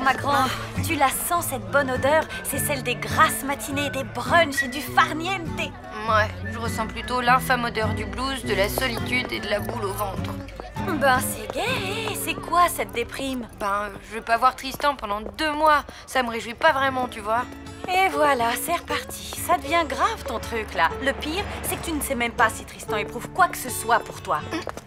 ma grande. Tu la sens, cette bonne odeur? C'est celle des grasses matinées, des brunchs et du farniente. Ouais, je ressens plutôt l'infâme odeur du blues, de la solitude et de la boule au ventre. Ben, c'est gai. C'est quoi cette déprime? Ben, je vais pas voir Tristan pendant 2 mois. Ça me réjouit pas vraiment, tu vois. Et voilà, c'est reparti. Ça devient grave ton truc là. Le pire, c'est que tu ne sais même pas si Tristan éprouve quoi que ce soit pour toi.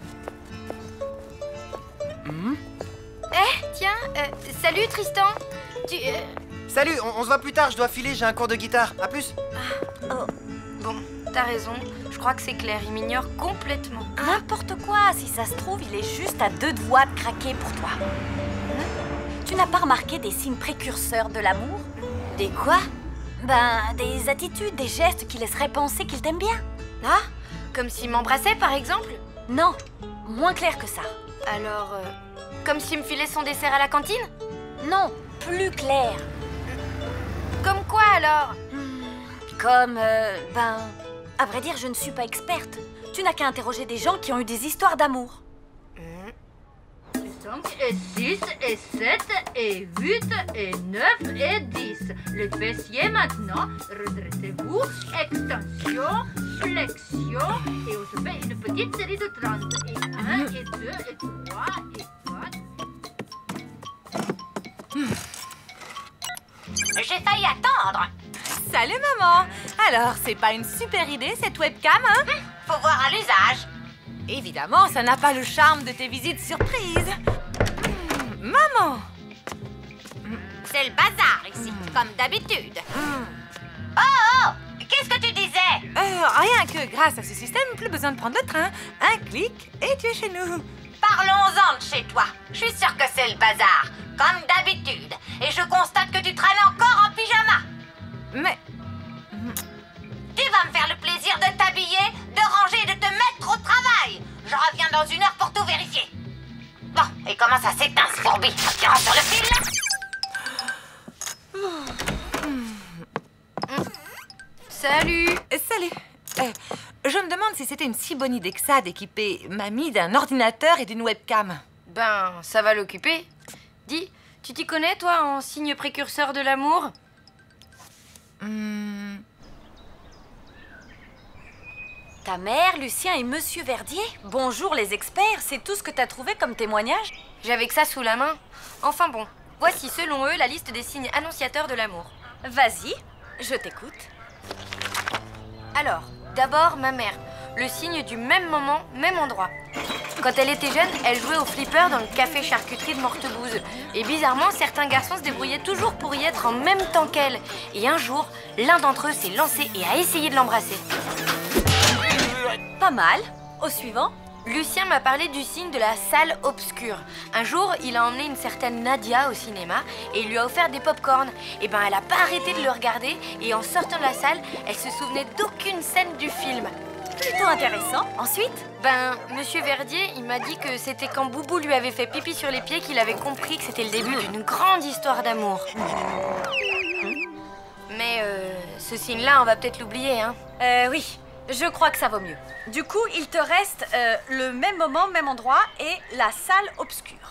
Tiens, salut Tristan. Salut, on se voit plus tard, je dois filer, j'ai un cours de guitare. À plus. Bon, t'as raison. Je crois que c'est clair, il m'ignore complètement. N'importe quoi, si ça se trouve, il est juste à 2 doigts de craquer pour toi. Tu n'as pas remarqué des signes précurseurs de l'amour? Des quoi? Ben, des attitudes, des gestes qui laisseraient penser qu'il t'aime bien. Ah, comme s'il m'embrassait par exemple? Non, moins clair que ça. Alors, comme s'il me filait son dessert à la cantine? Non, plus clair. Comme quoi alors? Comme, à vrai dire, je ne suis pas experte. Tu n'as qu'à interroger des gens qui ont eu des histoires d'amour. 5 et 6 et 7 et 8 et 9 et 10. Le fessier maintenant. Redressez-vous. Extension, flexion. Et on se fait une petite série de 30. Et 1 et 2 et 3 et 4. J'ai failli attendre. Salut maman! Alors, c'est pas une super idée cette webcam, hein? Faut voir à l'usage. Évidemment, ça n'a pas le charme de tes visites surprises. Maman! C'est le bazar ici, comme d'habitude. Oh, qu'est-ce que tu disais? Rien que grâce à ce système, plus besoin de prendre le train. Un clic et tu es chez nous. Parlons-en de chez toi. Je suis sûre que c'est le bazar, comme d'habitude. Et je constate que tu traînes encore en pyjama. Mais... Tu vas me faire le plaisir de t'habiller, de ranger et de te mettre au travail. Je reviens dans 1 heure pour tout vérifier. Bon, et comment ça s'éteint ce fourbi? Tirant sur le fil? Salut. Salut. Je me demande si c'était une si bonne idée que ça d'équiper mamie d'un ordinateur et d'une webcam. Ben, ça va l'occuper. Dis, tu t'y connais toi en signe précurseur de l'amour? Ta mère, Lucien et Monsieur Verdier? Bonjour les experts, c'est tout ce que t'as trouvé comme témoignage? J'avais que ça sous la main. Enfin bon, voici selon eux la liste des signes annonciateurs de l'amour. Vas-y, je t'écoute. Alors, d'abord ma mère. Le signe du même moment, même endroit. Quand elle était jeune, elle jouait au flipper dans le café charcuterie de Mortebouze. Et bizarrement, certains garçons se débrouillaient toujours pour y être en même temps qu'elle. Et un jour, l'un d'entre eux s'est lancé et a essayé de l'embrasser. Pas mal. Au suivant? Lucien m'a parlé du signe de la salle obscure. Un jour, il a emmené une certaine Nadia au cinéma et il lui a offert des pop-corn. Et ben, elle a pas arrêté de le regarder et en sortant de la salle, elle se souvenait d'aucune scène du film. Plutôt intéressant. Ensuite? Ben, Monsieur Verdier, il m'a dit que c'était quand Boubou lui avait fait pipi sur les pieds qu'il avait compris que c'était le début d'une grande histoire d'amour. Mais ce signe-là, on va peut-être l'oublier, hein. Oui. Je crois que ça vaut mieux. Du coup, il te reste le même moment, même endroit et la salle obscure.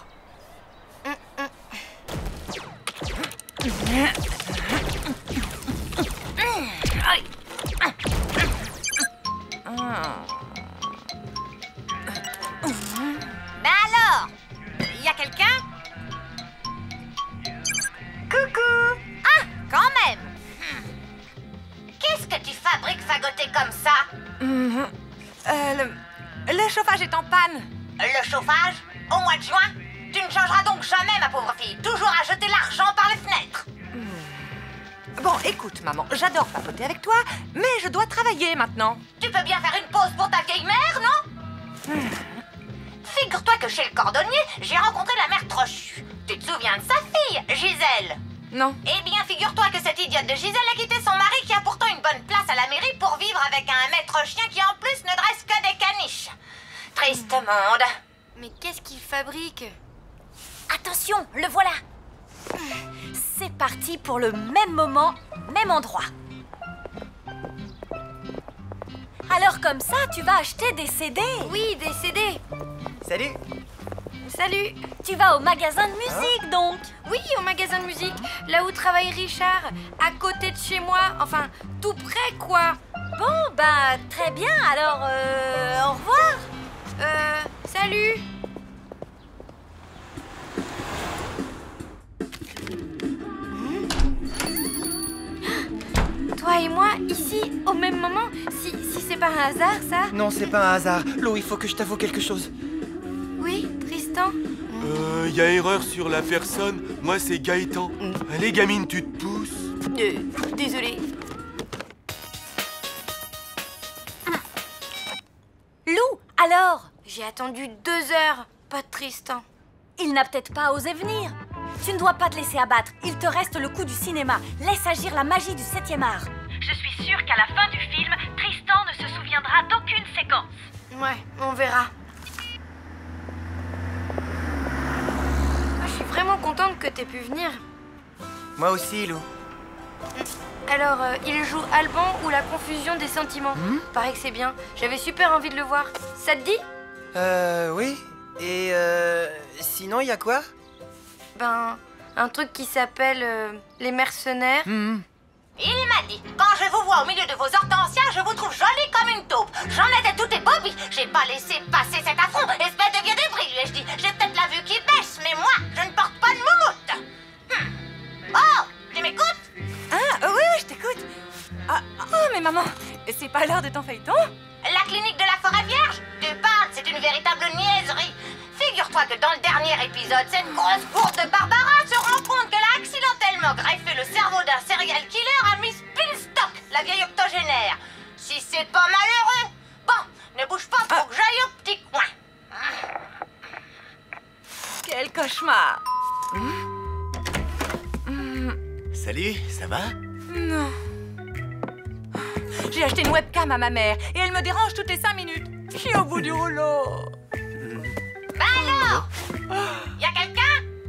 Ben alors, y a quelqu'un? Coucou. Ah, quand même. Qu'est-ce que tu fabriques fagoté comme ça? Le chauffage est en panne. Le chauffage? Au mois de juin? Tu ne changeras donc jamais, ma pauvre fille. Toujours à jeter l'argent par les fenêtres. Bon, écoute, maman, j'adore papoter avec toi, mais je dois travailler maintenant. Tu peux bien faire une pause pour ta vieille mère, non? Figure-toi que chez le cordonnier, j'ai rencontré la mère Trochu. Tu te souviens de sa fille, Gisèle? Non. Eh bien, figure-toi que cette idiote de Gisèle a quitté son mari qui a pourtant une bonne place à la mairie pour vivre avec un maître chien qui en plus ne dresse que des caniches. Triste monde. Mais qu'est-ce qu'il fabrique? Attention, le voilà. C'est parti pour le même moment, même endroit. Alors comme ça, tu vas acheter des CD? Oui, des CD. Salut. Salut. Tu vas au magasin de musique, donc. Oui, au magasin de musique, là où travaille Richard, à côté de chez moi, enfin, tout près, quoi. Bon, bah, très bien. Alors, au revoir. Salut. Toi et moi, ici, au même moment, si c'est pas un hasard, ça? Non, c'est pas un hasard. Lou, il faut que je t'avoue quelque chose. Oui, Tristan? Y a erreur sur la personne. Moi, c'est Gaëtan. Allez, gamine, tu te pousses. Désolée. Lou, alors? J'ai attendu 2 heures, pas de Tristan. Il n'a peut-être pas osé venir. Tu ne dois pas te laisser abattre. Il te reste le coup du cinéma. Laisse agir la magie du 7e art. Je suis sûre qu'à la fin du film, Tristan ne se souviendra d'aucune séquence. Ouais, on verra. Je suis vraiment contente que t'aies pu venir. Moi aussi, Lou. Alors, il joue Alban ou la confusion des sentiments. Paraît que c'est bien. J'avais super envie de le voir. Ça te dit? Oui. Et sinon, il y a quoi? Ben, un truc qui s'appelle les mercenaires. Il m'a dit, quand je vous vois au milieu de vos hortensias, je vous trouve jolie comme une taupe. J'en étais tout ébaubie. J'ai pas laissé passer cet affront. Espèce de vieux débris, lui ai-je dit. J'ai peut-être la vue qui baisse, mais moi, je ne porte pas de moumoute. Oh, tu m'écoutes? Ah, oui, je t'écoute. Oh, mais maman, c'est pas l'heure de ton feuilleton? La clinique de la forêt vierge? Tu parles, c'est une véritable niaiserie. Figure-toi que dans le dernier épisode, cette grosse gourde de Barbara se rend compte qu'elle a accidentellement greffé le cerveau d'un serial killer à Miss Pilstock, la vieille octogénaire. Si c'est pas malheureux, bon, ne bouge pas, faut que j'aille au petit coin. Quel cauchemar. Salut, ça va? Non. J'ai acheté une webcam à ma mère et elle me dérange toutes les 5 minutes. Je suis au bout du rouleau. Bah alors, y a quelqu'un?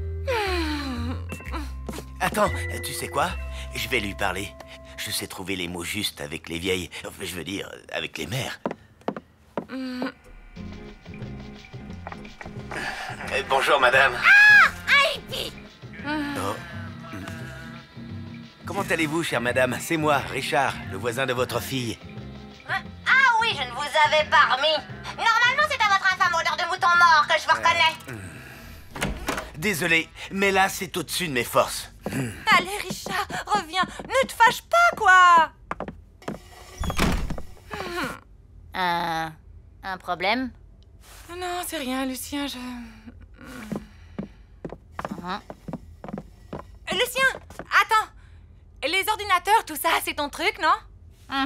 Attends, tu sais quoi? Je vais lui parler. Je sais trouver les mots justes avec les vieilles... Enfin, je veux dire, avec les mères. Bonjour, madame. Ah, hippie! Oh. Comment allez-vous, chère madame? C'est moi, Richard, le voisin de votre fille. Ah oui, je ne vous avais pas remis. Normalement, c'est à votre infâme odeur de mouton mort que je vous reconnais. Désolé, mais là, c'est au-dessus de mes forces. Allez, Richard, reviens. Ne te fâche pas, quoi. Un problème? Non, c'est rien, Lucien, Lucien, attends. Les ordinateurs, tout ça, c'est ton truc, non?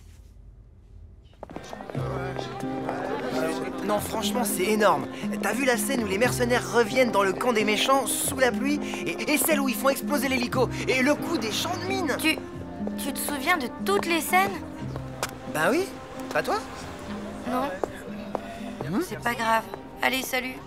Non, franchement, c'est énorme. T'as vu la scène où les mercenaires reviennent dans le camp des méchants sous la pluie et celle où ils font exploser l'hélico et le coup des champs de mine? Tu te souviens de toutes les scènes? Bah oui, pas toi? Non. C'est pas grave. Allez, salut.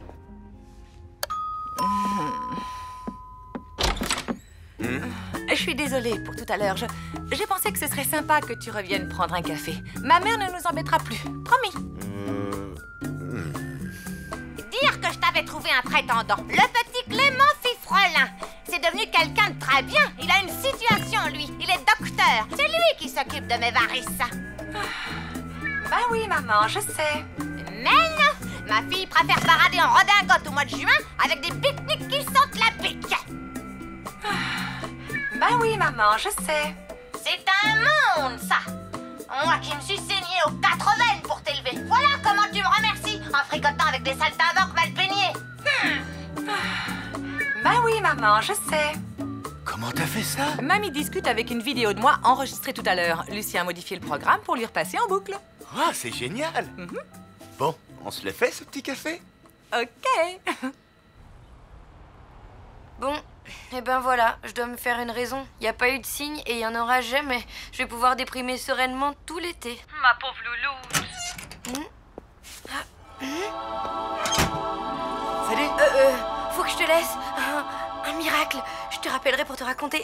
Je suis désolée pour tout à l'heure. J'ai pensé que ce serait sympa que tu reviennes prendre un café. Ma mère ne nous embêtera plus. Promis. Dire que je t'avais trouvé un prétendant. Le petit Clément Fifrelin. C'est devenu quelqu'un de très bien. Il a une situation, lui. Il est docteur. C'est lui qui s'occupe de mes varices. Bah oui, maman, je sais. Mais non! Ma fille préfère parader en redingote au mois de juin avec des pique-niques qui sentent la pique. Bah oui, maman, je sais. C'est un monde, ça. Moi qui me suis saignée aux 4 veines pour t'élever. Voilà comment tu me remercies, en fricotant avec des saltimbanques mal peignés. Bah oui, maman, je sais. Comment t'as fait ça? Mamie discute avec une vidéo de moi enregistrée tout à l'heure. Lucien a modifié le programme pour lui repasser en boucle. Ah, c'est génial. Bon, on se le fait, ce petit café? Ok. Bon, et ben voilà, je dois me faire une raison. Il n'y a pas eu de signe et il n'y en aura jamais. Je vais pouvoir déprimer sereinement tout l'été. Ma pauvre loulou. Salut. Faut que je te laisse. Un miracle. Je te rappellerai pour te raconter.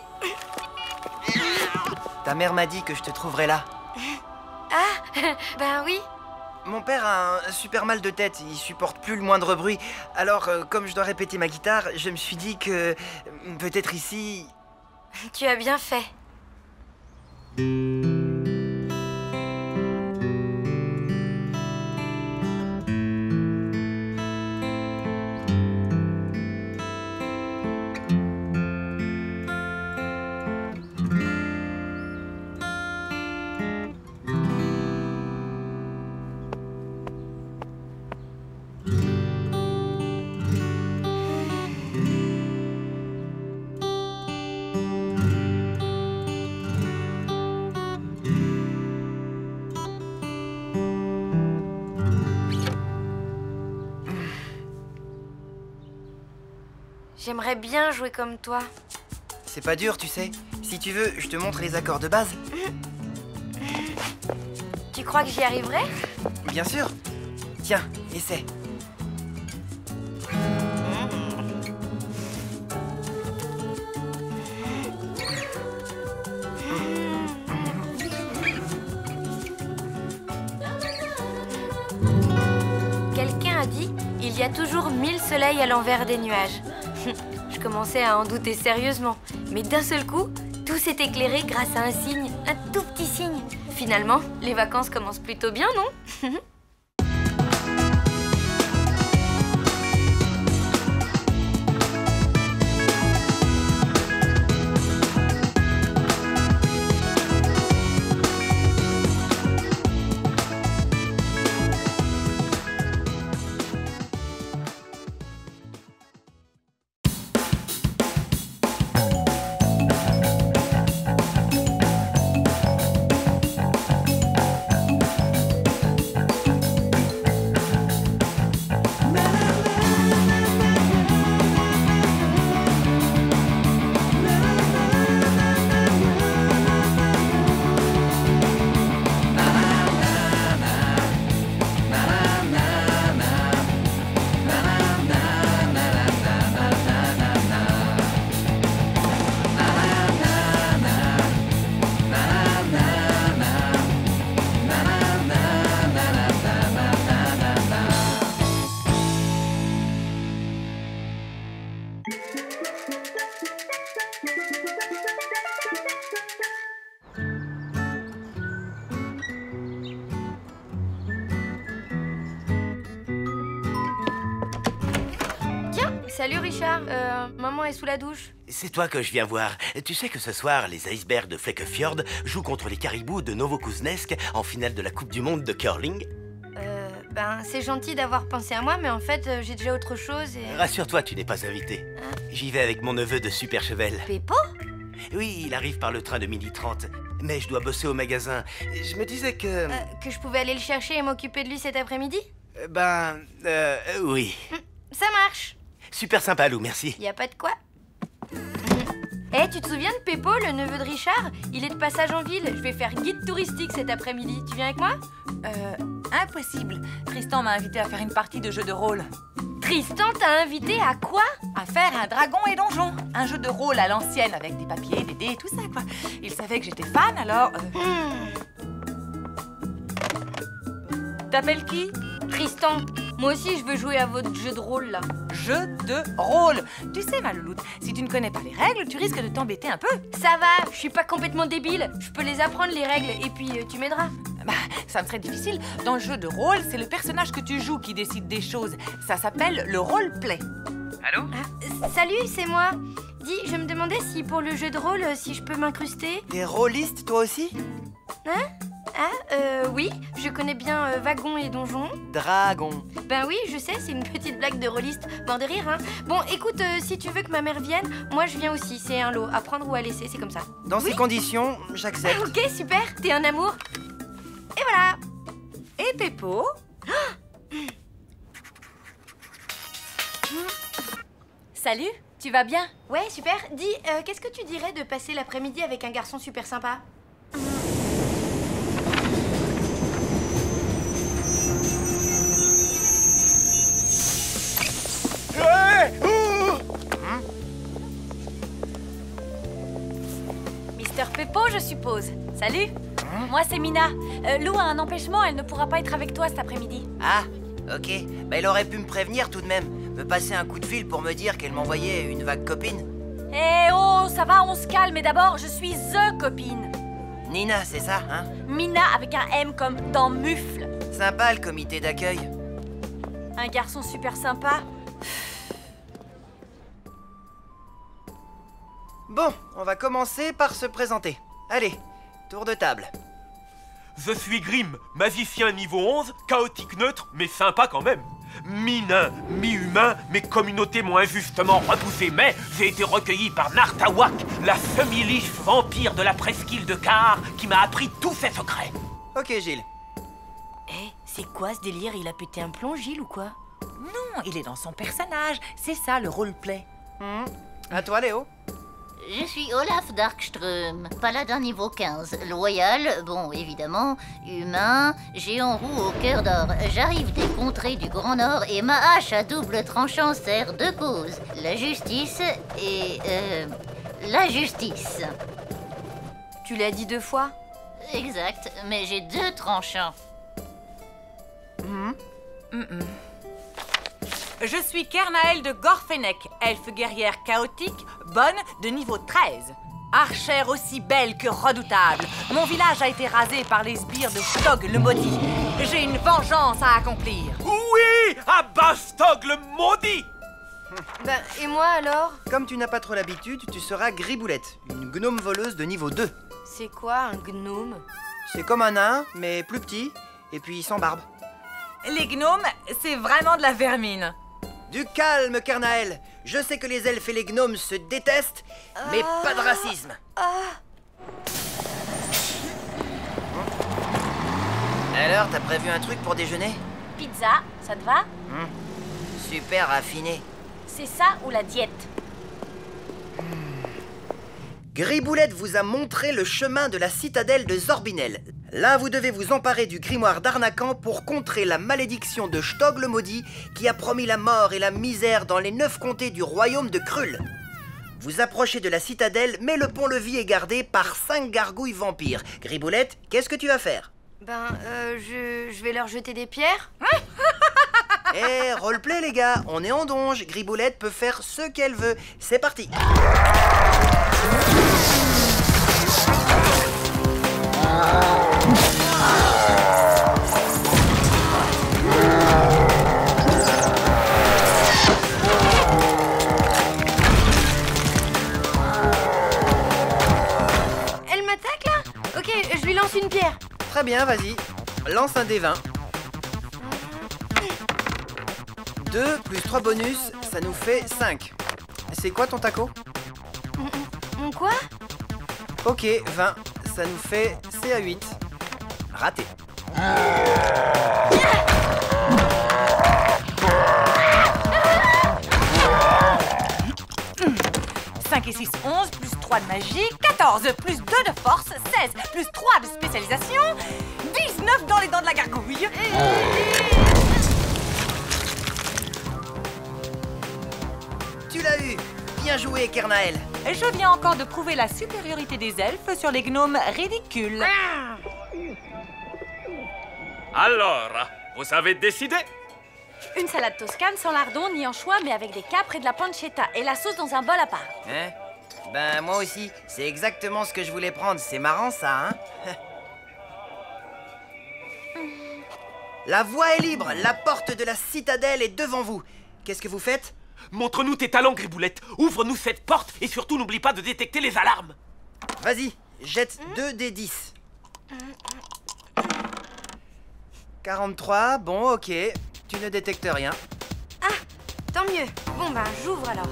Ta mère m'a dit que je te trouverais là. Ah, ben oui. Mon père a un super mal de tête, il supporte plus le moindre bruit. Alors, comme je dois répéter ma guitare, je me suis dit que peut-être ici... Tu as bien fait. J'aimerais bien jouer comme toi. C'est pas dur, tu sais. Si tu veux, je te montre les accords de base. Tu crois que j'y arriverai? Bien sûr. Tiens, essaie. Quelqu'un a dit, il y a toujours 1000 soleils à l'envers des nuages. Je commençais à en douter sérieusement, mais d'un seul coup, tout s'est éclairé grâce à un signe, un tout petit signe. Finalement, les vacances commencent plutôt bien, non? Salut Richard, maman est sous la douche. C'est toi que je viens voir. Tu sais que ce soir, les icebergs de Flekkefjord jouent contre les caribous de Novokuznesk en finale de la Coupe du Monde de curling? C'est gentil d'avoir pensé à moi, mais en fait, j'ai déjà autre chose et... Rassure-toi, tu n'es pas invité. J'y vais avec mon neveu de Super Chevel. Peppo? Oui, il arrive par le train de 12h30. Mais je dois bosser au magasin. Je me disais que... que je pouvais aller le chercher et m'occuper de lui cet après-midi? Oui. Ça marche. Super sympa, Lou, merci. Y a pas de quoi. Tu te souviens de Peppo, le neveu de Richard? Il est de passage en ville. Je vais faire guide touristique cet après-midi. Tu viens avec moi? Impossible. Tristan m'a invité à faire une partie de jeu de rôle. Tristan t'a invité à quoi? À faire un dragon et donjon. Un jeu de rôle à l'ancienne avec des papiers, des dés et tout ça, quoi. Il savait que j'étais fan, alors... T'appelles qui? Tristan. Moi aussi, je veux jouer à votre jeu de rôle, là. Jeu de rôle. Tu sais, ma louloute, si tu ne connais pas les règles, tu risques de t'embêter un peu. Ça va, je suis pas complètement débile. Je peux les apprendre, les règles, et puis tu m'aideras. Ça me serait difficile. Dans le jeu de rôle, c'est le personnage que tu joues qui décide des choses. Ça s'appelle le roleplay. Allô? Salut, c'est moi. Dis, je me demandais si pour le jeu de rôle, si je peux m'incruster. T'es rôliste, toi aussi? Oui, je connais bien Wagon et Donjon. Dragon. Ben oui, je sais, c'est une petite blague de rôliste. Mort de rire, hein. Bon, écoute, si tu veux que ma mère vienne, moi je viens aussi. C'est un lot, à prendre ou à laisser, c'est comme ça. Dans ces conditions, j'accepte. Ok, super, t'es un amour. Et voilà. Et Peppo? Salut, tu vas bien? Ouais, super. Dis, qu'est-ce que tu dirais de passer l'après-midi avec un garçon super sympa? Mister Peppo, je suppose. Salut. Moi, c'est Mina. Lou a un empêchement, elle ne pourra pas être avec toi cet après-midi. Ah, ok. Bah, elle aurait pu me prévenir tout de même. Me passer un coup de fil pour me dire qu'elle m'envoyait une vague copine. Eh oh, ça va, on se calme. Mais d'abord, je suis THE copine. Nina, c'est ça, hein? Mina avec un M comme dans mufle. Sympa le comité d'accueil. Un garçon super sympa. Bon, on va commencer par se présenter. Allez, tour de table. Je suis Grim, magicien niveau 11, chaotique neutre, mais sympa quand même. Mi-nain, mi-humain, mes communautés m'ont injustement repoussé, mais j'ai été recueilli par Nartawak, la semi-liche vampire de la presqu'île de Kahar, qui m'a appris tous ses secrets. Ok, Gilles. Eh, c'est quoi ce délire? Il a pété un plomb, Gilles, ou quoi? Non, il est dans son personnage. C'est ça, le roleplay. À toi, Léo. Je suis Olaf Darkström, paladin niveau 15, loyal, bon évidemment, humain, géant roux au cœur d'or. J'arrive des contrées du Grand Nord et ma hache à double tranchant sert deux causes, la justice et... la justice. Tu l'as dit 2 fois? Exact, mais j'ai 2 tranchants. Je suis Kernael de Gorfennek, elfe guerrière chaotique, bonne de niveau 13. Archère aussi belle que redoutable. Mon village a été rasé par les sbires de Stog le maudit. J'ai une vengeance à accomplir. Oui, à Bastog le maudit. Ben, et moi alors? Comme tu n'as pas trop l'habitude, tu seras Griboulette, une gnome voleuse de niveau 2. C'est quoi un gnome? C'est comme un nain, mais plus petit, et puis sans barbe. Les gnomes, c'est vraiment de la vermine. Du calme, Kernael. Je sais que les elfes et les gnomes se détestent, mais pas de racisme. Alors, t'as prévu un truc pour déjeuner? Pizza, ça te va? Super raffiné. C'est ça ou la diète? Griboulette vous a montré le chemin de la citadelle de Zorbinel. Là, vous devez vous emparer du grimoire d'Arnacan pour contrer la malédiction de Stog le maudit qui a promis la mort et la misère dans les 9 comtés du royaume de Krull. Vous approchez de la citadelle, mais le pont-levis est gardé par 5 gargouilles vampires. Griboulette, qu'est-ce que tu vas faire? Ben, je vais leur jeter des pierres. Eh, roleplay les gars, on est en donge. Griboulette peut faire ce qu'elle veut. C'est parti. Elle m'attaque là? Ok, je lui lance une pierre. Très bien, vas-y. Lance un D20. 2 plus 3 bonus, ça nous fait 5. C'est quoi ton taco? Mon quoi? Ok, 20. Ça nous fait CA8. Raté. 5 et 6, 11, plus 3 de magie, 14, plus 2 de force, 16, plus 3 de spécialisation, 19 dans les dents de la gargouille. Tu l'as eu. Bien joué, Kernael. Je viens encore de prouver la supériorité des elfes sur les gnomes ridicules. Alors, vous avez décidé? Une salade toscane sans lardon ni anchois, mais avec des capres et de la pancetta. Et la sauce dans un bol à part. Hein? Ben, moi aussi. C'est exactement ce que je voulais prendre. C'est marrant, ça, hein? La voie est libre. La porte de la citadelle est devant vous. Qu'est-ce que vous faites? Montre-nous tes talents, Griboulette. Ouvre-nous cette porte et surtout n'oublie pas de détecter les alarmes. Vas-y, jette 2 des 10. 43, bon, ok. Tu ne détectes rien. Ah, tant mieux. Bon ben, j'ouvre alors.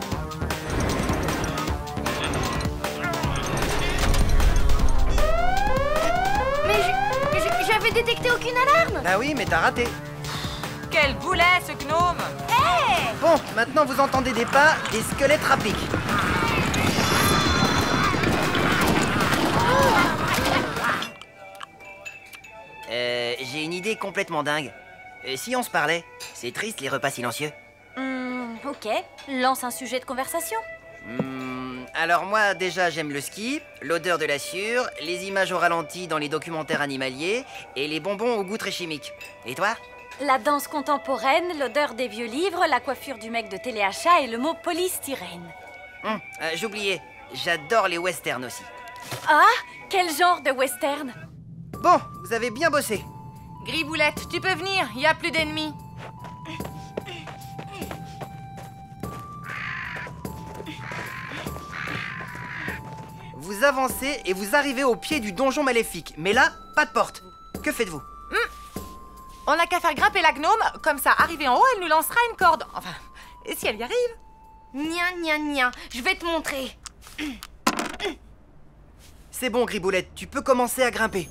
Mais j'avais détecté aucune alarme. Bah oui, mais t'as raté. Quel boulet, ce gnome! Bon, maintenant vous entendez des pas, des squelettes rappliques. J'ai une idée complètement dingue. Si on se parlait? C'est triste les repas silencieux. Ok, lance un sujet de conversation. Alors moi, déjà, j'aime le ski, l'odeur de la sueur, les images au ralenti dans les documentaires animaliers et les bonbons au goût très chimique. Et toi? La danse contemporaine, l'odeur des vieux livres, la coiffure du mec de téléachat et le mot polystyrène. J'oubliais, j'adore les westerns aussi. Ah, quel genre de western? Bon, vous avez bien bossé. Griboulette, tu peux venir, il n'y a plus d'ennemis. Vous avancez et vous arrivez au pied du donjon maléfique. Mais là, pas de porte. Que faites-vous? On n'a qu'à faire grimper la gnome, comme ça, arrivée en haut, elle nous lancera une corde. Enfin, et si elle y arrive? Nia, je vais te montrer. C'est bon, Griboulette, tu peux commencer à grimper.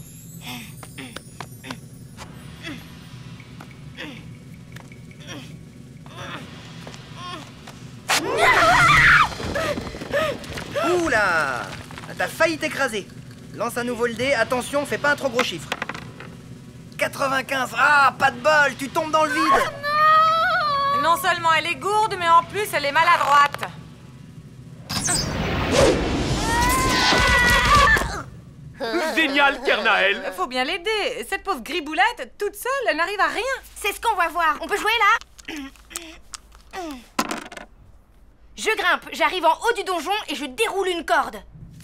Oula! T'as failli t'écraser. Lance à nouveau le dé, attention, fais pas un trop gros chiffre. 95, ah, pas de bol, tu tombes dans le vide. Non seulement elle est gourde, mais en plus elle est maladroite. Génial, Kernael. Faut bien l'aider. Cette pauvre Griboulette, toute seule, elle n'arrive à rien. C'est ce qu'on va voir. On peut jouer là? Je grimpe, j'arrive en haut du donjon et je déroule une corde.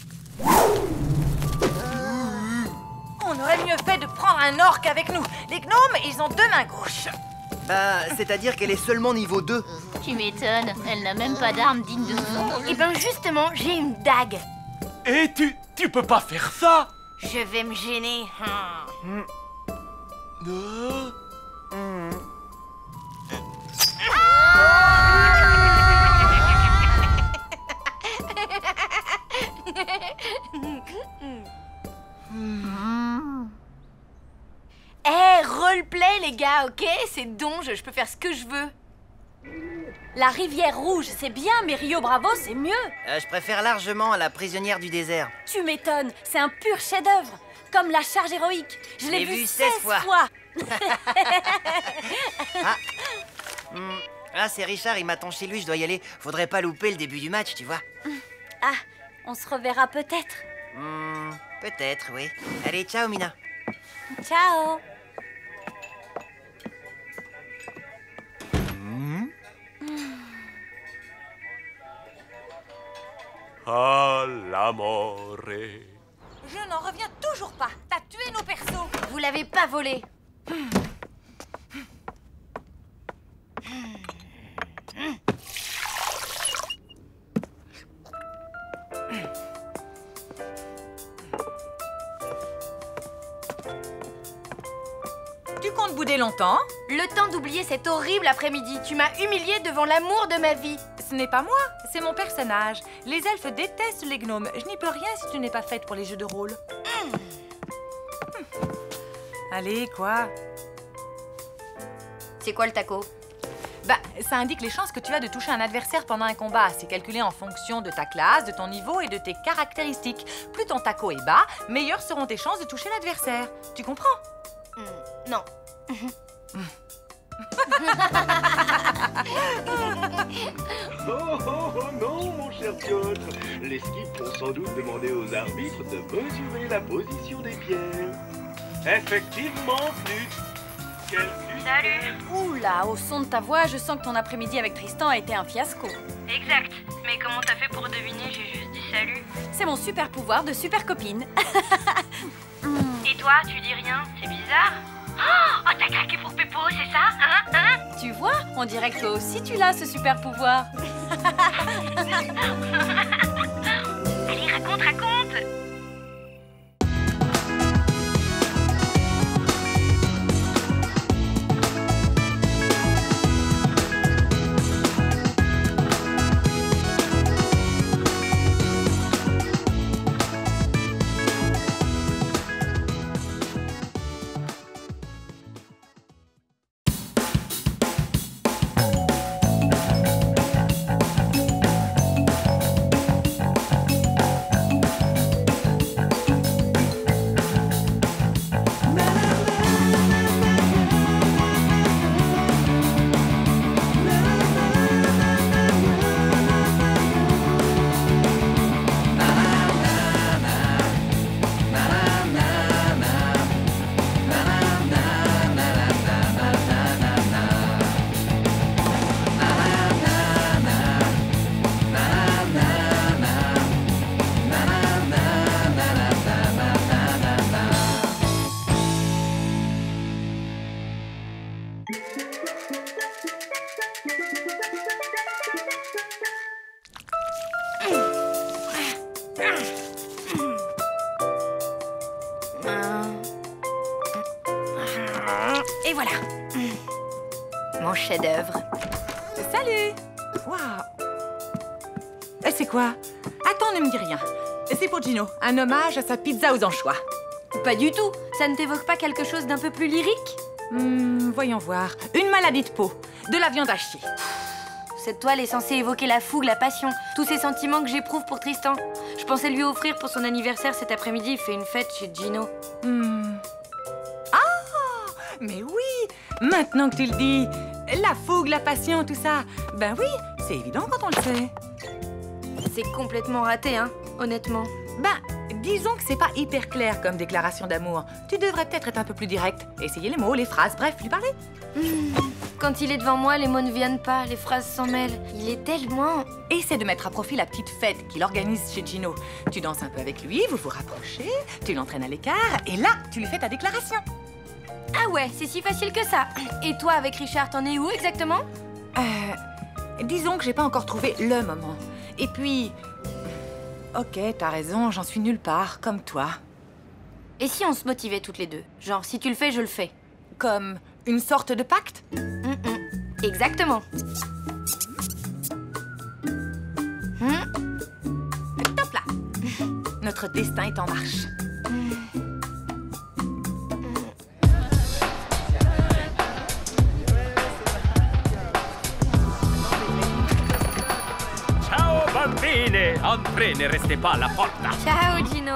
On aurait mieux fait de prendre un orc avec nous. Les gnomes, ils ont 2 mains gauches. Bah, c'est-à-dire qu'elle est seulement niveau 2. Tu m'étonnes, elle n'a même pas d'arme digne de son nom. Et ben justement, j'ai une dague. Et tu peux pas faire ça. Je vais me gêner. Roleplay les gars, ok? C'est donge, je peux faire ce que je veux. La rivière rouge, c'est bien, mais Rio Bravo, c'est mieux. Je préfère largement à la prisonnière du désert. Tu m'étonnes, c'est un pur chef-d'œuvre. Comme la charge héroïque. Je l'ai vu 16 fois. C'est Richard, il m'attend chez lui, je dois y aller. Faudrait pas louper le début du match, tu vois. Ah, on se reverra peut-être. Peut-être, oui. Allez, ciao, Mina. Ciao. Ah, l'amore. Je n'en reviens toujours pas. T'as tué nos persos. Vous l'avez pas volé. Tu comptes bouder longtemps? Le temps d'oublier cet horrible après-midi. Tu m'as humiliée devant l'amour de ma vie. Ce n'est pas moi, c'est mon personnage. Les elfes détestent les gnomes. Je n'y peux rien si tu n'es pas faite pour les jeux de rôle. Allez, quoi? C'est quoi le taco? Bah, ça indique les chances que tu as de toucher un adversaire pendant un combat. C'est calculé en fonction de ta classe, de ton niveau et de tes caractéristiques. Plus ton taco est bas, meilleures seront tes chances de toucher l'adversaire. Tu comprends? Non. Oh non, mon cher Piotr. Les skips vont sans doute demander aux arbitres de mesurer la position des pierres. Effectivement, Knut. Salut. Oula, au son de ta voix, je sens que ton après-midi avec Tristan a été un fiasco. Exact. Mais comment t'as fait pour deviner? J'ai juste dit salut. C'est mon super pouvoir de super copine. Et toi, tu dis rien? C'est bizarre. Oh, t'as craqué pour Peppo, c'est ça? Hein? Tu vois, on dirait que toi aussi tu l'as, ce super pouvoir. Allez, raconte. Et voilà. Mon chef-d'œuvre. Salut. Waouh. C'est quoi? Attends, ne me dis rien. C'est pour Gino, un hommage à sa pizza aux anchois. Pas du tout. Ça ne t'évoque pas quelque chose d'un peu plus lyrique? Voyons voir. Une maladie de peau, de la viande hachée. Cette toile est censée évoquer la fougue, la passion, tous ces sentiments que j'éprouve pour Tristan. Je pensais lui offrir pour son anniversaire cet après-midi. Il fait une fête chez Gino. Ah, mais oui. Maintenant que tu le dis, la fougue, la passion, tout ça. Ben oui, c'est évident quand on le sait. C'est complètement raté, hein, honnêtement. Ben, disons que c'est pas hyper clair comme déclaration d'amour. Tu devrais peut-être être un peu plus direct. Essayer les mots, les phrases, bref, lui parler. Quand il est devant moi, les mots ne viennent pas, les phrases s'en mêlent. Il est tellement... Essaie de mettre à profit la petite fête qu'il organise chez Gino. Tu danses un peu avec lui, vous vous rapprochez, tu l'entraînes à l'écart, et là, tu lui fais ta déclaration. Ah ouais, c'est si facile que ça. Et toi, avec Richard, t'en es où exactement? Disons que j'ai pas encore trouvé le moment. Et puis... Ok, t'as raison, j'en suis nulle part, comme toi. Et si on se motivait toutes les deux? Genre, si tu le fais, je le fais. Comme une sorte de pacte? Exactement. Top là. Notre destin est en marche. Ciao bambine! Entrez, ne restez pas à la porta. Ciao, Gino.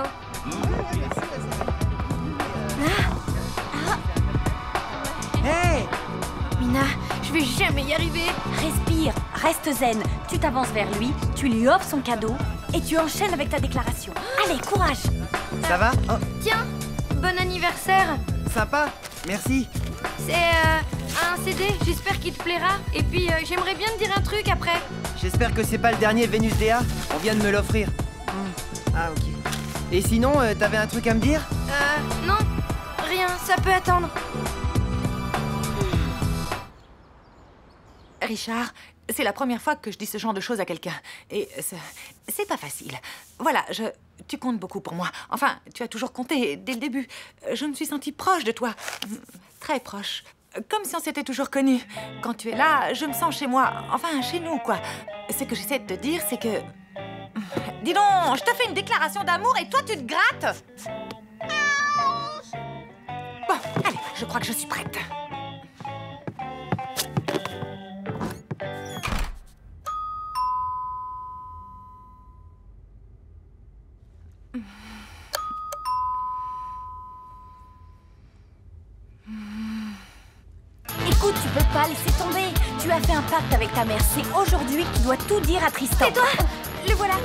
Hey! Mina, je vais jamais y arriver. Respire, reste zen. Tu t'avances vers lui, tu lui offres son cadeau et tu enchaînes avec ta déclaration. Allez, courage. Ça va? Oh, Tiens, bon anniversaire. sympa, merci. C'est un CD, j'espère qu'il te plaira. Et puis, j'aimerais bien te dire un truc après. J'espère que c'est pas le dernier Vénus Dea. On vient de me l'offrir. Ah, ok. Et sinon, t'avais un truc à me dire? Non, rien, ça peut attendre. Richard, c'est la première fois que je dis ce genre de choses à quelqu'un. Et c'est pas facile. Voilà, tu comptes beaucoup pour moi. Enfin, tu as toujours compté dès le début. Je me suis sentie proche de toi. Très proche. Comme si on s'était toujours connus. Quand tu es là, je me sens chez moi. Enfin, chez nous, quoi. Ce que j'essaie de te dire, c'est que... Dis donc, je te fais une déclaration d'amour et toi, tu te grattes. Bon, allez, je crois que je suis prête. Écoute, tu peux pas laisser tomber. Tu as fait un pacte avec ta mère. C'est aujourd'hui que tu dois tout dire à Tristan. Et toi, le voilà.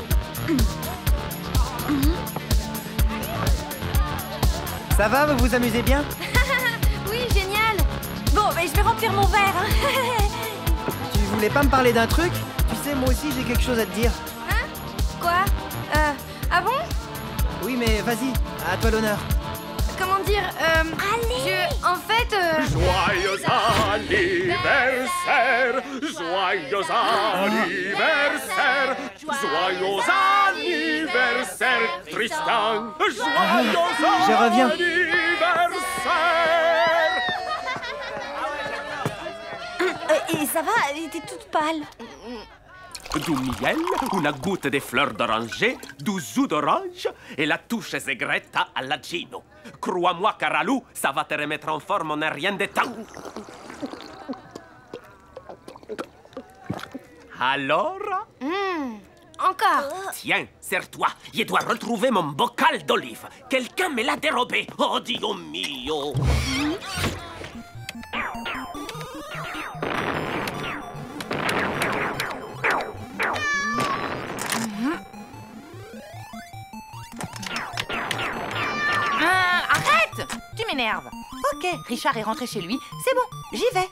Ça va, vous vous amusez bien? Oui, génial. Bon, mais je vais remplir mon verre. Hein. Tu voulais pas me parler d'un truc? Tu sais, moi aussi, j'ai quelque chose à te dire. Hein? Quoi? Ah bon? Oui, mais vas-y, à toi l'honneur. Comment dire? En fait, Joyeux anniversaire! Joyeux anniversaire! Joyeux anniversaire, Tristan! Joyeux Je reviens. anniversaire! Et ça va? T'es toute pâle. Du miel, una goutte de fleurs d'oranger, du jus d'orange et la touche segreta alla Gino. Crois-moi, Caralou, ça va te remettre en forme en un rien de temps. Alors? encore. Tiens, serre-toi. Je dois retrouver mon bocal d'olive. Quelqu'un me l'a dérobé. Oh, Dio mio. Arrête! Tu m'énerves. Ok, Richard est rentré chez lui. C'est bon, j'y vais.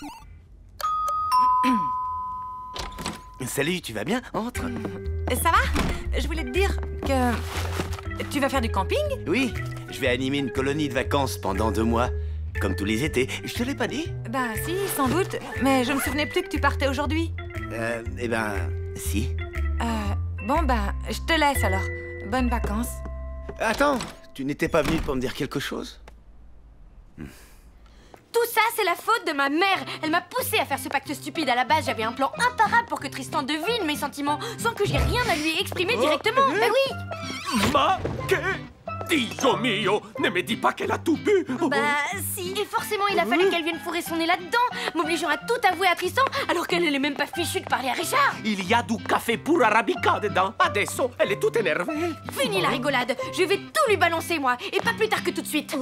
Salut, tu vas bien? Entre. Ça va? Je voulais te dire que... Tu vas faire du camping? Oui, je vais animer une colonie de vacances pendant 2 mois. Comme tous les étés. Je te l'ai pas dit? Bah si, sans doute. Mais je me souvenais plus que tu partais aujourd'hui. Eh ben, si. Bon, bah, je te laisse alors. Bonnes vacances. Attends, tu n'étais pas venu pour me dire quelque chose? Tout ça, c'est la faute de ma mère. Elle m'a poussée à faire ce pacte stupide. À la base, j'avais un plan imparable pour que Tristan devine mes sentiments sans que j'ai rien à lui exprimer directement. Mais oui. Ma que Dio mio, ne me dis pas qu'elle a tout bu. Bah si. Et forcément, il a fallu qu'elle vienne fourrer son nez là-dedans, m'obligeant à tout avouer à Tristan alors qu'elle n'est même pas fichue de parler à Richard. Il y a du café pour arabica dedans. Adesso, elle est toute énervée. Fini la rigolade. Je vais tout lui balancer, moi. Et pas plus tard que tout de suite.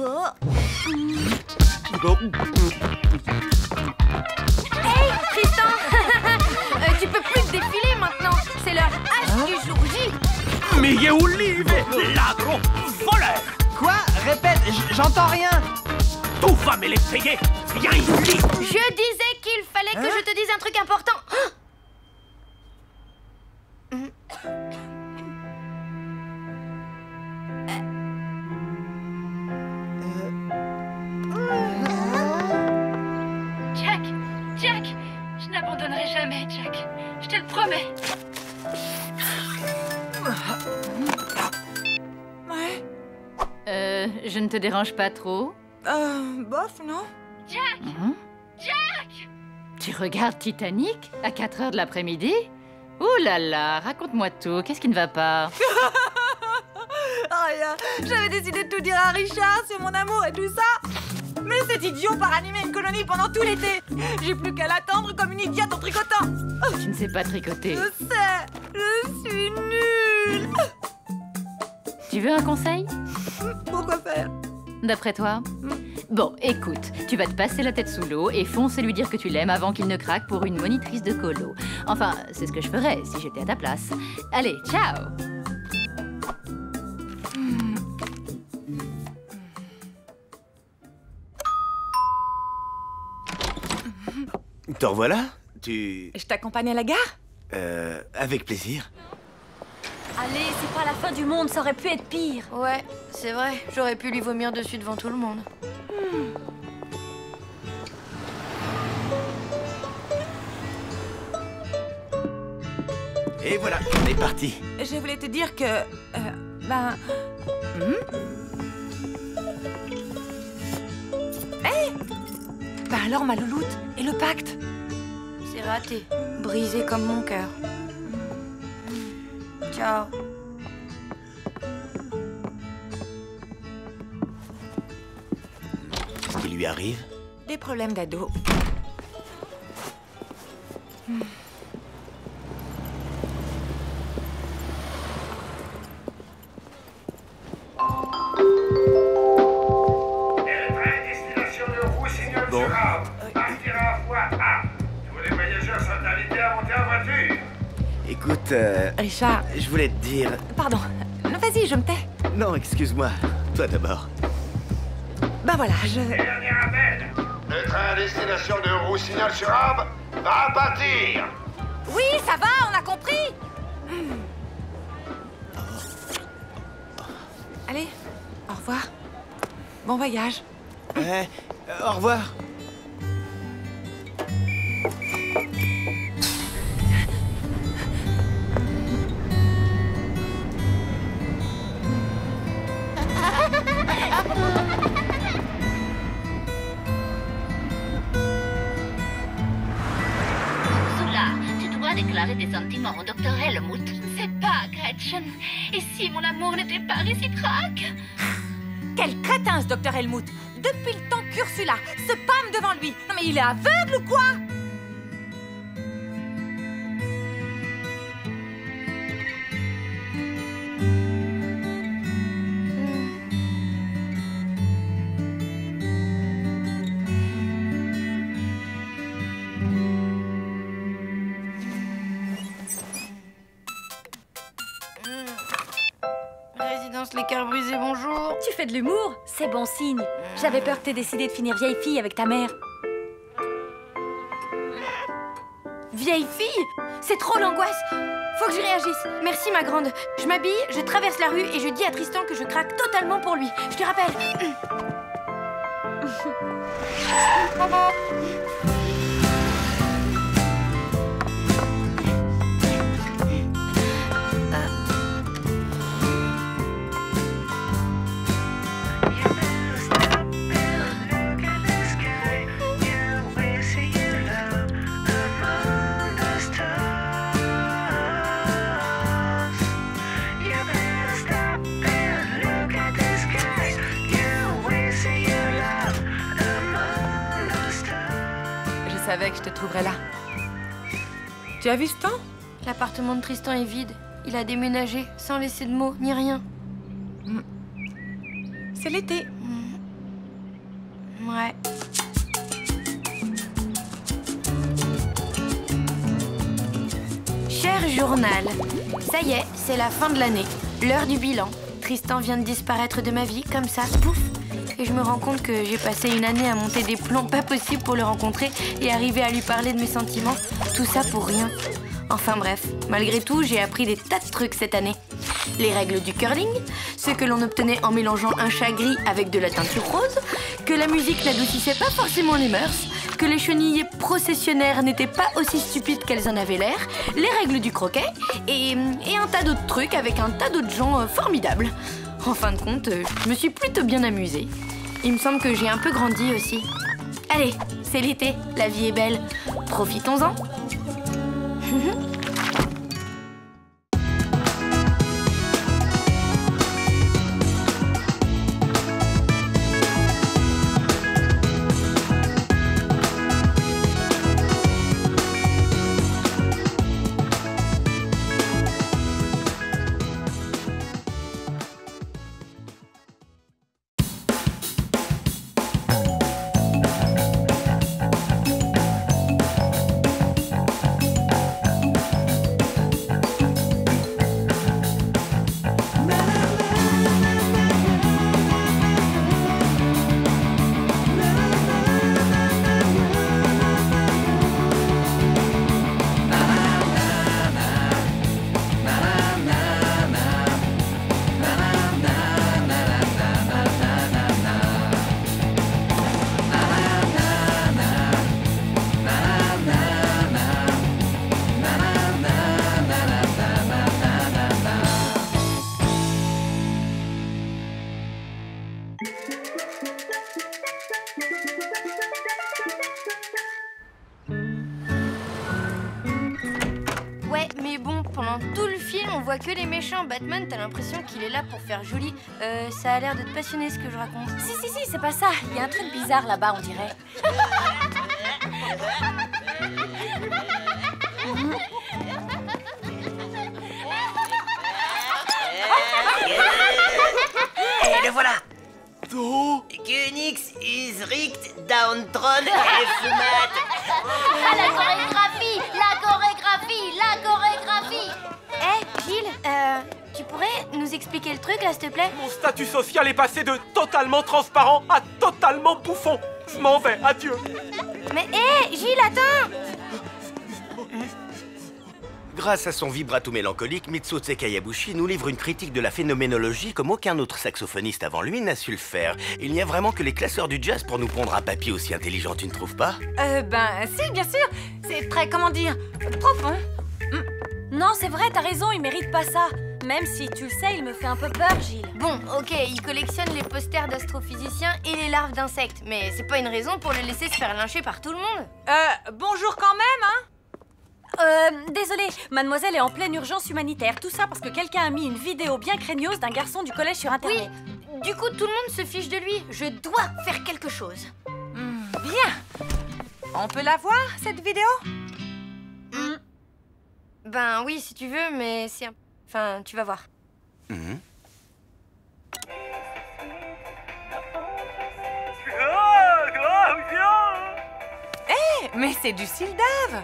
Hey, Tristan. Tu peux plus te défiler maintenant. C'est l'heure H du jour J. Mille olive, ladro, voleur. Quoi? Répète, j'entends rien. Tu vas me les payer. Viens ici. Je disais qu'il fallait que je te dise un truc important. Jack, je n'abandonnerai jamais, Jack. Je te le promets. Ouais. Je ne te dérange pas trop? Bof, non? Jack! Jack! Tu regardes Titanic à 4 heures de l'après-midi? Ouh là là, raconte-moi tout, qu'est-ce qui ne va pas? Rien, j'avais décidé de tout dire à Richard sur mon amour et tout ça. Mais cet idiot part animer une colonie pendant tout l'été. J'ai plus qu'à l'attendre comme une idiote en tricotant. Tu ne sais pas tricoter. Je sais, je suis nulle. Tu veux un conseil? Pourquoi faire? D'après toi? Bon, écoute, tu vas te passer la tête sous l'eau et foncer lui dire que tu l'aimes avant qu'il ne craque pour une monitrice de colo. Enfin, c'est ce que je ferais si j'étais à ta place. Allez, ciao! Te revoilà? Tu... Je t'accompagne à la gare? Avec plaisir. Allez, c'est pas la fin du monde, ça aurait pu être pire. Ouais, c'est vrai. J'aurais pu lui vomir dessus devant tout le monde. Et voilà, on est parti. Je voulais te dire que... Hey! Bah alors, ma louloute, et le pacte? C'est raté. Brisé comme mon cœur. Ciao. Qu'est-ce qui lui arrive? Des problèmes d'ado. Destination de Roussignol-sur-Arve. Partira à fois A. Tous les voyageurs sont invités à monter en voiture. Écoute, Richard... je voulais te dire... Pardon. Vas-y, je me tais. Non, excuse-moi. Toi d'abord. Ben voilà, Dernier appel. Le train à destination de Roussignol-sur-Arve va partir. Oui, ça va, on a compris. Allez, au revoir. Bon voyage. Au revoir. Ursula, tu dois déclarer tes sentiments au docteur Helmut. Je ne sais pas, Gretchen. Et si mon amour n'était pas réciproque? Quel crétin, ce docteur Helmut. Depuis le temps qu'Ursula se pâme devant lui. Non mais il est aveugle ou quoi? Résidence Les Cœurs Brisés, bonjour. Tu fais de l'humour? C'est bon signe. J'avais peur que t'aies décidé de finir vieille fille avec ta mère. Vieille fille? C'est trop l'angoisse. Faut que j'y réagisse. Merci, ma grande. Je m'habille, je traverse la rue et je dis à Tristan que je craque totalement pour lui. Je te rappelle. savais que je te trouverais là. Tu as vu Stan? L'appartement de Tristan est vide. Il a déménagé, sans laisser de mots, ni rien. C'est l'été. Ouais. Cher journal, ça y est, c'est la fin de l'année. L'heure du bilan. Tristan vient de disparaître de ma vie, comme ça, pouf. Et je me rends compte que j'ai passé une année à monter des plans pas possibles pour le rencontrer et arriver à lui parler de mes sentiments. Tout ça pour rien. Enfin bref, malgré tout, j'ai appris des tas de trucs cette année. Les règles du curling, ce que l'on obtenait en mélangeant un chat gris avec de la teinture rose, que la musique n'adoucissait pas forcément les mœurs, que les chenilles processionnaires n'étaient pas aussi stupides qu'elles en avaient l'air, les règles du croquet et un tas d'autres trucs avec un tas d'autres gens formidables. En fin de compte, je me suis plutôt bien amusée. Il me semble que j'ai un peu grandi aussi. Allez, c'est l'été, la vie est belle. Profitons-en. Que les méchants. Batman, t'as l'impression qu'il est là pour faire joli. Ça a l'air d'être passionné ce que je raconte. Si, c'est pas ça. Il y a un truc bizarre là-bas, on dirait. Et le voilà. Kunix is richt downtron et fumat. Ah, la chorégraphie. Gilles, tu pourrais nous expliquer le truc là, s'il te plaît? Mon statut social est passé de totalement transparent à totalement bouffon. Je m'en vais, adieu. Mais hé, Gilles, attends! Grâce à son vibrato mélancolique, Mitsutsu Kayabushi nous livre une critique de la phénoménologie comme aucun autre saxophoniste avant lui n'a su le faire. Il n'y a vraiment que les classeurs du jazz pour nous pondre un papier aussi intelligent, tu ne trouves pas? Si, bien sûr. C'est très, comment dire, profond. Non, c'est vrai, t'as raison, il mérite pas ça. Même si, tu le sais, il me fait un peu peur, Gilles. Bon, ok, il collectionne les posters d'astrophysiciens et les larves d'insectes. Mais c'est pas une raison pour le laisser se faire lyncher par tout le monde. Bonjour quand même, hein? Désolée, mademoiselle est en pleine urgence humanitaire. Tout ça parce que quelqu'un a mis une vidéo bien craigneuse d'un garçon du collège sur Internet. Oui, du coup, tout le monde se fiche de lui. Je dois faire quelque chose. Bien. On peut la voir, cette vidéo? Ben oui, si tu veux, mais c'est un... Enfin, tu vas voir. Hé, mais c'est du Sildave.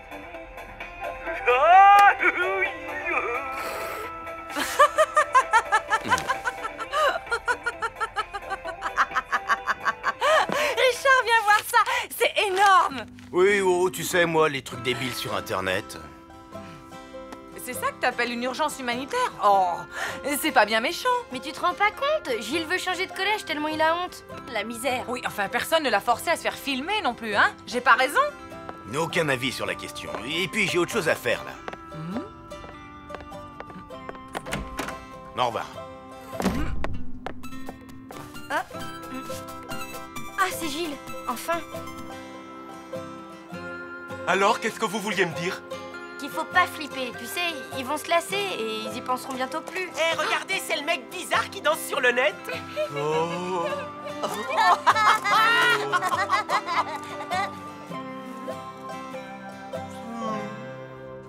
Richard, viens voir ça. C'est énorme. Oui, oh, tu sais, moi, les trucs débiles sur Internet. C'est ça que t'appelles une urgence humanitaire? Oh, c'est pas bien méchant. Mais tu te rends pas compte? Gilles veut changer de collège tellement il a honte. La misère. Oui, enfin, personne ne l'a forcé à se faire filmer non plus, hein? J'ai pas raison? Aucun avis sur la question. Et puis, j'ai autre chose à faire, là. Au revoir. Ah, c'est Gilles. Enfin. Alors, qu'est-ce que vous vouliez me dire? Qu'il faut pas flipper, tu sais, ils vont se lasser et ils y penseront bientôt plus. Eh, regardez, c'est le mec bizarre qui danse sur le net.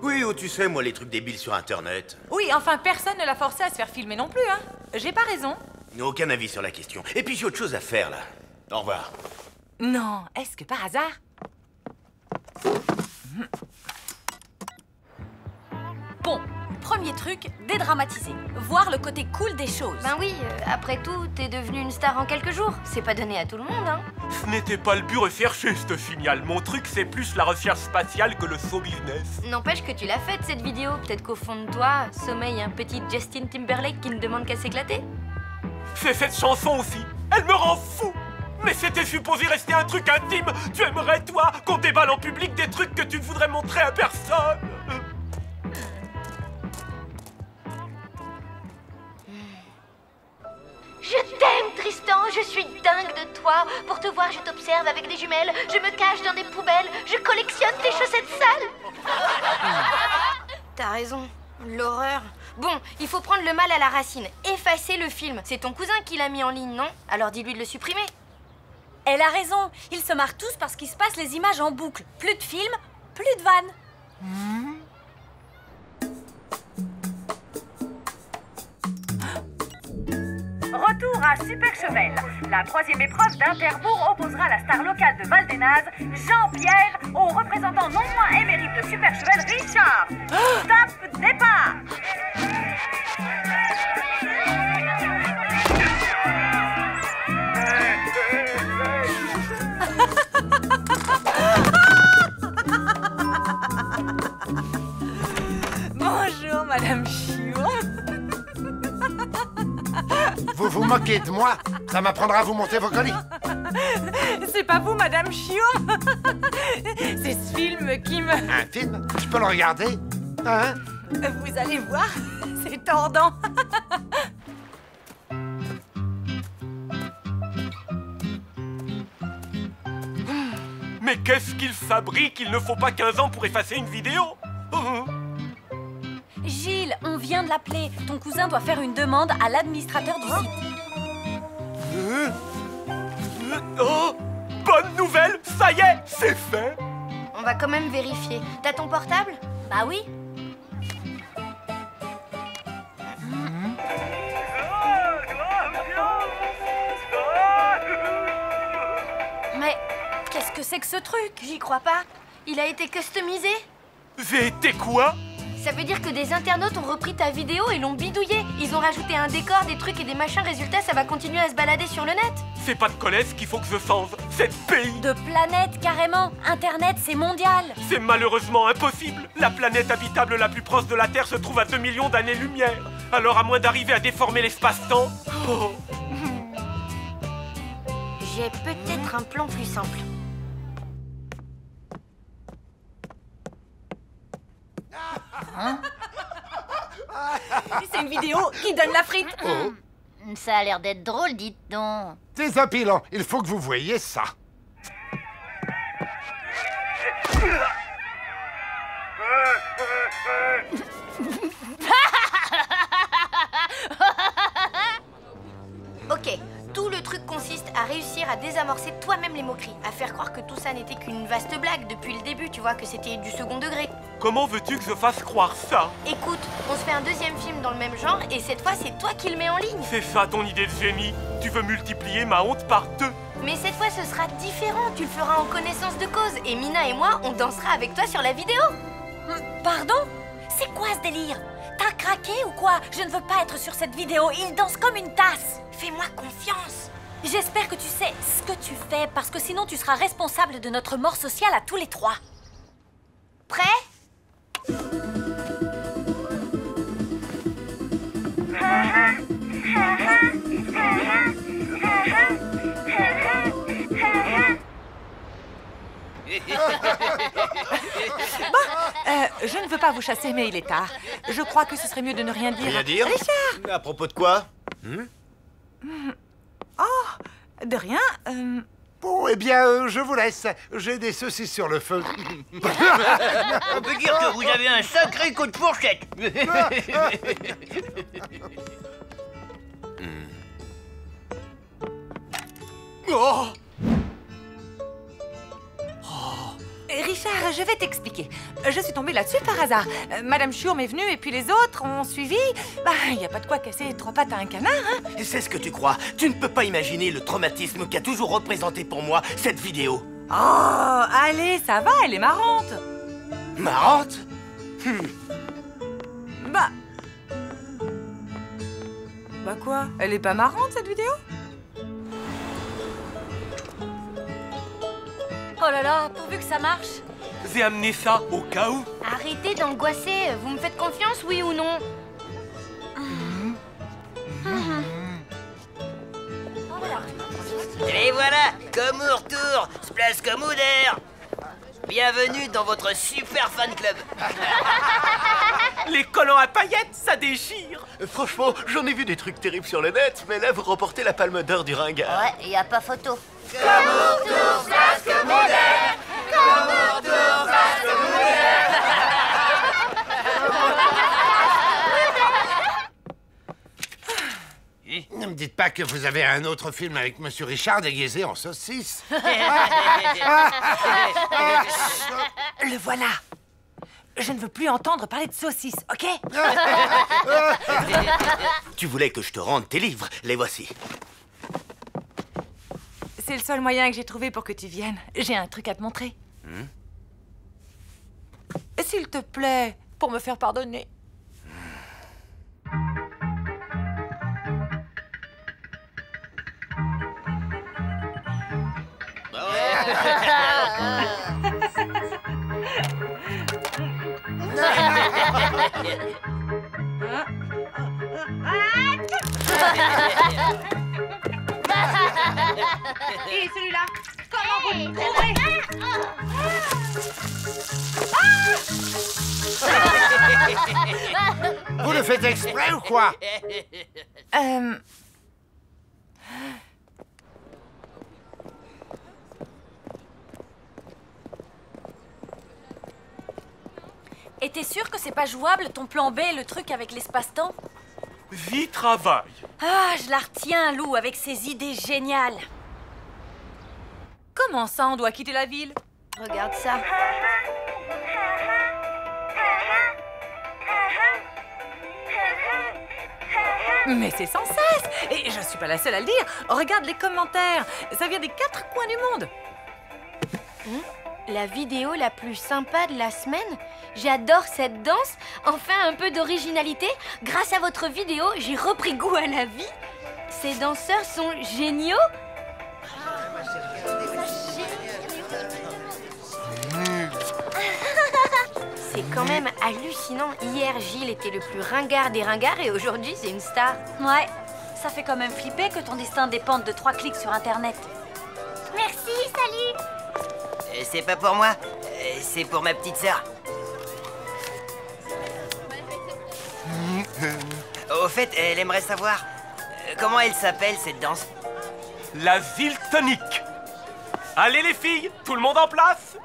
Oui, oh, tu sais, moi, les trucs débiles sur Internet. Oui, enfin, personne ne l'a forcé à se faire filmer non plus, hein. J'ai pas raison. Aucun avis sur la question. Et puis j'ai autre chose à faire, là. Au revoir. Non, est-ce que par hasard... Bon, premier truc, dédramatiser. Voir le côté cool des choses. Ben oui, après tout, t'es devenue une star en quelques jours. C'est pas donné à tout le monde, hein. Ce n'était pas le but recherché, ce signal. Mon truc, c'est plus la recherche spatiale que le show business. N'empêche que tu l'as faite, cette vidéo. Peut-être qu'au fond de toi, sommeille un petit Justin Timberlake qui ne demande qu'à s'éclater. C'est cette chanson aussi. Elle me rend fou. Mais c'était supposé rester un truc intime. Tu aimerais, toi, qu'on déballe en public des trucs que tu ne voudrais montrer à personne. Je t'aime, Tristan, je suis dingue de toi. Pour te voir, je t'observe avec des jumelles, je me cache dans des poubelles, je collectionne tes chaussettes sales. T'as raison, l'horreur. Bon, il faut prendre le mal à la racine, effacer le film. C'est ton cousin qui l'a mis en ligne, non? Alors dis-lui de le supprimer. Elle a raison, ils se marrent tous parce qu'ils se passent les images en boucle. Plus de films, plus de vannes. Retour à Super Chevel. La troisième épreuve d'Interbourg opposera la star locale de Val-des-Nazes, Jean-Pierre, au représentant non moins émérite de Super Chevel, Richard. Stop, départ. Bonjour, Madame Chion. Vous vous moquez de moi? Ça m'apprendra à vous monter vos colis. C'est pas vous, Madame Chion. C'est ce film qui me... Un film? Je peux le regarder? Hein? Vous allez voir, c'est tordant. Mais qu'est-ce qu'il fabrique? Il ne faut pas 15 ans pour effacer une vidéo. Gilles, on vient de l'appeler. Ton cousin doit faire une demande à l'administrateur du site. Oh, bonne nouvelle, ça y est, c'est fait. On va quand même vérifier. T'as ton portable? Bah oui. Mais qu'est-ce que c'est que ce truc? J'y crois pas. Il a été customisé? J'ai été quoi? Ça veut dire que des internautes ont repris ta vidéo et l'ont bidouillé. Ils ont rajouté un décor, des trucs et des machins. Résultat, ça va continuer à se balader sur le net. C'est pas de collège qu'il faut que je change, c'est de pays. De planète, carrément. Internet, c'est mondial. C'est malheureusement impossible. La planète habitable la plus proche de la Terre se trouve à 2 millions d'années-lumière. Alors à moins d'arriver à déformer l'espace-temps... Oh. J'ai peut-être un plan plus simple. Hein? C'est une vidéo qui donne la frite. Oh. Ça a l'air d'être drôle, dites donc. Désopilant, il faut que vous voyiez ça. Ok, tout le truc consiste à réussir à désamorcer toi-même les moqueries, à faire croire que tout ça n'était qu'une vaste blague depuis le début, tu vois, que c'était du second degré. Comment veux-tu que je fasse croire ça? Écoute, on se fait un deuxième film dans le même genre et cette fois c'est toi qui le mets en ligne. C'est ça ton idée de génie? Tu veux multiplier ma honte par 2? Mais cette fois ce sera différent, tu le feras en connaissance de cause et Mina et moi on dansera avec toi sur la vidéo. Pardon? C'est quoi ce délire? T'as craqué ou quoi? Je ne veux pas être sur cette vidéo, il danse comme une tasse. Fais-moi confiance. J'espère que tu sais ce que tu fais, parce que sinon tu seras responsable de notre mort sociale à tous les trois. Prêt? Je ne veux pas vous chasser, mais il est tard. Je crois que ce serait mieux de ne rien dire. Rien dire? Richard! À propos de quoi? Oh, de rien. Bon, eh bien, je vous laisse. J'ai des saucisses sur le feu. On peut dire que vous avez un sacré coup de fourchette. Oh! Richard, je vais t'expliquer. Je suis tombée là-dessus par hasard. Madame Chourme est venue et puis les autres ont suivi. Bah, il n'y a pas de quoi casser 3 pattes à un canard, hein. C'est ce que tu crois. Tu ne peux pas imaginer le traumatisme qu'a toujours représenté pour moi cette vidéo. Oh, allez, ça va, elle est marrante. Marrante? Bah quoi? Elle est pas marrante, cette vidéo? Oh là là, pourvu que ça marche. J'ai amené ça au cas où. Arrêtez d'angoisser. Vous me faites confiance, oui ou non? Et voilà, comme au retour, se place comme au d'air. Bienvenue dans votre super fan club. Les collants à paillettes, ça déchire. Franchement, j'en ai vu des trucs terribles sur le net, mais là, vous remportez la palme d'or du ringard. Ouais, y a pas photo. Comme au retour, place comme au d'air. Comme au retour, place comme au d'air. Ne me dites pas que vous avez un autre film avec Monsieur Richard déguisé en saucisse. Le voilà. Je ne veux plus entendre parler de saucisses, ok? Tu voulais que je te rende tes livres, les voici. C'est le seul moyen que j'ai trouvé pour que tu viennes. J'ai un truc à te montrer. S'il te plaît, pour me faire pardonner. Et celui-là, comment vous le trouverez? Vous le faites exprès ou quoi? Et t'es sûr que c'est pas jouable, ton plan B, le truc avec l'espace-temps? J'y travaille. Ah, je la retiens, Lou, avec ses idées géniales. Comment ça, on doit quitter la ville? Regarde ça. Mais c'est sans cesse! Et je suis pas la seule à le dire. Regarde les commentaires. Ça vient des 4 coins du monde. La vidéo la plus sympa de la semaine? J'adore cette danse. Enfin, un peu d'originalité. Grâce à votre vidéo, j'ai repris goût à la vie. Ces danseurs sont géniaux. C'est quand même hallucinant. Hier, Gilles était le plus ringard des ringards et aujourd'hui, c'est une star. Ouais, ça fait quand même flipper que ton destin dépende de 3 clics sur Internet. Merci, salut. C'est pas pour moi, c'est pour ma petite sœur. Au fait, elle aimerait savoir comment elle s'appelle cette danse. La ville tonique. Allez les filles, tout le monde en place.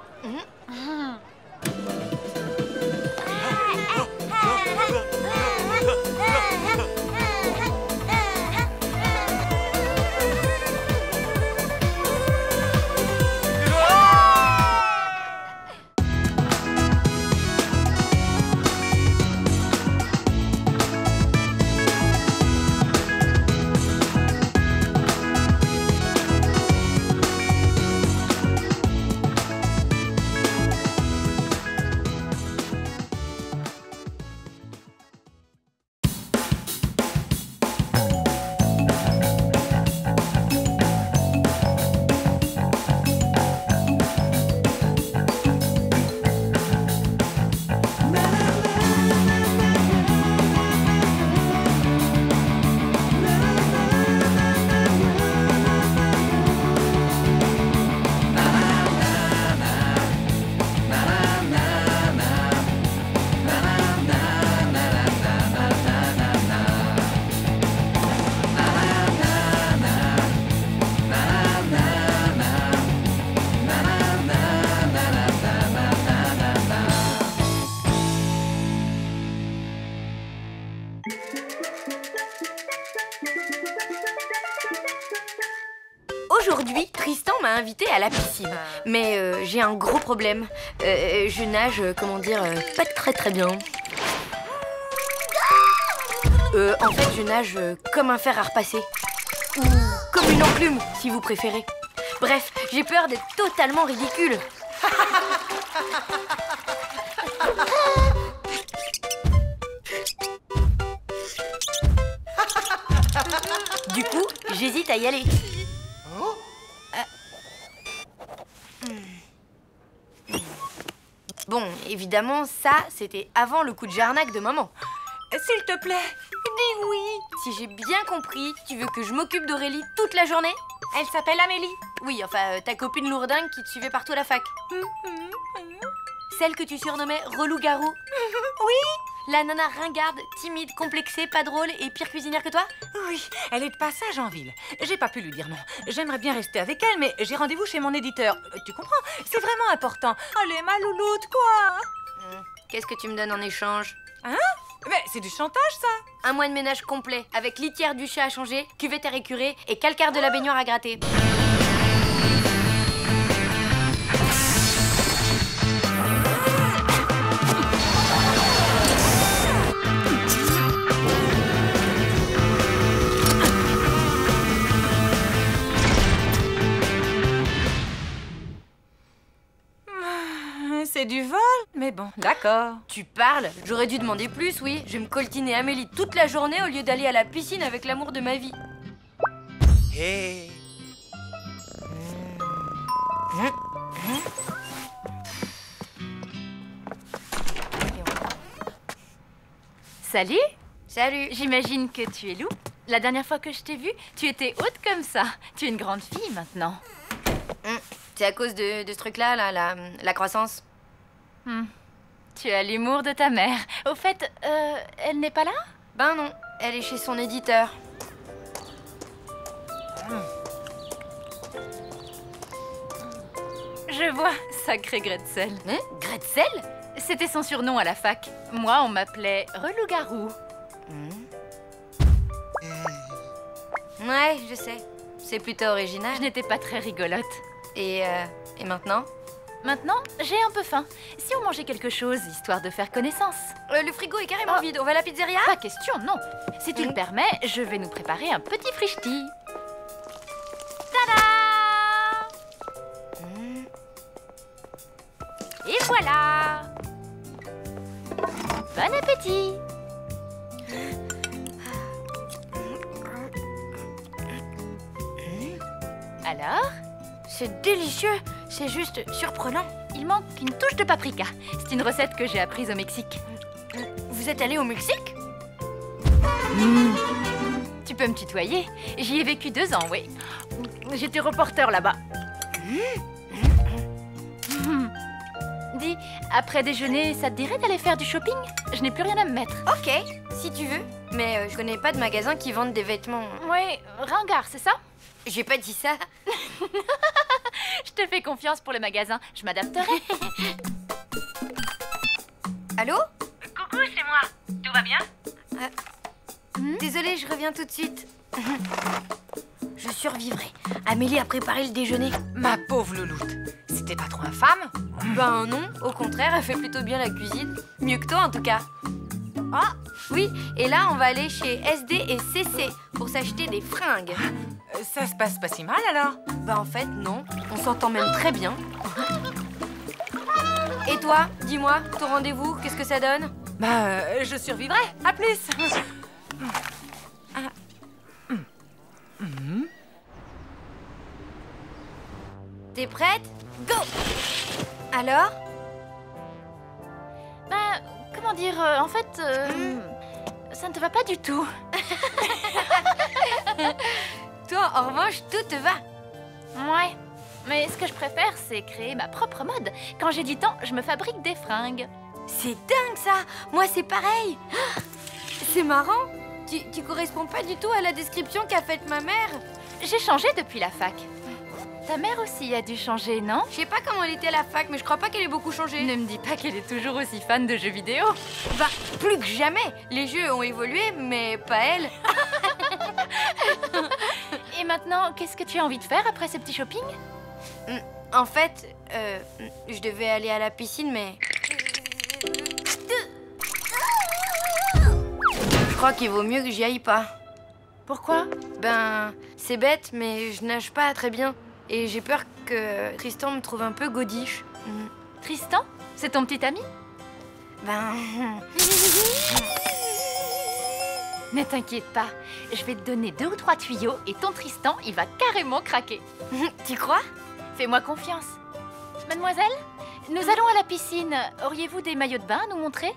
aujourd'hui, Tristan m'a invité à la piscine. Mais j'ai un gros problème. Je nage, comment dire, pas très bien. En fait, je nage comme un fer à repasser. Ou comme une enclume, si vous préférez. Bref, j'ai peur d'être totalement ridicule. Du coup, j'hésite à y aller. Bon, évidemment, ça, c'était avant le coup de jarnac de maman. S'il te plaît, dis oui. Si j'ai bien compris, tu veux que je m'occupe d'Aurélie toute la journée? Elle s'appelle Amélie. Oui, enfin, ta copine lourdingue qui te suivait partout à la fac. Celle que tu surnommais relou-garou. Oui. La nana ringarde, timide, complexée, pas drôle et pire cuisinière que toi? Oui, elle est de passage en ville. J'ai pas pu lui dire non. J'aimerais bien rester avec elle, mais j'ai rendez-vous chez mon éditeur. Tu comprends? C'est vraiment important. Allez, ma louloute, quoi. Qu'est-ce que tu me donnes en échange? Hein? Mais c'est du chantage, ça. Un mois de ménage complet, avec litière du chat à changer, cuvette à récurer et calcaire de la baignoire à gratter. C'est du vol, mais bon, d'accord. Tu parles? J'aurais dû demander plus, oui. Je vais me coltiner Amélie toute la journée au lieu d'aller à la piscine avec l'amour de ma vie. Hé. Salut. Salut. J'imagine que tu es Lou. La dernière fois que je t'ai vue, tu étais haute comme ça. Tu es une grande fille maintenant. C'est à cause de ce truc-là, là, la croissance. Tu as l'humour de ta mère. Au fait, elle n'est pas là? Ben non, elle est chez son éditeur. Je vois, sacré Gretzel. Gretzel? C'était son surnom à la fac. Moi, on m'appelait Relou-garou. Ouais, je sais. C'est plutôt original. Je n'étais pas très rigolote. Et maintenant? Maintenant, j'ai un peu faim. Si on mangeait quelque chose, histoire de faire connaissance. Le frigo est carrément vide. On va à la pizzeria? Pas question, non. Si tu le permets, je vais nous préparer un petit frichti. Tada! Et voilà! Bon appétit! Alors? C'est délicieux. C'est juste surprenant. Il manque une touche de paprika. C'est une recette que j'ai apprise au Mexique. Vous êtes allé au Mexique? Tu peux me tutoyer. J'y ai vécu 2 ans, oui. J'étais reporter là-bas. Dis, après déjeuner, ça te dirait d'aller faire du shopping? Je n'ai plus rien à me mettre. Ok, si tu veux. Mais je connais pas de magasin qui vendent des vêtements. Oui, ringard, c'est ça? J'ai pas dit ça. Je te fais confiance pour le magasin. Je m'adapterai. Allô? Coucou, c'est moi. Tout va bien? Désolée, je reviens tout de suite. Je survivrai. Amélie a préparé le déjeuner. Ma pauvre louloute, c'était pas trop infâme? Ben non, au contraire, elle fait plutôt bien la cuisine. Mieux que toi en tout cas. Ah! Oui, et là on va aller chez SD et CC pour s'acheter des fringues. Ça se passe pas si mal alors? Bah en fait non, on s'entend même très bien. Et toi, dis-moi, ton rendez-vous, qu'est-ce que ça donne? Bah je survivrai, à plus. T'es prête? Go! Alors? Ben, comment dire, en fait, ça ne te va pas du tout. Toi, en revanche, tout te va. Ouais, mais ce que je préfère, c'est créer ma propre mode. Quand j'ai du temps, je me fabrique des fringues. C'est dingue ça! Moi, c'est pareil. C'est marrant. Tu corresponds pas du tout à la description qu'a faite ma mère. J'ai changé depuis la fac. Ta mère aussi a dû changer, non? Je sais pas comment elle était à la fac, mais je crois pas qu'elle ait beaucoup changé. Ne me dis pas qu'elle est toujours aussi fan de jeux vidéo. Bah, plus que jamais. Les jeux ont évolué, mais pas elle. Et maintenant, qu'est-ce que tu as envie de faire après ce petit shopping? En fait, je devais aller à la piscine, mais... Je crois qu'il vaut mieux que j'y aille pas. Pourquoi? Ben, c'est bête, mais je nage pas très bien. Et j'ai peur que Tristan me trouve un peu godiche. Tristan? C'est ton petit ami? Ben... Ne t'inquiète pas, je vais te donner 2 ou 3 tuyaux et ton Tristan, il va carrément craquer. Tu crois? Fais-moi confiance. Mademoiselle, nous allons à la piscine. Auriez-vous des maillots de bain à nous montrer?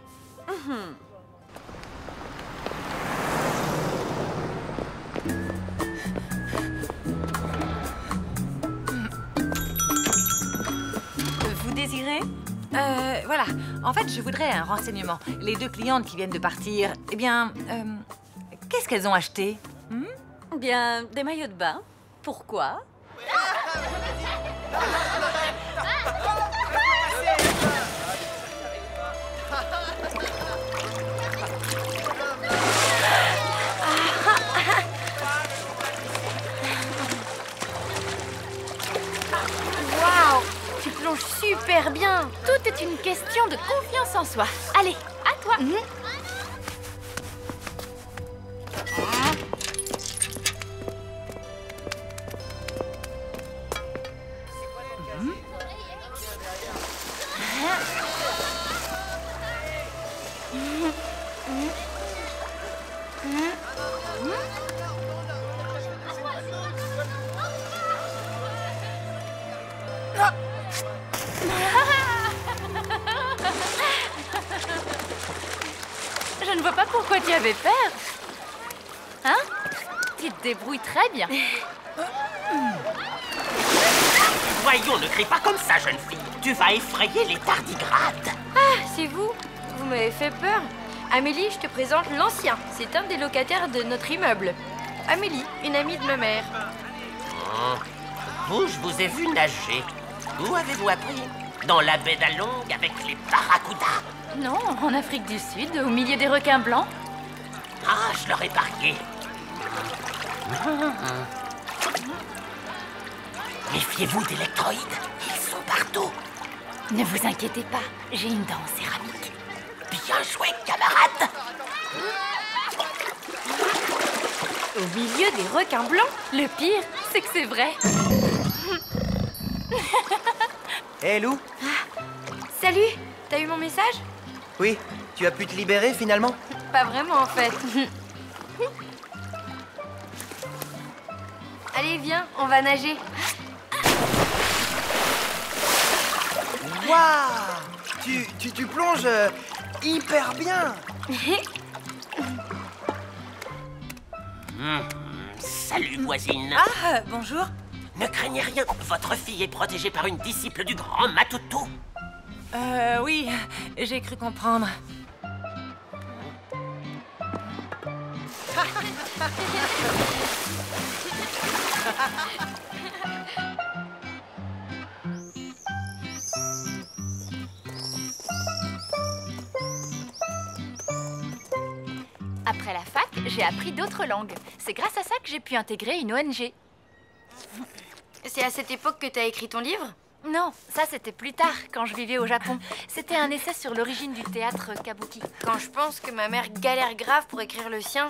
Vous désirez? Voilà. En fait, je voudrais un renseignement. Les 2 clientes qui viennent de partir, eh bien, qu'est-ce qu'elles ont acheté? Bien, des maillots de bain. Pourquoi? Waouh! Tu plonges super bien! Tout est une question de confiance en soi. Allez, à toi. Je ne vois pas pourquoi tu avais peur. Hein? Tu te débrouilles très bien. Voyons, ne crie pas comme ça, jeune fille. Tu vas effrayer les tardigrades. Ah, c'est vous? Vous m'avez fait peur. Amélie, je te présente l'ancien. C'est un des locataires de notre immeuble. Amélie, une amie de ma mère. Vous, je vous ai vu nager. Où avez-vous appris? Dans la baie d'Along avec les barracudas? Non, en Afrique du Sud, au milieu des requins blancs. Ah, je leur ai parié. Méfiez-vous d'électroïdes. Ils sont partout. Ne vous inquiétez pas, j'ai une dent en céramique. Bien joué, camarade. Au milieu des requins blancs? Le pire, c'est que c'est vrai. Hé, Lou? Salut, t'as eu mon message? Oui, tu as pu te libérer finalement? Pas vraiment en fait. Allez, viens, on va nager. Waouh! Tu plonges hyper bien! Salut, voisine. Ah, bonjour. Ne craignez rien, votre fille est protégée par une disciple du grand Matoutou. Oui, j'ai cru comprendre. Après la fac, j'ai appris d'autres langues. C'est grâce à ça que j'ai pu intégrer une ONG. C'est à cette époque que t'as écrit ton livre? Non, ça c'était plus tard, quand je vivais au Japon. C'était un essai sur l'origine du théâtre kabuki. Quand je pense que ma mère galère grave pour écrire le sien.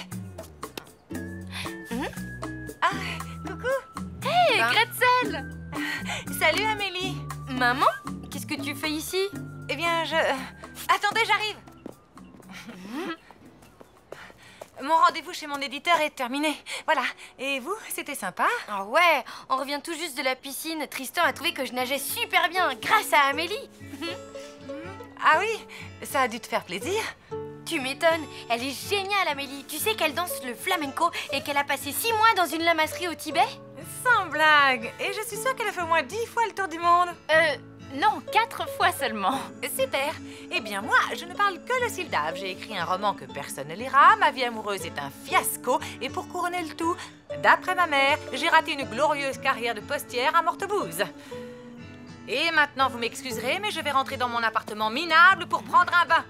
Ah, coucou. Hé, Gretzel! Salut, Amélie. Maman? Qu'est-ce que tu fais ici? Eh bien, Attendez, j'arrive. Mon rendez-vous chez mon éditeur est terminé. Voilà. Et vous, c'était sympa? Ah ouais, on revient tout juste de la piscine. Tristan a trouvé que je nageais super bien grâce à Amélie. Ah oui? Ça a dû te faire plaisir? Tu m'étonnes. Elle est géniale, Amélie. Tu sais qu'elle danse le flamenco et qu'elle a passé 6 mois dans une lamasserie au Tibet? Sans blague. Et je suis sûre qu'elle a fait au moins 10 fois le tour du monde. Non, 4 fois seulement. Super. Eh bien, moi, je ne parle que le Sildave. J'ai écrit un roman que personne ne lira. Ma vie amoureuse est un fiasco. Et pour couronner le tout, d'après ma mère, j'ai raté une glorieuse carrière de postière à Mortebouze. Et maintenant, vous m'excuserez, mais je vais rentrer dans mon appartement minable pour prendre un bain.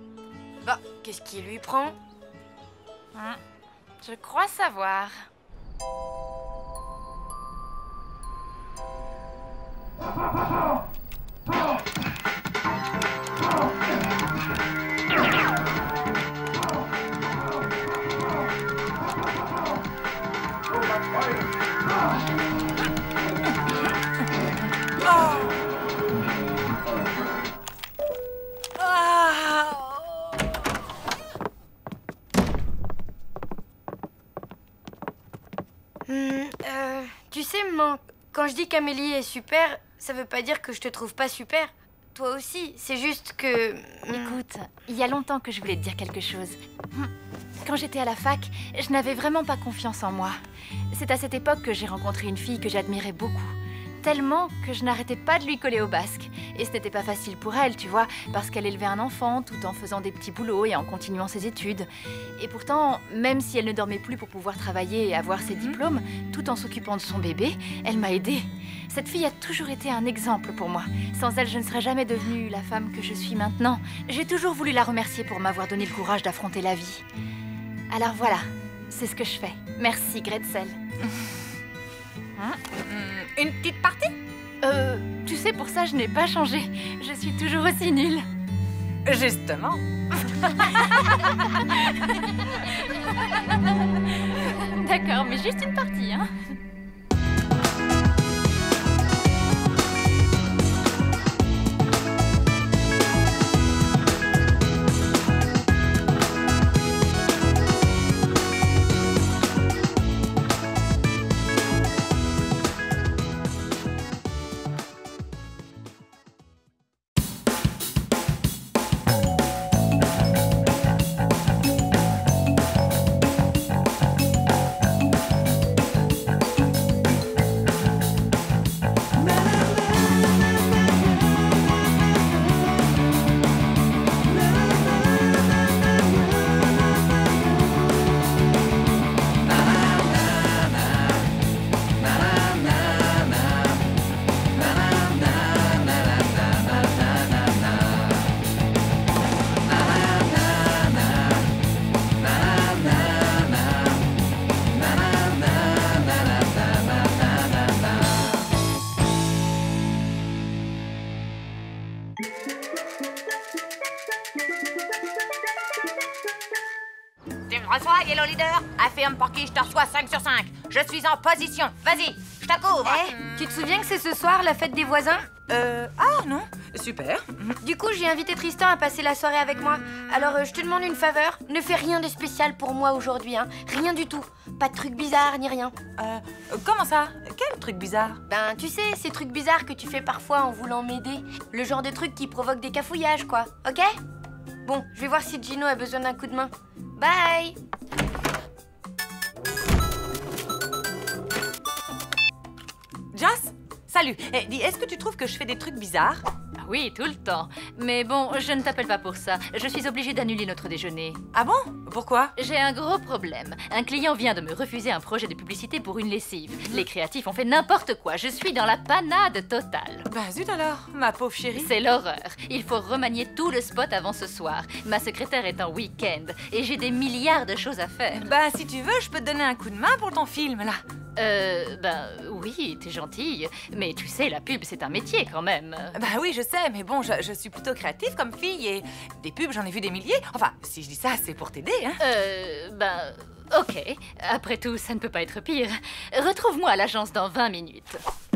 Bah, qu'est-ce qui lui prend? Je crois savoir. Tu sais, maman, quand je dis qu'Amélie est super, ça veut pas dire que je te trouve pas super. Toi aussi, c'est juste que... Écoute, il y a longtemps que je voulais te dire quelque chose. Quand j'étais à la fac, je n'avais vraiment pas confiance en moi. C'est à cette époque que j'ai rencontré une fille que j'admirais beaucoup. Tellement que je n'arrêtais pas de lui coller au basque. Et ce n'était pas facile pour elle, tu vois, parce qu'elle élevait un enfant tout en faisant des petits boulots et en continuant ses études. Et pourtant, même si elle ne dormait plus pour pouvoir travailler et avoir ses diplômes, tout en s'occupant de son bébé, elle m'a aidée. Cette fille a toujours été un exemple pour moi. Sans elle, je ne serais jamais devenue la femme que je suis maintenant. J'ai toujours voulu la remercier pour m'avoir donné le courage d'affronter la vie. Alors voilà, c'est ce que je fais. Merci, Gretzel. Une petite partie? Tu sais, pour ça, je n'ai pas changé. Je suis toujours aussi nulle. Justement. D'accord, mais juste une partie, hein. Reçois, Yellow Leader. Affirme pour qui je te reçois 5 sur 5. Je suis en position. Vas-y, je te couvre. Tu te souviens que c'est ce soir la fête des voisins? Ah non, super. Du coup, j'ai invité Tristan à passer la soirée avec moi. Alors, je te demande une faveur. Ne fais rien de spécial pour moi aujourd'hui, hein. Rien du tout. Pas de trucs bizarres ni rien. Comment ça? Quel truc bizarre? Ben, tu sais, ces trucs bizarres que tu fais parfois en voulant m'aider. Le genre de trucs qui provoquent des cafouillages, quoi. Ok? Bon, je vais voir si Gino a besoin d'un coup de main. Bye! Jas, salut. Dis, est-ce que tu trouves que je fais des trucs bizarres? Oui, tout le temps. Mais bon, je ne t'appelle pas pour ça. Je suis obligée d'annuler notre déjeuner. Ah bon? Pourquoi? J'ai un gros problème. Un client vient de me refuser un projet de publicité pour une lessive. Les créatifs ont fait n'importe quoi. Je suis dans la panade totale. Bah zut alors, ma pauvre chérie. C'est l'horreur. Il faut remanier tout le spot avant ce soir. Ma secrétaire est en week-end et j'ai des milliards de choses à faire. Bah si tu veux, je peux te donner un coup de main pour ton film, là. Oui, t'es gentille. Mais tu sais, la pub, c'est un métier quand même. Bah oui, je sais, mais bon, je suis plutôt créative comme fille et des pubs, j'en ai vu des milliers. Enfin, si je dis ça, c'est pour t'aider, hein. Ok. Après tout, ça ne peut pas être pire. Retrouve-moi à l'agence dans 20 minutes.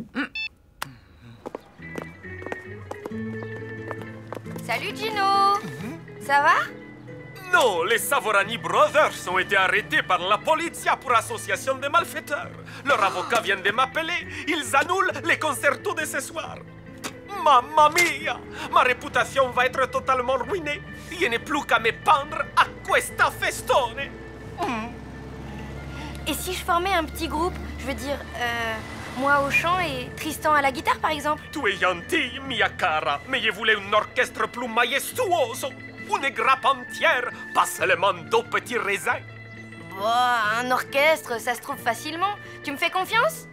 Salut Gino. Ça va? Non, les Savorani Brothers ont été arrêtés par la polizia pour association de malfaiteurs. Leur avocat vient de m'appeler. Ils annulent les concertos de ce soir. Mamma mia! Ma réputation va être totalement ruinée. Il n'est plus qu'à me pendre à questa festone. Et si je formais un petit groupe, je veux dire, moi au chant et Tristan à la guitare par exemple? Tu es gentille, mia cara, mais je voulais un orchestre plus majestuoso. Une grappe entière, pas seulement 2 petits raisins. Bon, un orchestre, ça se trouve facilement. Tu me fais confiance?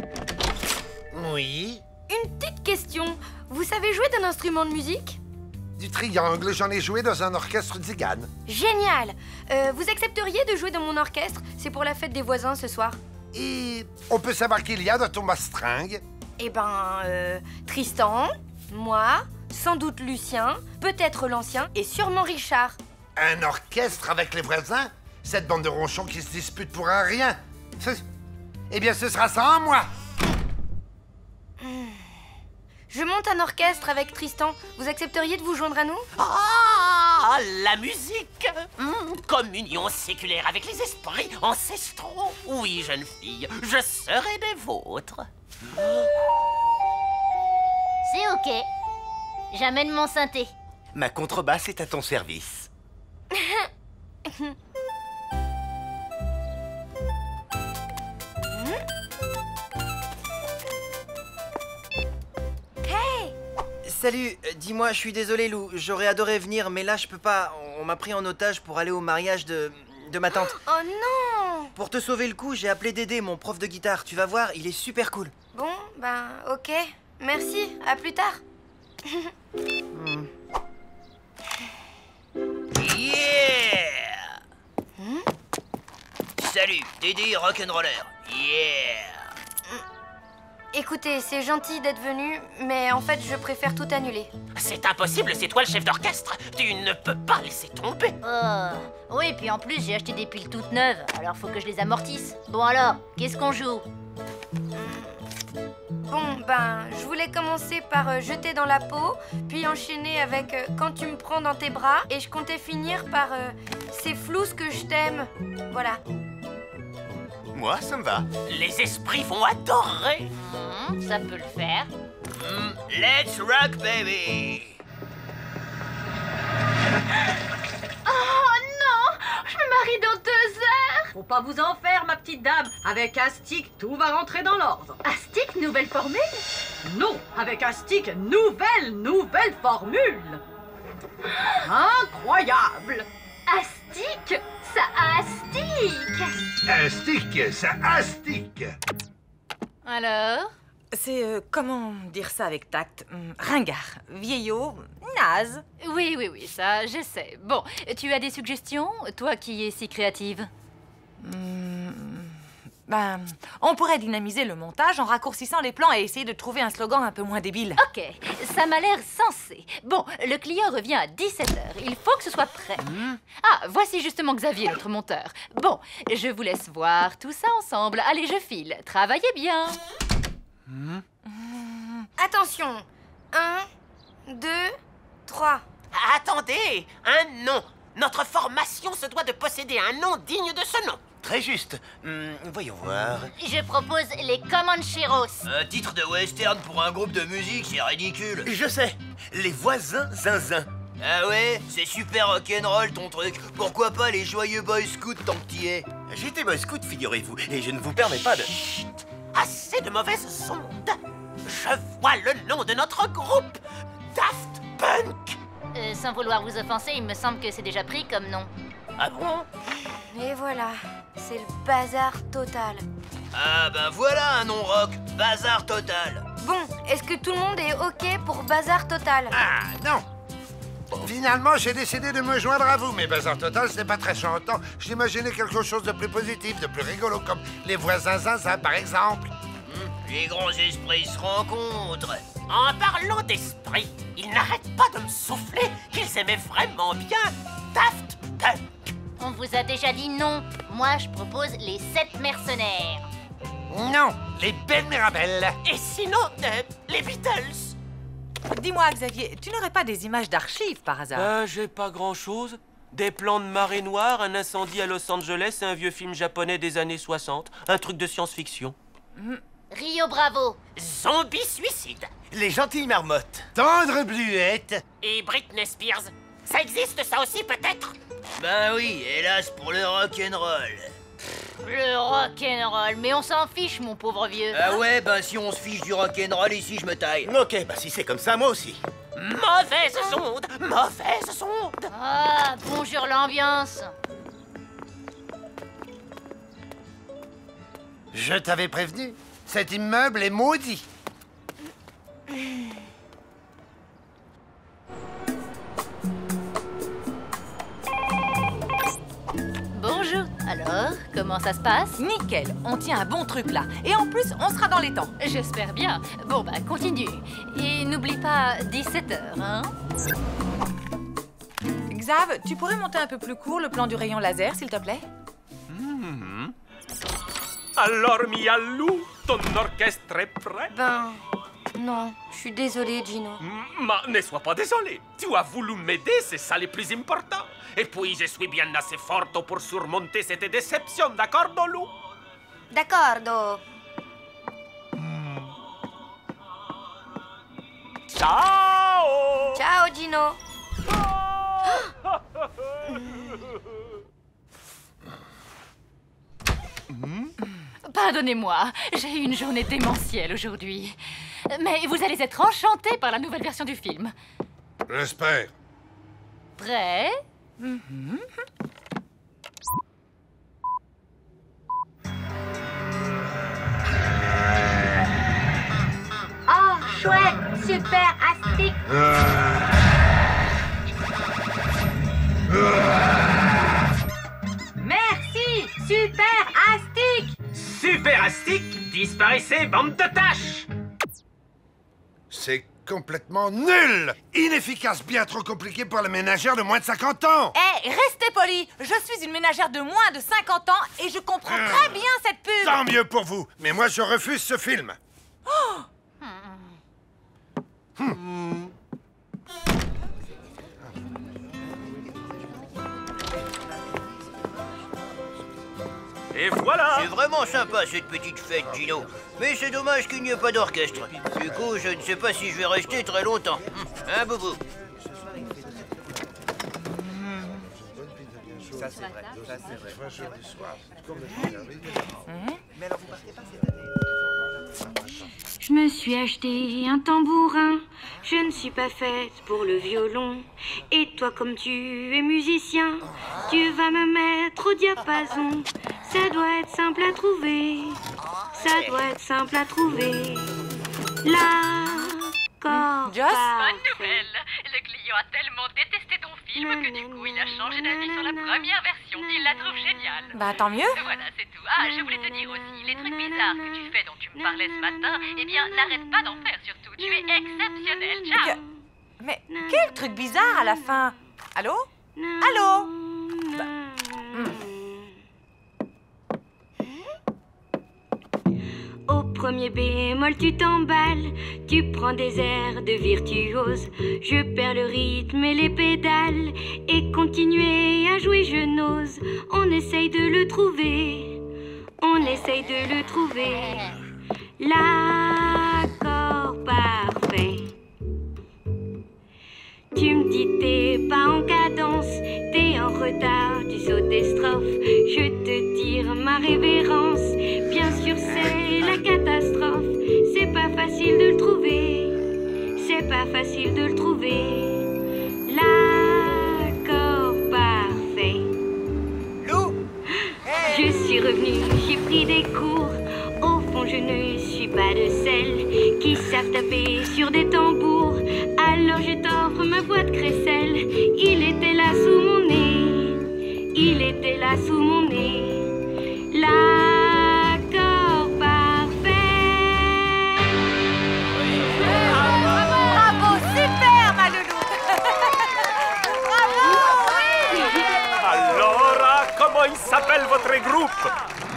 Oui. Une petite question. Vous savez jouer d'un instrument de musique? du triangle. J'en ai joué dans un orchestre tzigane. Génial. Vous accepteriez de jouer dans mon orchestre? C'est pour la fête des voisins ce soir. Et on peut savoir qu'il y a dans ton bastringue? Eh ben, Tristan, moi, sans doute Lucien, peut-être l'ancien et sûrement Richard. Un orchestre avec les voisins? Cette bande de ronchons qui se disputent pour un rien. Eh bien, ce sera sans moi. Je monte un orchestre avec Tristan. Vous accepteriez de vous joindre à nous? Ah, la musique! Communion séculaire avec les esprits ancestraux. Oui, jeune fille, je serai des vôtres. C'est ok. J'amène mon synthé. Ma contrebasse est à ton service. Salut, dis-moi, je suis désolé Lou, j'aurais adoré venir, mais là je peux pas. On m'a pris en otage pour aller au mariage de ma tante. Oh non! Pour te sauver le coup, j'ai appelé Dédé, mon prof de guitare. Tu vas voir, il est super cool. Bon, ben, ok. Merci, à plus tard. Yeah! Salut, Dédé rock'n'roller. Yeah! Écoutez, c'est gentil d'être venu, mais en fait, je préfère tout annuler. C'est impossible, c'est toi le chef d'orchestre. Tu ne peux pas laisser tomber. Oui, puis en plus, j'ai acheté des piles toutes neuves, alors faut que je les amortisse. Bon alors, qu'est-ce qu'on joue? Bon, ben, je voulais commencer par jeter dans la peau, puis enchaîner avec quand tu me prends dans tes bras, et je comptais finir par c'est flou ce que je t'aime. Voilà. Moi, ça me va. Les esprits vont adorer. Ça peut le faire. Let's rock, baby. Oh non! Je me marie dans 2 heures! Faut pas vous en faire, ma petite dame. Avec un stick, tout va rentrer dans l'ordre. Astic, nouvelle formule? Non, avec un stick, nouvelle formule. Incroyable! Astic? Ça astique! Un stick, ça astique. Alors? C'est, comment dire ça avec tact? Ringard, vieillot, naze. Oui, ça, j'essaie. Bon, tu as des suggestions, toi qui es si créative? Ben, on pourrait dynamiser le montage en raccourcissant les plans et essayer de trouver un slogan un peu moins débile. Ok, ça m'a l'air sensé. Bon, le client revient à 17h. Il faut que ce soit prêt. Ah, voici justement Xavier, notre monteur. Bon, je vous laisse voir tout ça ensemble. Allez, je file. Travaillez bien. Attention. 1, 2, 3. Attendez, un nom. Notre formation se doit de posséder un nom digne de ce nom. Très juste. Voyons voir. Je propose les Comancheros. Un titre de western pour un groupe de musique, c'est ridicule. Je sais. Les voisins zinzin. Ah ouais? C'est super rock'n'roll ton truc. Pourquoi pas les joyeux boy scouts tant que t'y es? J'étais boy scout, figurez-vous, et je ne vous permets pas de... Chut! Assez de mauvaises ondes. Je vois le nom de notre groupe. Daft Punk. Sans vouloir vous offenser, il me semble que c'est déjà pris comme nom. Ah bon? Et voilà, c'est le bazar total. Ah ben voilà un nom rock, bazar total. Bon, est-ce que tout le monde est ok pour bazar total? Ah, non. Finalement, j'ai décidé de me joindre à vous, mais Bazar Total, c'est pas très chantant. J'imaginais quelque chose de plus positif, de plus rigolo, comme les voisins zinzin, par exemple. Les grands esprits se rencontrent. En parlant d'esprit, ils n'arrêtent pas de me souffler qu'ils aimaient vraiment bien Daft Punk. On vous a déjà dit non. Moi, je propose les 7 mercenaires. Non, les belles Mirabelles. Et sinon, les Beatles. Dis-moi, Xavier, tu n'aurais pas des images d'archives par hasard? J'ai pas grand-chose. Des plans de marée noire, un incendie à Los Angeles et un vieux film japonais des années 60. Un truc de science-fiction. Rio Bravo. Zombie suicide. Les gentilles marmottes. Tendre bluette. Et Britney Spears. Ça existe ça aussi peut-être? Ben oui, hélas pour le rock'n'roll. Le rock'n'roll, mais on s'en fiche, mon pauvre vieux. Ah ouais, ben si on se fiche du rock'n'roll ici, je me taille. Ok, bah si c'est comme ça, moi aussi. Mauvaise onde, mauvaise onde. Ah, bonjour l'ambiance. Je t'avais prévenu. Cet immeuble est maudit. ça se passe? Nickel, on tient un bon truc là. Et en plus, on sera dans les temps. J'espère bien. Bon, bah, continue. Et n'oublie pas 17h, hein? Xav, tu pourrais monter un peu plus court le plan du rayon laser, s'il te plaît? Alors, Mialou, ton orchestre est prêt? Ben, non, je suis désolée, Gino. Mais ne sois pas désolé. Tu as voulu m'aider, c'est ça le plus important. Et puis, je suis bien assez forte pour surmonter cette déception, d'accord, Lou? D'accordo. Ciao! Ciao, Gino. Pardonnez-moi, j'ai eu une journée démentielle aujourd'hui. Mais vous allez être enchantés par la nouvelle version du film. J'espère. Prêt? Oh, chouette, super astique. Merci, super astique. Super Astique, disparaissez, bande de tâches! C'est complètement nul! Inefficace, bien trop compliqué pour la ménagère de moins de 50 ans! Hé, restez polis! Je suis une ménagère de moins de 50 ans et je comprends très bien cette pub! Tant mieux pour vous, mais moi je refuse ce film. Oh! Et voilà! C'est vraiment sympa cette petite fête, Gino. Mais c'est dommage qu'il n'y ait pas d'orchestre. Du coup, je ne sais pas si je vais rester très longtemps. Hein, Boubou? Ça, c'est vrai. Ça, c'est vrai. Mais alors, vous partez pas cette année? Je me suis acheté un tambourin, je ne suis pas faite pour le violon. Et toi, comme tu es musicien, tu vas me mettre au diapason. Ça doit être simple à trouver, ça doit être simple à trouver. L'accord Joss? Bonne nouvelle! Le client a tellement détesté ton film que du coup, il a changé d'avis sur la première version. Il la trouve géniale. Bah, tant mieux. Voilà, c'est tout. Ah, je voulais te dire aussi, les trucs bizarres que tu fais dont tu me parlais ce matin, eh bien, n'arrête pas d'en faire surtout. Tu es exceptionnel. Ciao! Mais quel truc bizarre à la fin! Allô? Allô? Au premier bémol, tu t'emballes, tu prends des airs de virtuose. Je perds le rythme et les pédales, et continuer à jouer, je n'ose. On essaye de le trouver, on essaye de le trouver. L'accord parfait. Tu me dis t'es pas en cadence, t'es en retard, tu sautes des strophes. Je te tire ma révérence, bien sûr c'est la catastrophe. C'est pas facile de le trouver, c'est pas facile de le trouver. L'accord parfait. Lou! Je suis revenue, j'ai pris des cours. Au fond je ne suis pas de celles qui savent taper sur des tambours. Alors je t'offre ma voix de crécelle. Il était là sous mon nez, il était là sous mon nez. L'accord parfait. Bravo, super, ma loulou! Bravo! Alors, comment il s'appelle votre groupe?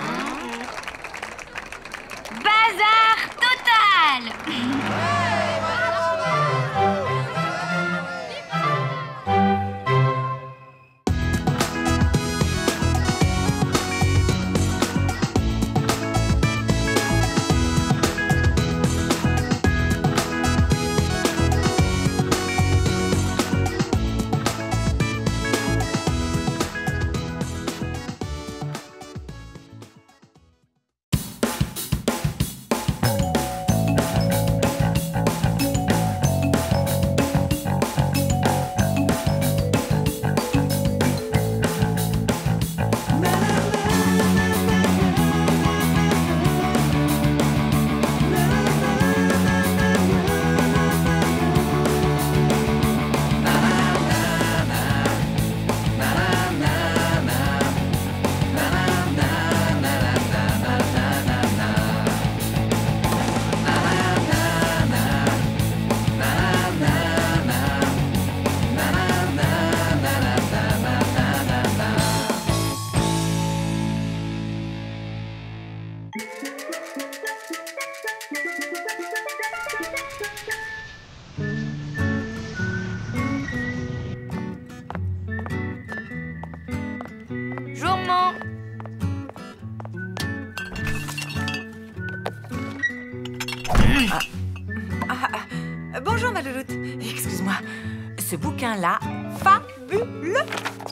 Bazar total. Jourment. Bonjour, ma louloute. Excuse-moi. Ce bouquin-là, fabuleux.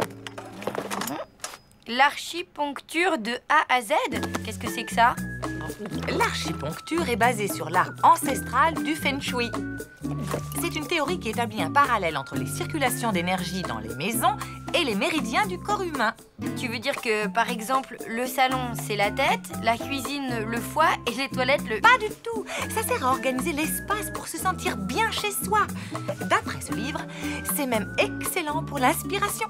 L'archiponcture de A à Z? Qu'est-ce que c'est que ça? L'archiponcture est basée sur l'art ancestral du Feng Shui. C'est une théorie qui établit un parallèle entre les circulations d'énergie dans les maisons et les méridiens du corps humain. Tu veux dire que, par exemple, le salon, c'est la tête, la cuisine, le foie et les toilettes, le... Pas du tout. Ça sert à organiser l'espace pour se sentir bien chez soi. D'après ce livre, c'est même excellent pour l'inspiration.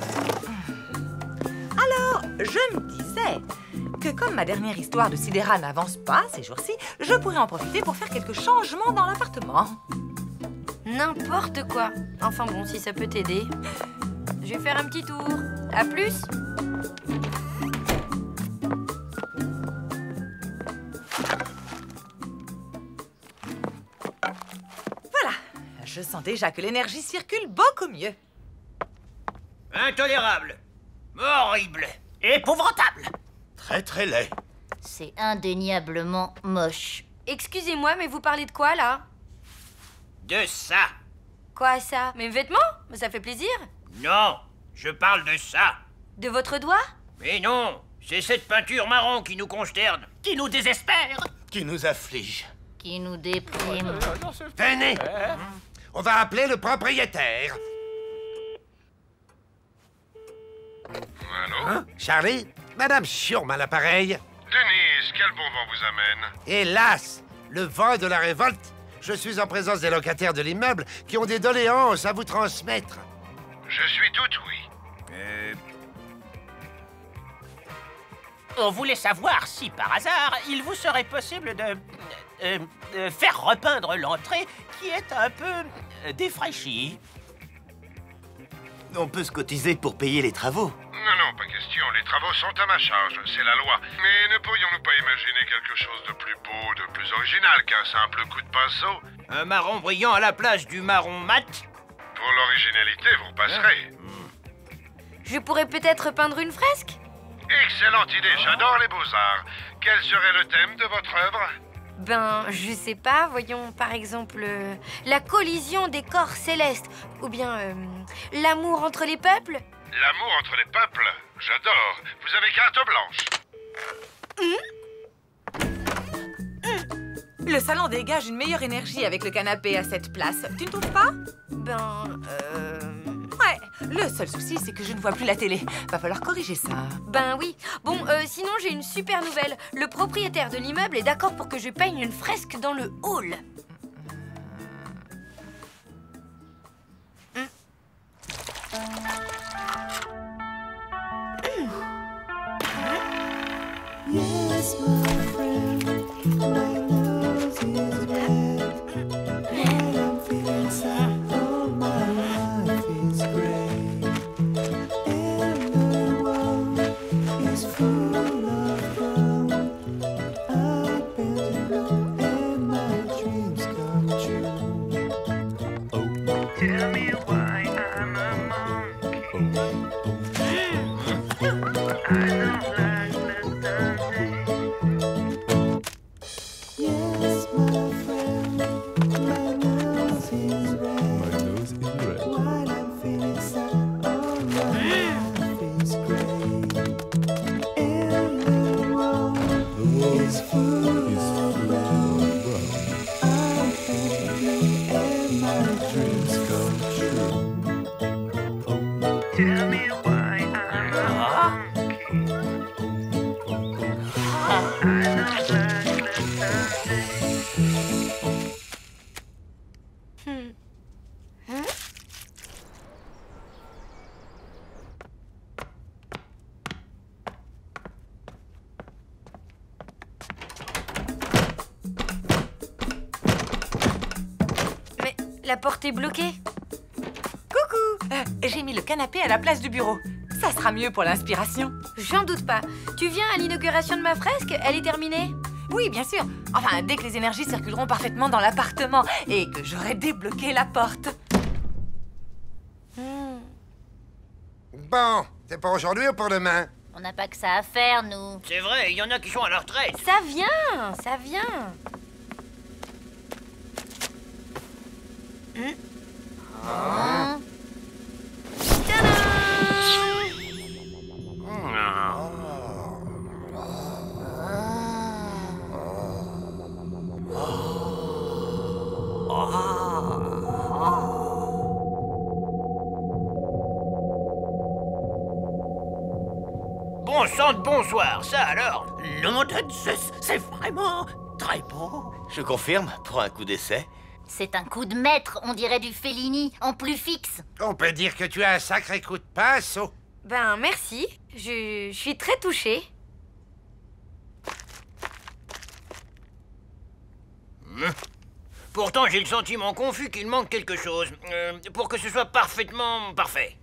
Alors, je me disais que comme ma dernière histoire de sidéra n'avance pas ces jours-ci, je pourrais en profiter pour faire quelques changements dans l'appartement. N'importe quoi. Enfin bon, si ça peut t'aider. Je vais faire un petit tour. À plus. Voilà. Je sens déjà que l'énergie circule beaucoup mieux. Intolérable. Horrible. Épouvantable. Très très laid. C'est indéniablement moche. Excusez-moi, mais vous parlez de quoi, là? De ça. Quoi, ça? Mes vêtements? Ça fait plaisir. Non, je parle de ça. De votre doigt? Mais non, c'est cette peinture marron qui nous consterne, qui nous désespère, qui nous afflige, qui nous déprime. Venez, on va appeler le propriétaire. Allô? Hein? Charlie? Madame Schurm à l'appareil. Denise, quel bon vent vous amène? Hélas, le vent de la révolte. Je suis en présence des locataires de l'immeuble qui ont des doléances à vous transmettre. Je suis tout oui. On voulait savoir si, par hasard, il vous serait possible de faire repeindre l'entrée qui est un peu défraîchie. On peut se cotiser pour payer les travaux. Non, pas question. Les travaux sont à ma charge, c'est la loi. Mais ne pourrions-nous pas imaginer quelque chose de plus beau, de plus original qu'un simple coup de pinceau? Un marron brillant à la place du marron mat? Pour l'originalité, vous repasserez. Je pourrais peut-être peindre une fresque? Excellente idée, j'adore les beaux-arts. Quel serait le thème de votre œuvre? Ben, je sais pas, voyons, par exemple, la collision des corps célestes, ou bien l'amour entre les peuples. L'amour entre les peuples? J'adore. Vous avez carte blanche. Le salon dégage une meilleure énergie avec le canapé à cette place. Tu ne trouves pas? Ouais, le seul souci, c'est que je ne vois plus la télé. Va falloir corriger ça. Ben oui. Bon, sinon, j'ai une super nouvelle. Le propriétaire de l'immeuble est d'accord pour que je peigne une fresque dans le hall. Yes, my friend, my nose is red. What I'm feeling sad, all my life is gray. And the world is full of fun. I've been to blow and my dreams come true. Tell me why I'm a monkey. I don't like yes, my friend, my nose is red. While I'm feeling sad, all my life is gray. And the world is full of brown. I'm happy and my dreams come true. Tell me why I'm a monkey. I don't like Mais la porte est bloquée. Coucou. J'ai mis le canapé à la place du bureau. Ça sera mieux pour l'inspiration. J'en doute pas. Tu viens à l'inauguration de ma fresque? Elle est terminée? Oui, bien sûr. Enfin, dès que les énergies circuleront parfaitement dans l'appartement et que j'aurai débloqué la porte. Bon, c'est pour aujourd'hui ou pour demain? On n'a pas que ça à faire, nous. C'est vrai, il y en a qui sont à la retraite. Ça vient, ça vient. Bon sang de bonsoir, ça alors. Nom de Zeus, c'est vraiment très beau. Je confirme, pour un coup d'essai. C'est un coup de maître, on dirait du Fellini, en plus fixe. On peut dire que tu as un sacré coup de pinceau. Ben, merci. Je suis très touchée. Pourtant, j'ai le sentiment confus qu'il manque quelque chose. Pour que ce soit parfaitement parfait.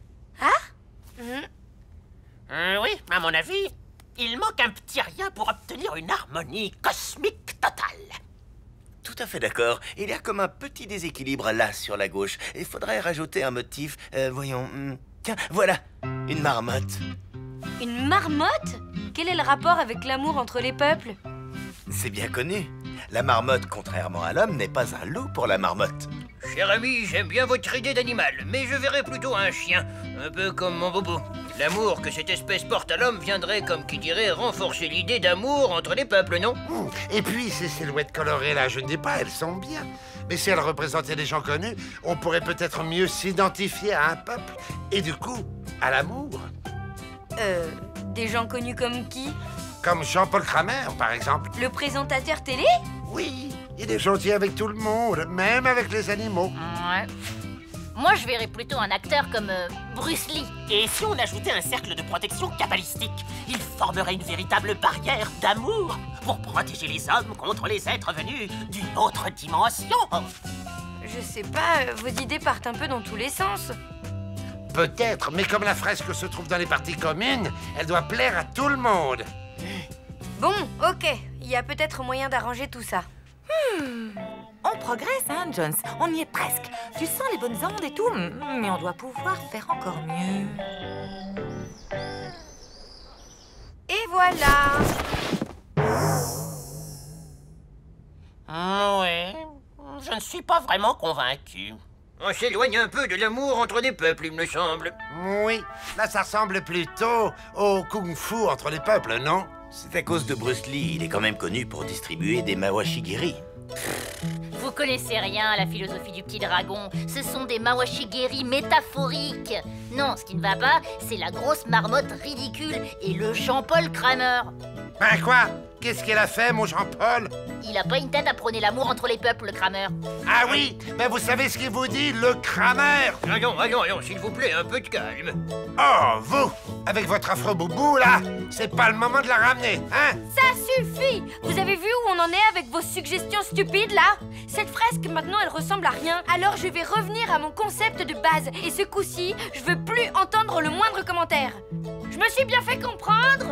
Oui, à mon avis, il manque un petit rien pour obtenir une harmonie cosmique totale. Tout à fait d'accord. Il y a comme un petit déséquilibre là sur la gauche. Il faudrait rajouter un motif. Voyons. Tiens, voilà. Une marmotte. Une marmotte? Quel est le rapport avec l'amour entre les peuples? C'est bien connu. La marmotte, contrairement à l'homme, n'est pas un loup pour la marmotte. Cher ami, j'aime bien votre idée d'animal, mais je verrais plutôt un chien, un peu comme mon bobo. L'amour que cette espèce porte à l'homme viendrait, comme qui dirait, renforcer l'idée d'amour entre les peuples, non? Et puis, ces silhouettes colorées là, je ne dis pas, elles sont bien. Mais si elles représentaient des gens connus, on pourrait peut-être mieux s'identifier à un peuple. Et du coup, à l'amour. Des gens connus comme qui? Comme Jean-Paul Kramer, par exemple. Le présentateur télé? Oui, il est gentil avec tout le monde, même avec les animaux. Ouais. Moi, je verrais plutôt un acteur comme Bruce Lee. Et si on ajoutait un cercle de protection kabbalistique, il formerait une véritable barrière d'amour pour protéger les hommes contre les êtres venus d'une autre dimension. Je sais pas, vos idées partent un peu dans tous les sens. Peut-être, mais comme la fresque se trouve dans les parties communes, elle doit plaire à tout le monde. Bon, ok, il y a peut-être moyen d'arranger tout ça. On progresse, hein, Jones? On y est presque. Tu sens les bonnes ondes et tout, mais on doit pouvoir faire encore mieux. Et voilà. Ouais, je ne suis pas vraiment convaincu. On s'éloigne un peu de l'amour entre les peuples, il me semble. Oui, là ça ressemble plutôt au kung-fu entre les peuples, non? C'est à cause de Bruce Lee, il est quand même connu pour distribuer des mawashigiri. Vous connaissez rien à la philosophie du petit dragon. Ce sont des mawashigiri métaphoriques. Non, ce qui ne va pas, c'est la grosse marmotte ridicule et le Jean-Paul Kramer. Ben quoi? Qu'est-ce qu'il a fait, mon Jean-Paul? Il a pas une tête à prôner l'amour entre les peuples, le Kramer. Ah oui? Ben vous savez ce qu'il vous dit, le Kramer? Allons, s'il vous plaît, un peu de calme. Oh, vous! Avec votre afro-boubou, là, c'est pas le moment de la ramener, hein? Ça suffit! Vous avez vu où on en est avec vos suggestions stupides, là? Cette fresque, maintenant, elle ressemble à rien. Alors je vais revenir à mon concept de base. Et ce coup-ci, je veux plus entendre le moindre commentaire. Je me suis bien fait comprendre?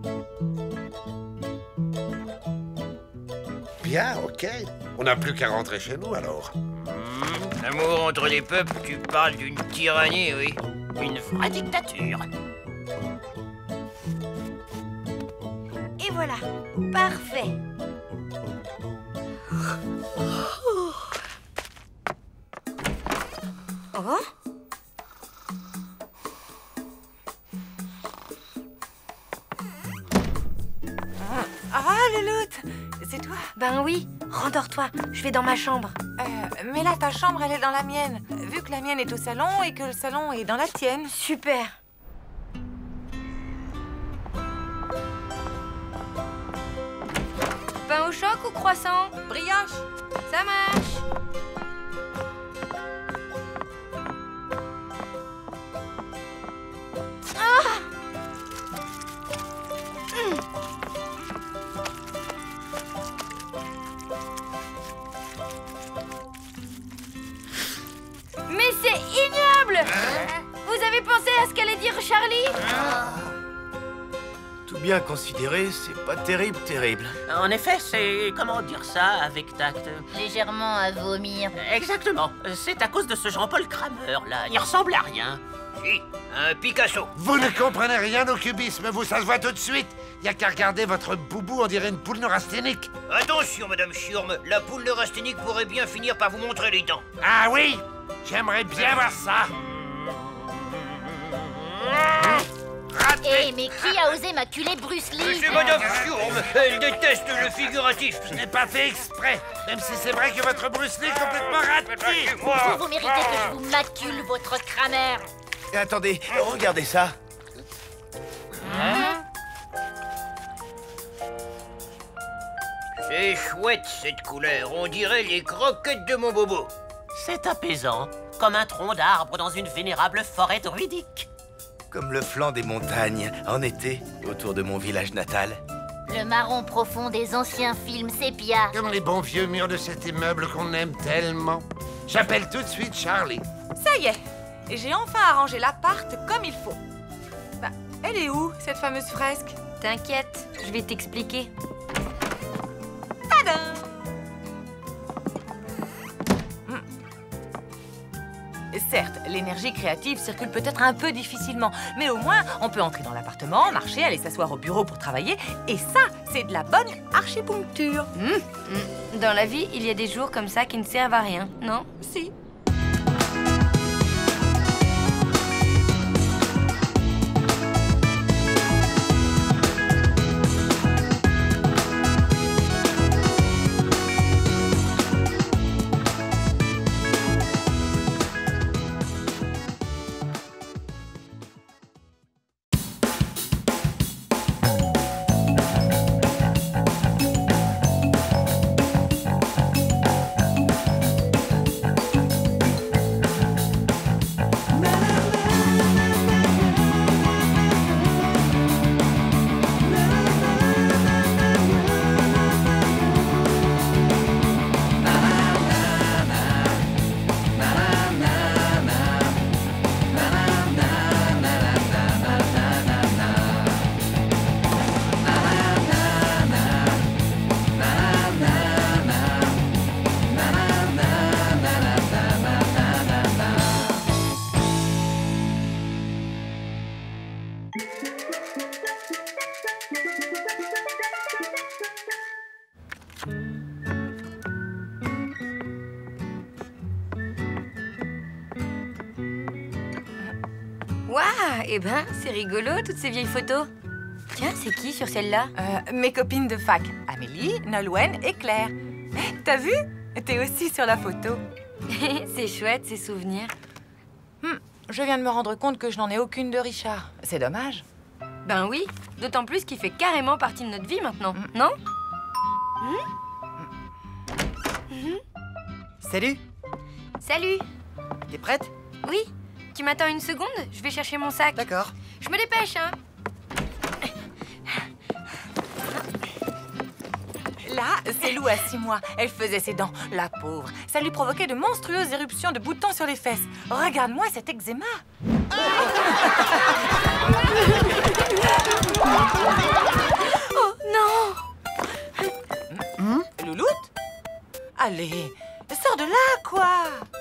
Bien, ok. On n'a plus qu'à rentrer chez nous, alors. L'amour entre les peuples, tu parles d'une tyrannie, oui. Une vraie dictature. Et voilà, parfait. Oh? Ah, Louloute, c'est toi? Ben oui, rendors-toi, je vais dans ma chambre. Mais là, ta chambre, elle est dans la mienne. Vu que la mienne est au salon et que le salon est dans la tienne. Super. Pain au choc ou croissant? Brioche. Ça marche. Ah! Mais c'est ignoble! Vous avez pensé à ce qu'allait dire Charlie? bien considéré, c'est pas terrible, terrible. En effet, c'est... comment dire ça avec tact? Légèrement à vomir. Exactement. C'est à cause de ce Jean-Paul Kramer, là. Il ressemble à rien. Si, un Picasso. Vous ne comprenez rien au cubisme, vous, ça se voit tout de suite. Y a qu'à regarder votre boubou, on dirait une poule neurasthénique. Attention, Madame Schurm, la poule neurasthénique pourrait bien finir par vous montrer les dents. Ah oui? J'aimerais bien voir ça. Eh, mais qui a osé maculer Bruce Lee? C'est Madame Schurm, elle déteste le figuratif. Je n'ai pas fait exprès, même si c'est vrai que votre Bruce Lee est complètement raté. Vous méritez que je vous macule, votre Kramer. Attendez, regardez ça. C'est chouette, cette couleur. On dirait les croquettes de mon bobo. C'est apaisant, comme un tronc d'arbre dans une vénérable forêt druidique. Comme le flanc des montagnes, en été, autour de mon village natal. Le marron profond des anciens films sépia. Comme les bons vieux murs de cet immeuble qu'on aime tellement. J'appelle tout de suite Charlie. Ça y est, j'ai enfin arrangé l'appart comme il faut. Bah, elle est où, cette fameuse fresque? T'inquiète, je vais t'expliquer. Tadam! Certes, l'énergie créative circule peut-être un peu difficilement, mais au moins, on peut entrer dans l'appartement, marcher, aller s'asseoir au bureau pour travailler, et ça, c'est de la bonne archipuncture. Dans la vie, il y a des jours comme ça qui ne servent à rien, non? Si. Waouh, eh ben, c'est rigolo, toutes ces vieilles photos. Tiens, c'est qui sur celle-là? Mes copines de fac, Amélie, Nolwenn et Claire. T'as vu? T'es aussi sur la photo. C'est chouette, ces souvenirs. Je viens de me rendre compte que je n'en ai aucune de Richard. C'est dommage. Ben oui, d'autant plus qu'il fait carrément partie de notre vie maintenant, non? Salut. Salut. T'es prête? Oui. Tu m'attends une seconde? Je vais chercher mon sac. D'accord. Je me dépêche, hein. Là, c'est Lou à 6 mois. Elle faisait ses dents, la pauvre. Ça lui provoquait de monstrueuses éruptions de boutons sur les fesses. Regarde-moi cet eczéma. Oh non! Louloute? Allez, sors de là, quoi.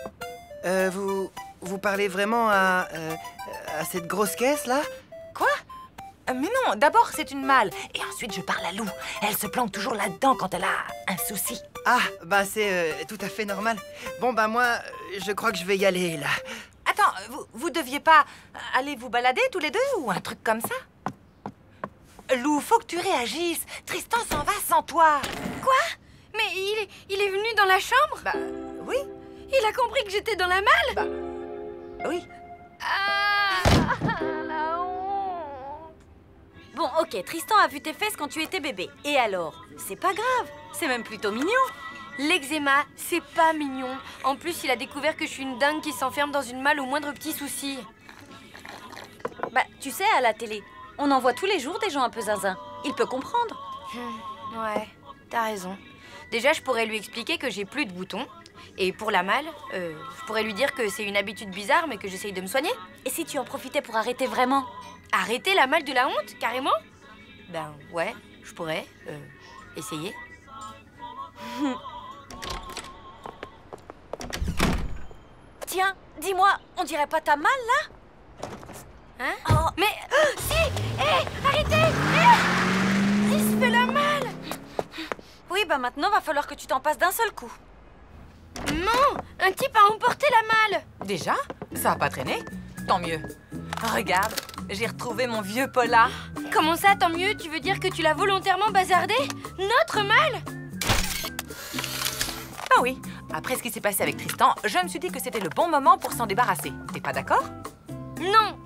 Vous parlez vraiment à cette grosse caisse, là? Quoi? Mais non, d'abord c'est une malle. Et ensuite je parle à Lou. Elle se planque toujours là-dedans quand elle a un souci. Ah, bah c'est tout à fait normal. Bon, bah moi, je crois que je vais y aller, là. Attends, vous deviez pas aller vous balader tous les deux ou un truc comme ça? Lou, faut que tu réagisses. Tristan s'en va sans toi. Quoi? Mais il est venu dans la chambre? Bah, oui. Il a compris que j'étais dans la malle? Bah, oui. Ah, la honte. Bon, ok, Tristan a vu tes fesses quand tu étais bébé. Et alors? C'est pas grave, c'est même plutôt mignon. L'eczéma, c'est pas mignon. En plus, il a découvert que je suis une dingue qui s'enferme dans une malle au moindre petit souci. Bah, tu sais, à la télé, on en voit tous les jours des gens un peu zinzin. Il peut comprendre. Ouais, t'as raison. Déjà, je pourrais lui expliquer que j'ai plus de boutons. Et pour la malle, je pourrais lui dire que c'est une habitude bizarre, mais que j'essaye de me soigner. Et si tu en profitais pour arrêter vraiment? Arrêter la malle de la honte, carrément? Ben ouais, je pourrais essayer. Tiens, dis-moi, on dirait pas t'as mal là? Hein? Oh. Mais si! Hé, arrêtez! Il se fait la malle! Oui, bah maintenant va falloir que tu t'en passes d'un seul coup. Non! Un type a emporté la malle! Déjà? Ça a pas traîné? Tant mieux. Regarde, j'ai retrouvé mon vieux polar. Comment ça, tant mieux? Tu veux dire que tu l'as volontairement bazardé? Notre malle? Ah oui, après ce qui s'est passé avec Tristan, je me suis dit que c'était le bon moment pour s'en débarrasser. T'es pas d'accord? Non!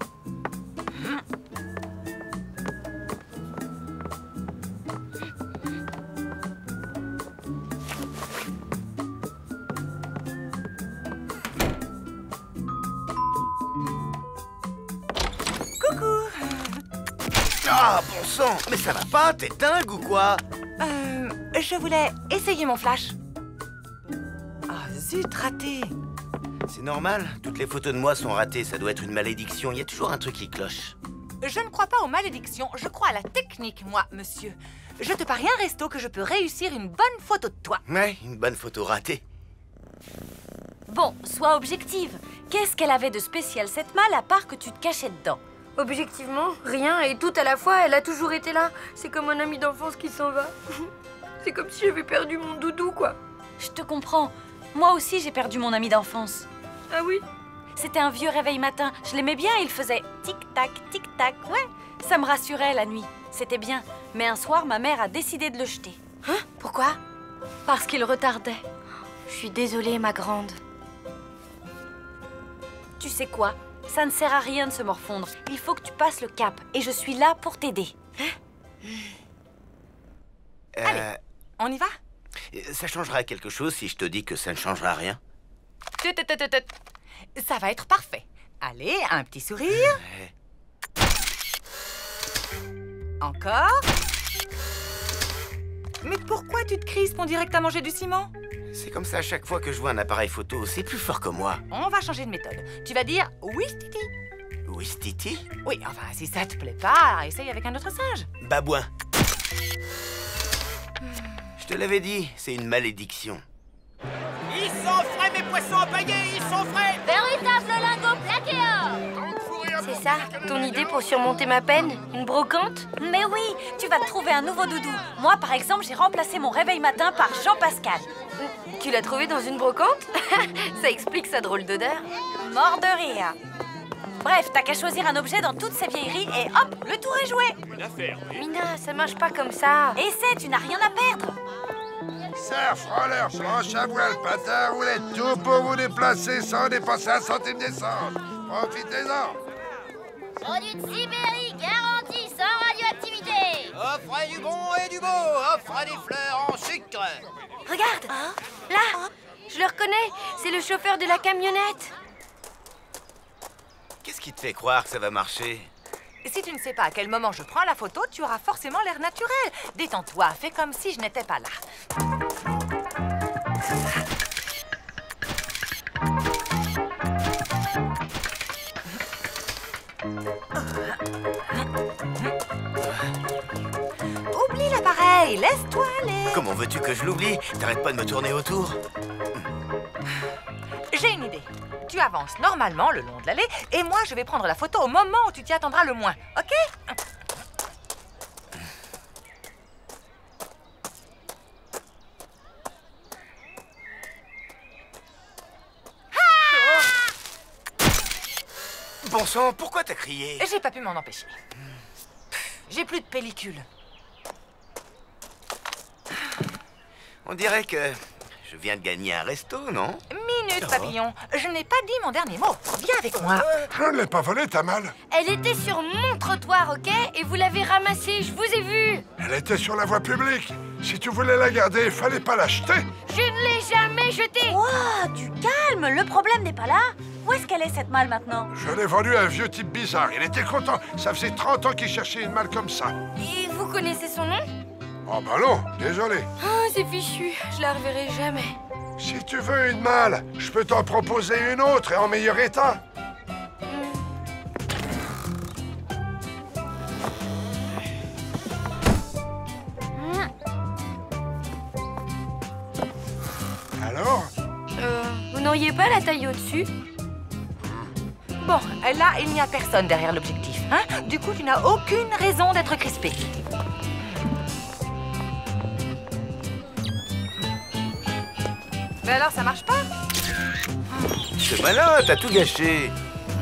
Ah, bon sang! Mais ça va pas? T'es dingue ou quoi? Je voulais essayer mon flash. Ah, zut, raté. C'est normal, toutes les photos de moi sont ratées, ça doit être une malédiction, il y a toujours un truc qui cloche. Je ne crois pas aux malédictions, je crois à la technique, moi, monsieur. Je te parie un resto que je peux réussir une bonne photo de toi. Ouais, une bonne photo ratée. Bon, sois objective. Qu'est-ce qu'elle avait de spécial cette malle à part que tu te cachais dedans? Objectivement, rien et tout à la fois, elle a toujours été là. C'est comme un ami d'enfance qui s'en va. C'est comme si j'avais perdu mon doudou, quoi. Je te comprends. Moi aussi, j'ai perdu mon ami d'enfance. Ah oui? C'était un vieux réveil matin. Je l'aimais bien, il faisait tic-tac, tic-tac. Ouais, ça me rassurait la nuit. C'était bien. Mais un soir, ma mère a décidé de le jeter. Hein? Pourquoi? Parce qu'il retardait. Je suis désolée, ma grande. Tu sais quoi? Ça ne sert à rien de se morfondre. Il faut que tu passes le cap. Et je suis là pour t'aider. Allez, on y va? Ça changera quelque chose si je te dis que ça ne changera rien? Ça va être parfait. Allez, un petit sourire. Encore. Mais pourquoi tu te crispes? On dirait que t'as mangé du ciment. C'est comme ça à chaque fois que je vois un appareil photo, c'est plus fort que moi. On va changer de méthode. Tu vas dire oui, Titi. Oui, Titi? Oui, enfin, si ça te plaît pas, essaye avec un autre singe. Babouin. Je te l'avais dit, c'est une malédiction. Ils sont frais, mes poissons empaillés, ils sont frais! Véritable lingot plaqué or! C'est ça, ton idée pour surmonter ma peine? Une brocante? Mais oui, tu vas te trouver un nouveau doudou. Moi, par exemple, j'ai remplacé mon réveil matin par Jean-Pascal. Tu l'as trouvé dans une brocante? Ça explique sa drôle d'odeur. Mort de rire. Bref, t'as qu'à choisir un objet dans toutes ces vieilleries et hop, le tour est joué. Une affaire, oui. Mina, ça marche pas comme ça. Essaie, tu n'as rien à perdre. Surf, roller, planche à voile, patin à roulettes, tout pour vous déplacer sans dépenser un centime d'essence. Profitez-en. Produit de Sibérie, garanti, sans radioactivité. Offre du bon et du beau, offre des fleurs en sucre. Regarde, là, je le reconnais, c'est le chauffeur de la camionnette. Qu'est-ce qui te fait croire que ça va marcher? Si tu ne sais pas à quel moment je prends la photo, tu auras forcément l'air naturel. Détends-toi, fais comme si je n'étais pas là. Oublie l'appareil, laisse-toi aller. Comment veux-tu que je l'oublie? T'arrêtes pas de me tourner autour? J'ai une idée. Tu avances normalement le long de l'allée et moi je vais prendre la photo au moment où tu t'y attendras le moins, ok? Bon sang, pourquoi t'as crié? J'ai pas pu m'en empêcher. J'ai plus de pellicule. On dirait que je viens de gagner un resto, non? Minute, papillon. Je n'ai pas dit mon dernier mot. Viens avec moi. Je ne l'ai pas volée, ta malle. Elle était sur mon trottoir, ok? Et vous l'avez ramassée, je vous ai vu. Elle était sur la voie publique. Si tu voulais la garder, il fallait pas l'acheter. Je ne l'ai jamais jetée. Ouah, du calme, le problème n'est pas là. Où est-ce qu'elle est, cette malle, maintenant? Je l'ai vendue à un vieux type bizarre. Il était content. Ça faisait 30 ans qu'il cherchait une malle comme ça. Et vous connaissez son nom? Oh bah non, désolé. Oh, c'est fichu. Je la reverrai jamais. Si tu veux une malle, je peux t'en proposer une autre et en meilleur état. n'auriez pas la taille au-dessus? Bon, là, il n'y a personne derrière l'objectif, hein? Du coup, tu n'as aucune raison d'être crispé. Mais alors, ça marche pas? C'est malin, t'as tout gâché.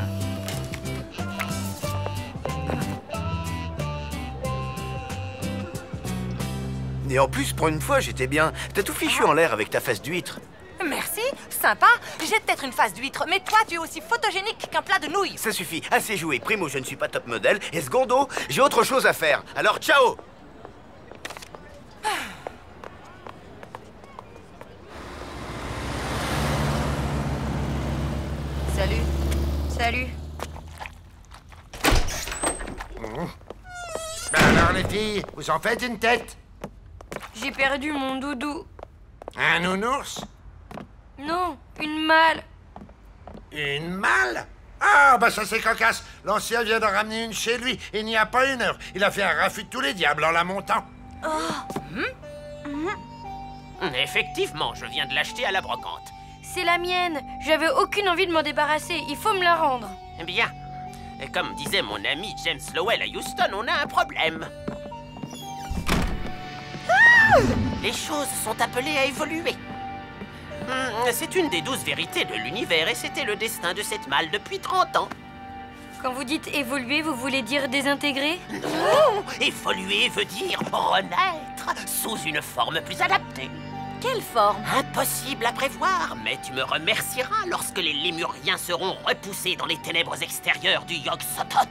Et en plus, pour une fois, j'étais bien. T'as tout fichu en l'air avec ta face d'huître. Merci, sympa. J'ai peut-être une face d'huître, mais toi, tu es aussi photogénique qu'un plat de nouilles. Ça suffit, assez joué. Primo, je ne suis pas top modèle. Et secondo, j'ai autre chose à faire. Alors, ciao! Salut. Salut. Alors, les filles, vous en faites une tête? J'ai perdu mon doudou. Un nounours? Non, une malle. Une malle? Ah, bah ça c'est cocasse. L'ancien vient de ramener une chez lui. Il n'y a pas une heure. Il a fait un raffut de tous les diables en la montant. Effectivement, je viens de l'acheter à la brocante. C'est la mienne. J'avais aucune envie de m'en débarrasser. Il faut me la rendre. Bien. Et comme disait mon ami James Lowell à Houston, on a un problème. Les choses sont appelées à évoluer. C'est une des 12 vérités de l'univers et c'était le destin de cette malle depuis 30 ans. Quand vous dites évoluer, vous voulez dire désintégrer? Non, évoluer veut dire renaître sous une forme plus adaptée. Quelle forme? Impossible à prévoir, mais tu me remercieras lorsque les lémuriens seront repoussés dans les ténèbres extérieures du Yog-Sothoth.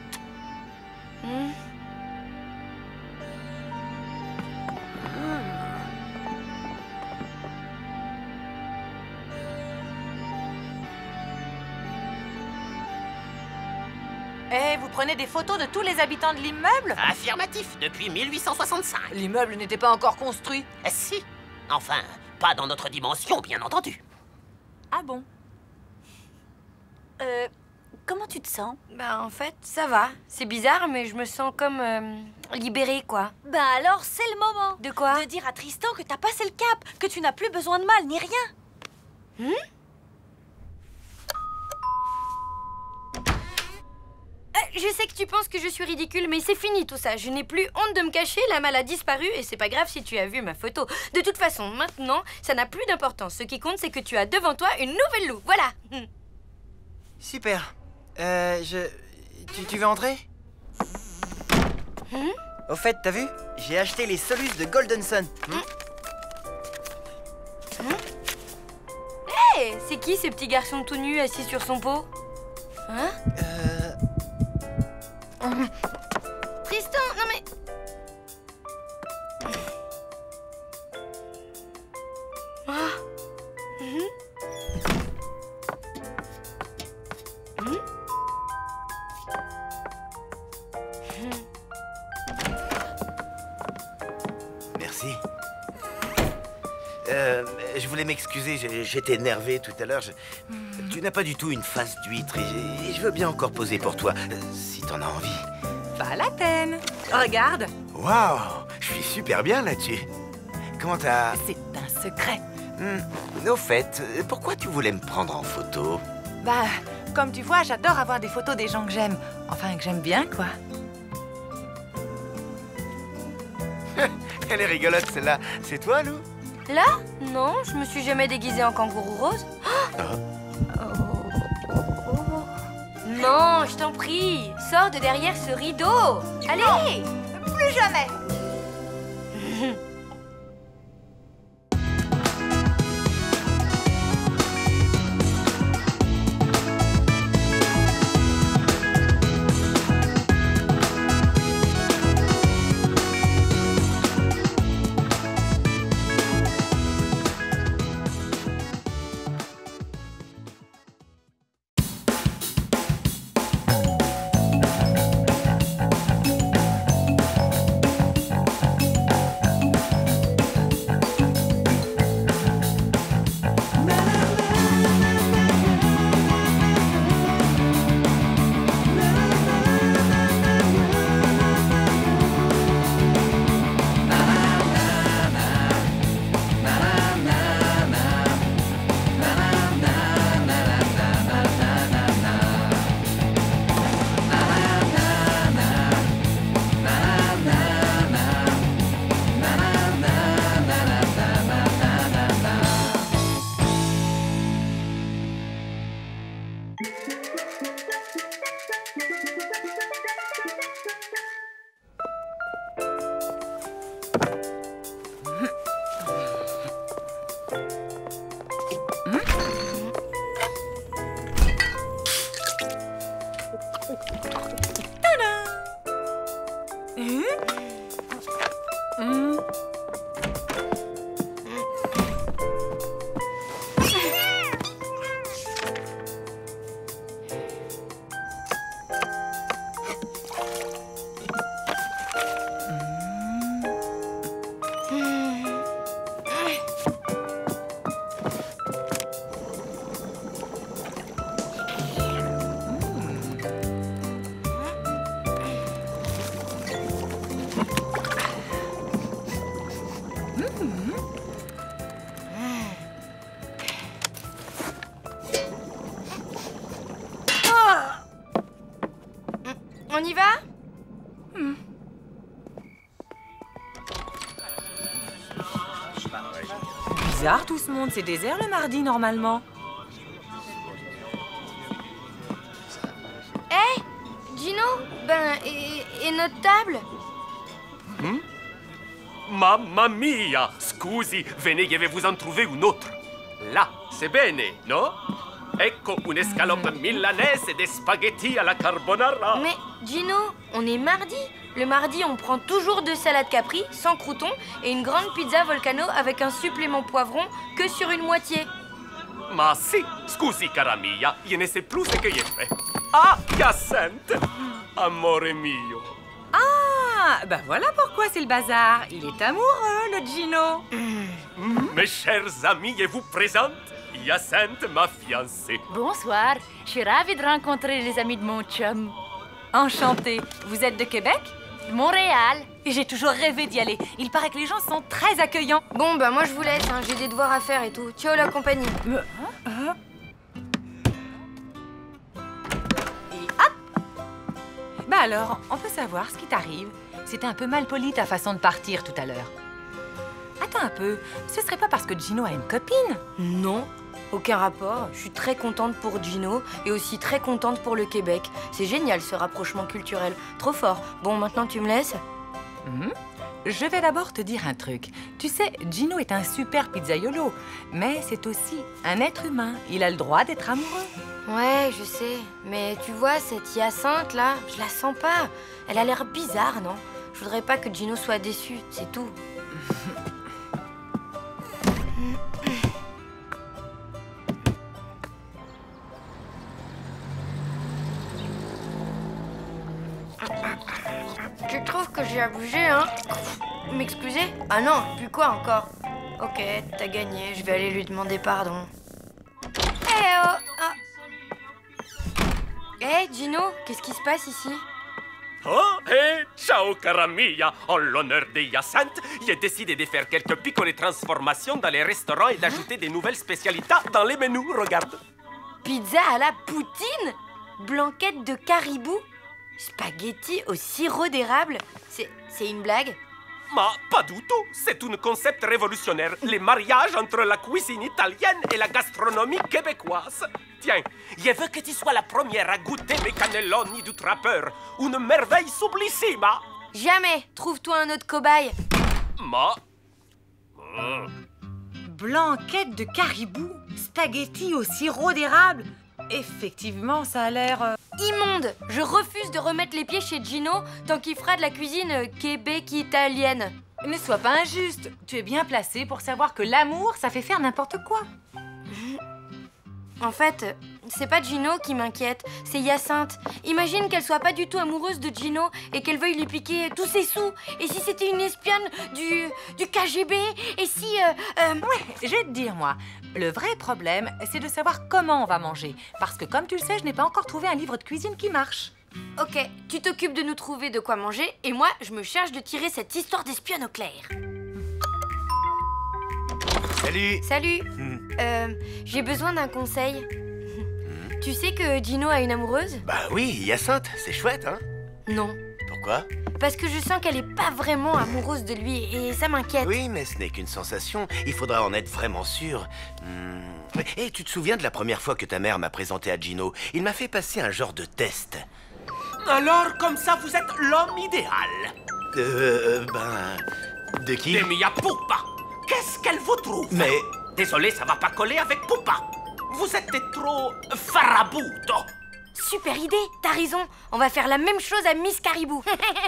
Et vous prenez des photos de tous les habitants de l'immeuble? Affirmatif, depuis 1865. L'immeuble n'était pas encore construit. Si. Enfin, pas dans notre dimension, bien entendu. Ah bon? Comment tu te sens? Bah en fait, ça va. C'est bizarre, mais je me sens comme libérée, quoi. Bah alors, c'est le moment. De quoi? De dire à Tristan que t'as passé le cap, que tu n'as plus besoin de mal, ni rien. Je sais que tu penses que je suis ridicule, mais c'est fini tout ça. Je n'ai plus honte de me cacher, la malle a disparu et c'est pas grave si tu as vu ma photo. De toute façon, maintenant, ça n'a plus d'importance. Ce qui compte, c'est que tu as devant toi une nouvelle Lou. Voilà. Super. Tu veux entrer? Au fait, t'as vu? J'ai acheté les Solus de Golden Sun. Hé, c'est qui ce petit garçon tout nu assis sur son pot? Hein? Tristan, non mais... Merci. Je voulais m'excuser, j'étais énervé tout à l'heure. Tu n'as pas du tout une face d'huître et je veux bien encore poser pour toi, si t'en as envie. Pas la peine. Regarde. Waouh, je suis super bien là-dessus. Comment t'as... C'est un secret. Au fait, pourquoi tu voulais me prendre en photo? Bah, comme tu vois, j'adore avoir des photos des gens que j'aime. Enfin, que j'aime bien, quoi. Elle est rigolote, celle-là. C'est toi, Lou? Là? Non, je me suis jamais déguisée en kangourou rose. Non, je t'en prie. Sors de derrière ce rideau. Allez! Non, plus jamais. On y va? Bizarre tout ce monde, c'est désert le mardi normalement. Hé, Gino, et notre table? Mamma mia! Scusi, venez, je vais vous en trouver une autre. Là, c'est bene, no? Ecco un'escalope milanaise et des spaghettis à la carbonara. Mais Gino, on est mardi. Le mardi, on prend toujours 2 salades capri, sans croûtons, et une grande pizza volcano avec un supplément poivron que sur une moitié. Ma si, scusi cara mia, je ne sais plus ce que j'ai fait. Ah, Hyacinthe! Amore mio. Ah, bah voilà pourquoi c'est le bazar. Il est amoureux, le Gino. Mes chers amis, je vous présente Hyacinthe, ma fiancée. Bonsoir, je suis ravie de rencontrer les amis de mon chum. Enchantée. Vous êtes de Québec? Montréal. Et j'ai toujours rêvé d'y aller. Il paraît que les gens sont très accueillants. Bon, bah moi je vous laisse, hein. J'ai des devoirs à faire et tout. Ciao la compagnie. Et hop! Bah alors, on peut savoir ce qui t'arrive. C'était un peu mal poli ta façon de partir tout à l'heure. Attends un peu, ce serait pas parce que Gino a une copine? Non, aucun rapport. Je suis très contente pour Gino et aussi très contente pour le Québec. C'est génial ce rapprochement culturel. Trop fort. Bon, maintenant tu me laisses? Je vais d'abord te dire un truc. Tu sais, Gino est un super pizzaiolo, mais c'est aussi un être humain. Il a le droit d'être amoureux. Ouais, je sais. Mais tu vois, cette Hyacinthe là, je la sens pas. Elle a l'air bizarre, non? Je voudrais pas que Gino soit déçu, c'est tout. Tu trouves que j'ai abusé, hein? M'excuser? Ah non, plus quoi encore? Ok, t'as gagné, je vais aller lui demander pardon. Hé, Gino, qu'est-ce qui se passe ici? Oh, ciao cara mia. En l'honneur de Hyacinthe, j'ai décidé de faire quelques piccole transformations dans les restaurants et d'ajouter des nouvelles spécialités dans les menus, regarde. Pizza à la poutine? Blanquette de caribou? Spaghetti au sirop d'érable? C'est une blague? Mais pas du tout. C'est un concept révolutionnaire. Les mariages entre la cuisine italienne et la gastronomie québécoise. Tiens, je veux que tu sois la première à goûter mes cannelloni du trappeur. Une merveille sublissima. Jamais. Trouve-toi un autre cobaye. Blanquette de caribou, spaghetti au sirop d'érable. Effectivement, ça a l'air... Immonde. Je refuse de remettre les pieds chez Gino tant qu'il fera de la cuisine québec-italienne. Ne sois pas injuste. Tu es bien placé pour savoir que l'amour, ça fait faire n'importe quoi. En fait, c'est pas Gino qui m'inquiète, c'est Hyacinthe. Imagine qu'elle soit pas du tout amoureuse de Gino et qu'elle veuille lui piquer tous ses sous. Et si c'était une espionne du KGB? Et si... Ouais, je vais te dire, moi. Le vrai problème, c'est de savoir comment on va manger. Parce que, comme tu le sais, je n'ai pas encore trouvé un livre de cuisine qui marche. Ok, tu t'occupes de nous trouver de quoi manger et moi, je me charge de tirer cette histoire d'espionne au clair. Salut. Salut. J'ai besoin d'un conseil. Tu sais que Gino a une amoureuse? Bah oui, Hyacinthe, c'est chouette, hein? Non. Pourquoi? Parce que je sens qu'elle est pas vraiment amoureuse de lui et ça m'inquiète. Oui, mais ce n'est qu'une sensation. Il faudra en être vraiment sûr. Et tu te souviens de la première fois que ta mère m'a présenté à Gino? Il m'a fait passer un genre de test. Alors, comme ça, vous êtes l'homme idéal. De qui? De Mia Pupa. Qu'est-ce qu'elle vous trouve? Mais... Désolé, ça va pas coller avec Pupa. Vous êtes trop farabuto. Super idée, t'as raison. On va faire la même chose à Miss Caribou.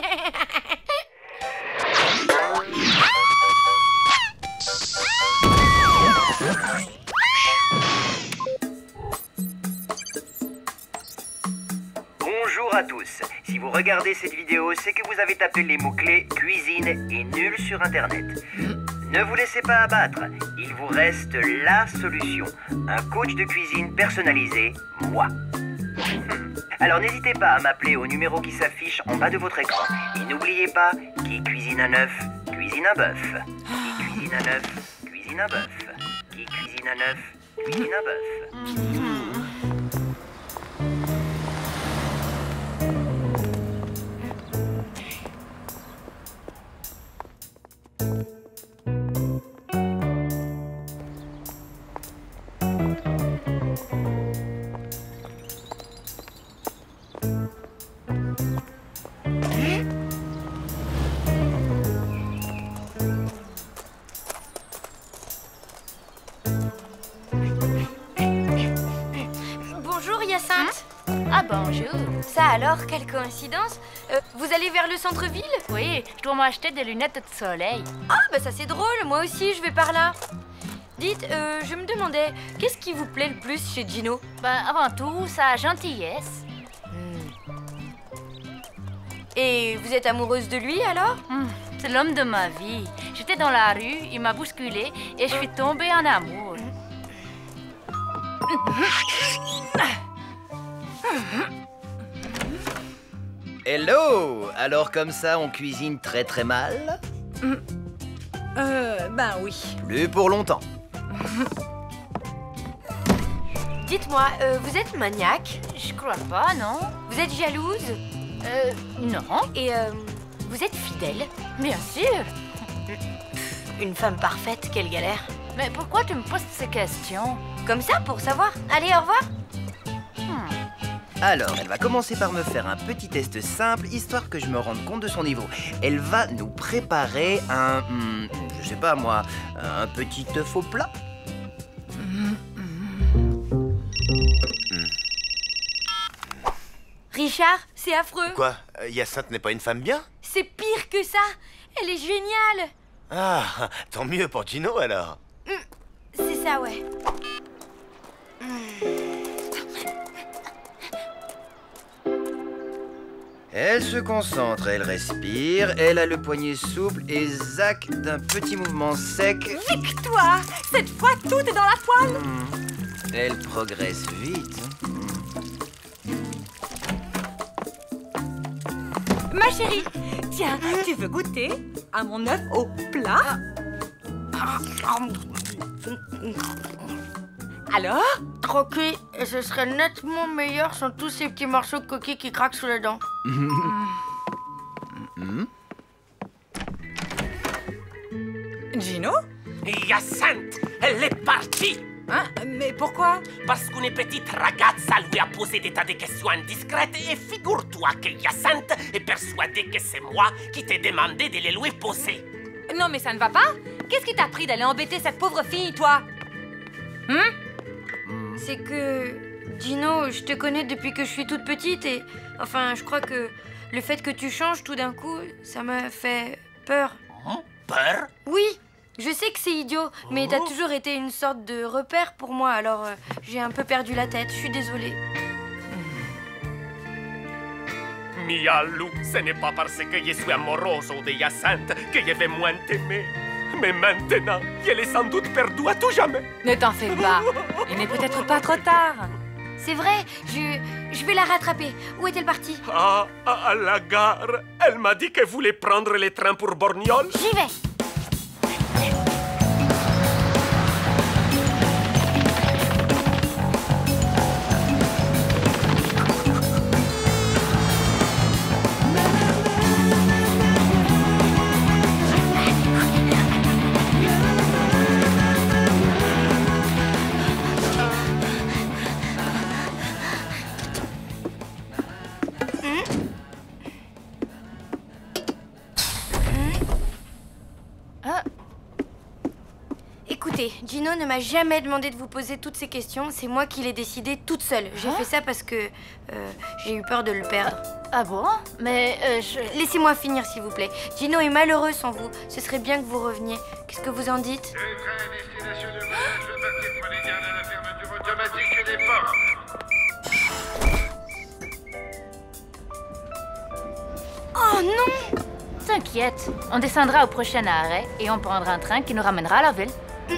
Bonjour à tous. Si vous regardez cette vidéo, c'est que vous avez tapé les mots-clés cuisine et nul sur Internet. Ne vous laissez pas abattre. Il vous reste la solution. Un coach de cuisine personnalisé, moi. Alors n'hésitez pas à m'appeler au numéro qui s'affiche en bas de votre écran. Et n'oubliez pas, qui cuisine un œuf, cuisine un bœuf. Qui cuisine un œuf, cuisine un bœuf. Qui cuisine un œuf, cuisine un bœuf. Ah, bonjour. Ça alors, quelle coïncidence. Vous allez vers le centre-ville? Oui, je dois m'acheter des lunettes de soleil. Ah, bah ça c'est drôle, moi aussi je vais par là. Dites, je me demandais, qu'est-ce qui vous plaît le plus chez Gino? Ben, avant tout, sa gentillesse. Et vous êtes amoureuse de lui alors? C'est l'homme de ma vie. J'étais dans la rue, il m'a bousculé et je suis tombée en amour. Hello! Alors comme ça, on cuisine très très mal? Ben oui. Plus pour longtemps. Dites-moi, vous êtes maniaque? Je crois pas, non. Vous êtes jalouse? Non. Et vous êtes fidèle? Bien sûr. Une femme parfaite, quelle galère. Mais pourquoi tu me poses ces questions? Comme ça, pour savoir. Allez, au revoir. Alors, elle va commencer par me faire un petit test simple, histoire que je me rende compte de son niveau. Elle va nous préparer un... je sais pas moi, un petit œuf au plat. Richard, c'est affreux. Quoi? Hyacinthe n'est pas une femme bien? C'est pire que ça. Elle est géniale. Ah, tant mieux pour Gino alors. C'est ça, ouais. Elle se concentre, elle respire, elle a le poignet souple et zac d'un petit mouvement sec. Victoire! Cette fois, tout est dans la toile! Elle progresse vite. Ma chérie, tiens, tu veux goûter à mon œuf au plat? Alors? Croquer, et ce serait nettement meilleur sans tous ces petits morceaux de coquille qui craquent sous les dents. Gino? Hyacinthe, elle est partie. Hein? Mais pourquoi? Parce qu'une petite ragazza lui a posé des tas de questions indiscrètes et figure-toi que Hyacinthe est persuadée que c'est moi qui t'ai demandé de les lui poser. Non, mais ça ne va pas? Qu'est-ce qui t'a pris d'aller embêter cette pauvre fille, toi? C'est que... Gino, je te connais depuis que je suis toute petite et... Enfin, je crois que le fait que tu changes tout d'un coup, ça m'a fait peur. Peur? Oui, je sais que c'est idiot, mais t'as toujours été une sorte de repère pour moi, alors j'ai un peu perdu la tête, je suis désolée. Mialu, ce n'est pas parce que je suis amoroso de Hyacinthe que je vais moins t'aimer. Mais maintenant, elle est sans doute perdue à tout jamais. Ne t'en fais pas. Il n'est peut-être pas trop tard. C'est vrai, je vais la rattraper. Où est-elle partie? Ah, à la gare. Elle m'a dit qu'elle voulait prendre les trains pour Borgnole. J'y vais. Écoutez, Gino ne m'a jamais demandé de vous poser toutes ces questions. C'est moi qui l'ai décidé toute seule. J'ai fait ça parce que j'ai eu peur de le perdre. Ah bon? Mais Laissez-moi finir, s'il vous plaît. Gino est malheureux sans vous. Ce serait bien que vous reveniez. Qu'est-ce que vous en dites? Automatique des portes. Oh non! T'inquiète, on descendra au prochain arrêt et on prendra un train qui nous ramènera à la ville.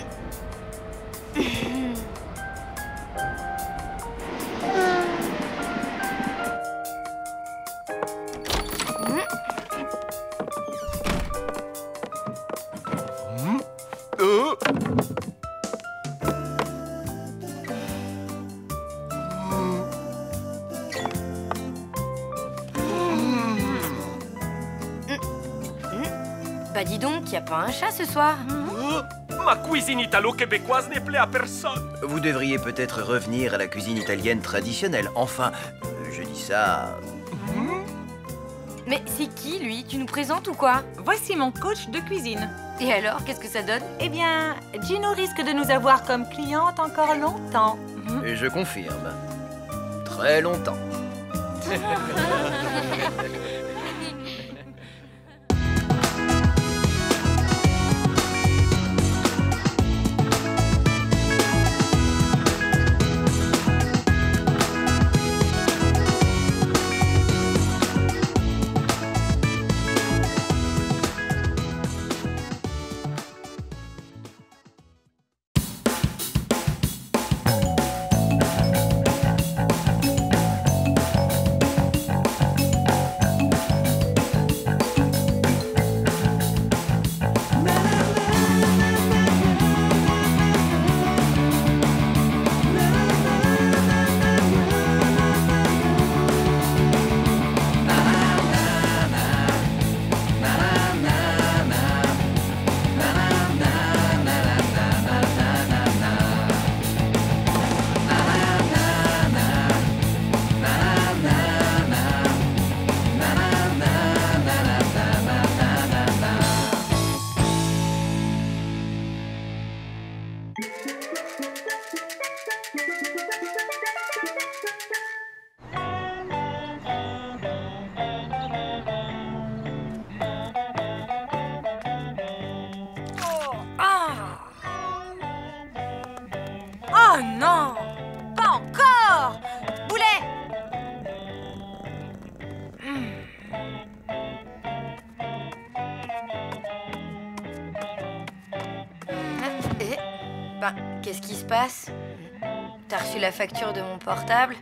Bah dis donc, y a pas un chat ce soir? Ma cuisine italo-québécoise n'est plaît à personne. Vous devriez peut-être revenir à la cuisine italienne traditionnelle. Enfin, je dis ça... Mais c'est qui, lui? Tu nous présentes ou quoi? Voici mon coach de cuisine. Et alors, qu'est-ce que ça donne? Eh bien, Gino risque de nous avoir comme cliente encore longtemps. Et je confirme. Très longtemps. Oh non! Pas encore! Boulet! Ben, qu'est-ce qui se passe? T'as reçu la facture de mon portable?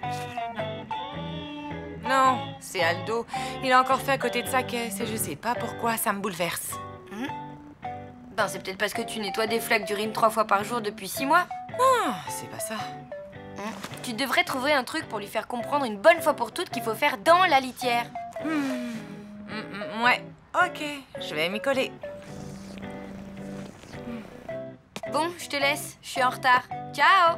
Non, c'est Aldo. Il a encore fait à côté de sa caisse et je sais pas pourquoi, ça me bouleverse. Ben, c'est peut-être parce que tu nettoies des flaques d'urine 3 fois par jour depuis 6 mois. Non, c'est pas ça. Tu devrais trouver un truc pour lui faire comprendre une bonne fois pour toutes qu'il faut faire dans la litière. Ouais, ok, je vais m'y coller. Bon, je te laisse, je suis en retard. Ciao!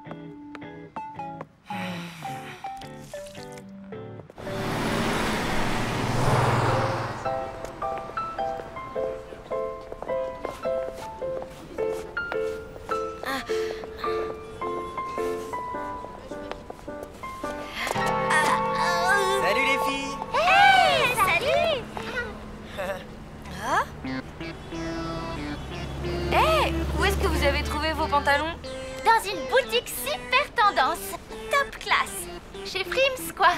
Salut les filles! Hey, salut! Hé, où est-ce que vous avez trouvé vos pantalons? Dans une boutique super tendance. Top classe. Chez Frims, quoi.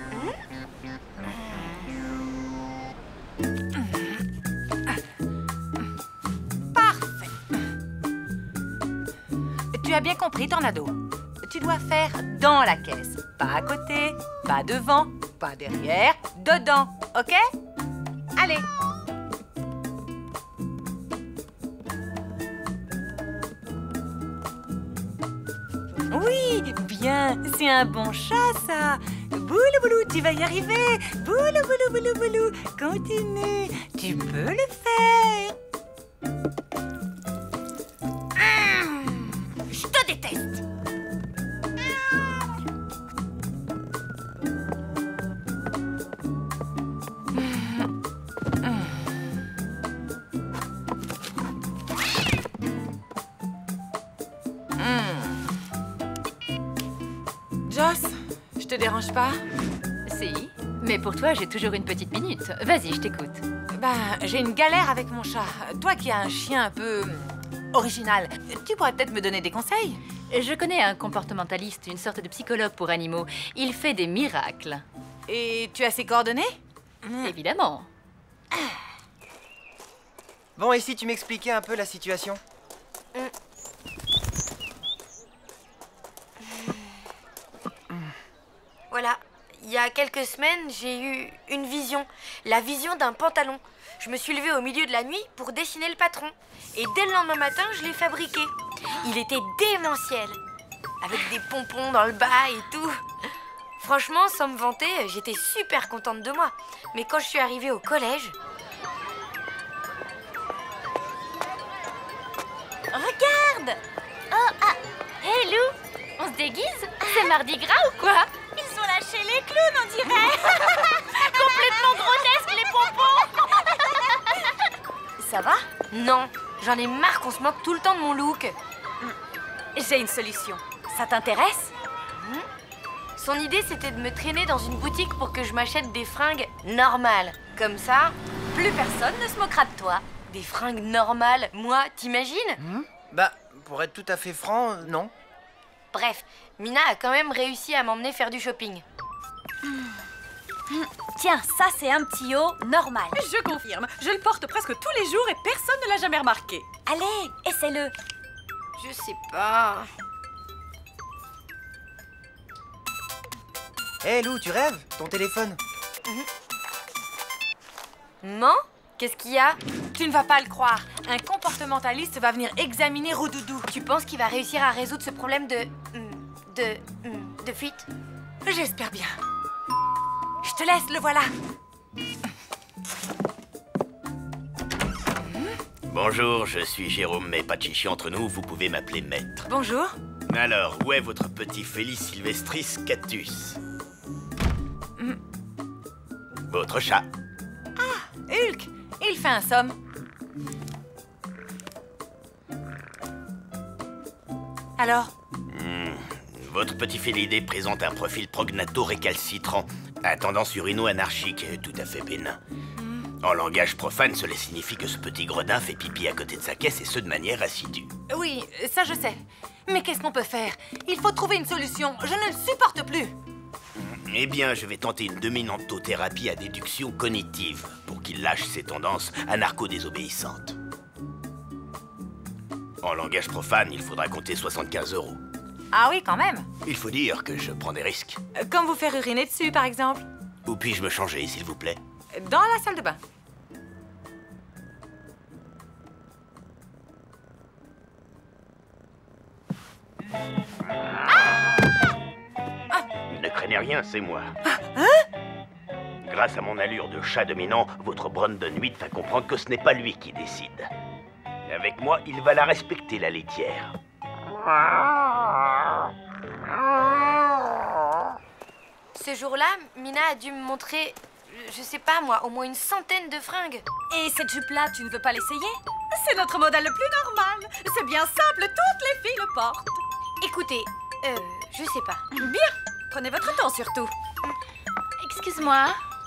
Parfait. Tu as bien compris, Tornado. Tu dois faire dans la caisse. Pas à côté, pas devant, pas derrière, dedans, ok? Allez. Oui, bien, c'est un bon chat, ça. Boulou, boulou, tu vas y arriver. Boulou, boulou, boulou, boulou. Continue, tu peux le faire. Je te déteste. Joss, je te dérange pas? Si, mais pour toi, j'ai toujours une petite minute. Vas-y, je t'écoute. Ben, j'ai une galère avec mon chat. Toi qui as un chien un peu original, tu pourrais peut-être me donner des conseils? Je connais un comportementaliste, une sorte de psychologue pour animaux. Il fait des miracles. Et tu as ses coordonnées? Évidemment. Bon, et si tu m'expliquais un peu la situation? Voilà, il y a quelques semaines, j'ai eu une vision. La vision d'un pantalon. Je me suis levée au milieu de la nuit pour dessiner le patron. Et dès le lendemain matin, je l'ai fabriqué. Il était démentiel. Avec des pompons dans le bas et tout. Franchement, sans me vanter, j'étais super contente de moi. Mais quand je suis arrivée au collège... Regarde! Oh, ah! Hé, Lou! On se déguise? C'est Mardi Gras ou quoi? Ils ont lâché les clowns, on dirait! Complètement grotesque, les pompons! Ça va? Non, j'en ai marre qu'on se moque tout le temps de mon look. J'ai une solution. Ça t'intéresse? Son idée, c'était de me traîner dans une boutique pour que je m'achète des fringues normales. Comme ça, plus personne ne se moquera de toi. Des fringues normales, moi, t'imagines? Bah, pour être tout à fait franc, non. Bref, Mina a quand même réussi à m'emmener faire du shopping. Tiens, ça c'est un petit haut normal. Je confirme, je le porte presque tous les jours et personne ne l'a jamais remarqué. Allez, essaie-le. Je sais pas... Hé Lou, tu rêves? Ton téléphone? Maman? Qu'est-ce qu'il y a? Tu ne vas pas le croire. Un comportementaliste va venir examiner Roudoudou. Tu penses qu'il va réussir à résoudre ce problème de fuite? J'espère bien. Je te laisse, le voilà. Bonjour, je suis Jérôme, mais pas de chichi entre nous, vous pouvez m'appeler maître. Bonjour. Alors, où est votre petit Félix Sylvestris Catus? Votre chat. Hulk, il fait un somme. Alors? Votre petit félidé présente un profil prognato-récalcitrant, à tendance urino-anarchique, tout à fait bénin. En langage profane, cela signifie que ce petit gredin fait pipi à côté de sa caisse et ce de manière assidue. Oui, ça je sais. Mais qu'est-ce qu'on peut faire? Il faut trouver une solution. Je ne le supporte plus. Eh bien, je vais tenter une dominantothérapie à déduction cognitive pour qu'il lâche ses tendances anarcho-désobéissantes. En langage profane, il faudra compter 75 €. Ah oui, quand même. Il faut dire que je prends des risques. Comme vous faire uriner dessus, par exemple. Où puis-je me changer, s'il vous plaît? Dans la salle de bain. Ne craignez rien, c'est moi. Grâce à mon allure de chat dominant, votre Brandon 8 va comprendre que ce n'est pas lui qui décide. Avec moi, il va la respecter, la laitière. Ce jour-là, Mina a dû me montrer, je sais pas moi, au moins une centaine de fringues. Et cette jupe-là, tu ne veux pas l'essayer? C'est notre modèle le plus normal. C'est bien simple, toutes les filles le portent. Écoutez, je sais pas. Bien, prenez votre temps surtout. Excuse-moi.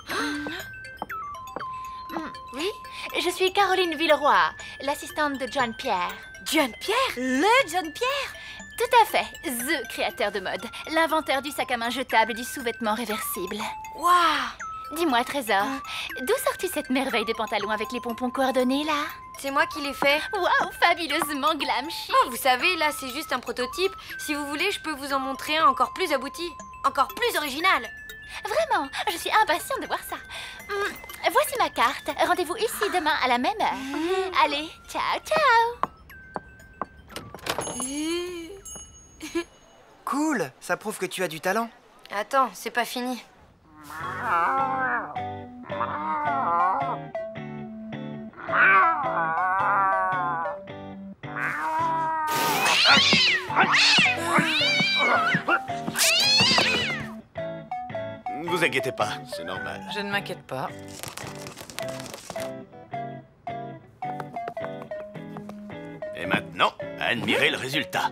Oui? Je suis Caroline Villeroy, l'assistante de John Pierre. John Pierre? Le John Pierre? Tout à fait, the créateur de mode, l'inventeur du sac à main jetable et du sous-vêtement réversible. Waouh! Dis-moi, Trésor, d'où sors-tu cette merveille de pantalon avec les pompons coordonnés, là? C'est moi qui l'ai fait. Waouh, fabuleusement glam chic. Oh, vous savez, là, c'est juste un prototype. Si vous voulez, je peux vous en montrer un encore plus abouti, encore plus original. Vraiment, je suis impatiente de voir ça. Voici ma carte. Rendez-vous ici demain à la même heure. Allez, ciao, ciao. Cool, ça prouve que tu as du talent. Attends, c'est pas fini. Ne vous inquiétez pas, c'est normal. Je ne m'inquiète pas. Et maintenant, admirez le résultat.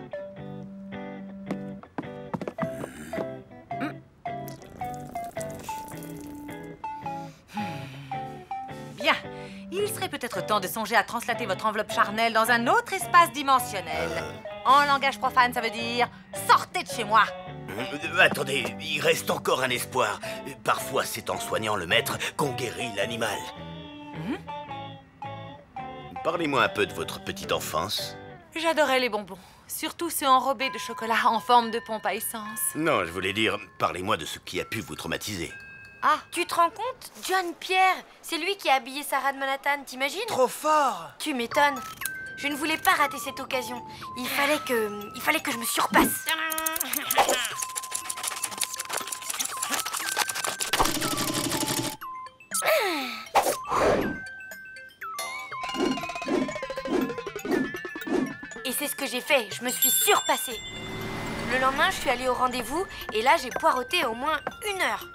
Bien. Il serait peut-être temps de songer à translater votre enveloppe charnelle dans un autre espace dimensionnel. En langage profane, ça veut dire « sortez de chez moi ». Attendez, il reste encore un espoir. Parfois, c'est en soignant le maître qu'on guérit l'animal. Parlez-moi un peu de votre petite enfance. J'adorais les bonbons, surtout ceux enrobés de chocolat en forme de pompe à essence. Non, je voulais dire, parlez-moi de ce qui a pu vous traumatiser. Ah, tu te rends compte? John Pierre, c'est lui qui a habillé Sarah de Manhattan, t'imagines? Trop fort! Tu m'étonnes. Je ne voulais pas rater cette occasion. Il fallait que je me surpasse. Et c'est ce que j'ai fait, je me suis surpassée. Le lendemain, je suis allée au rendez-vous et là, j'ai poireauté au moins 1 heure.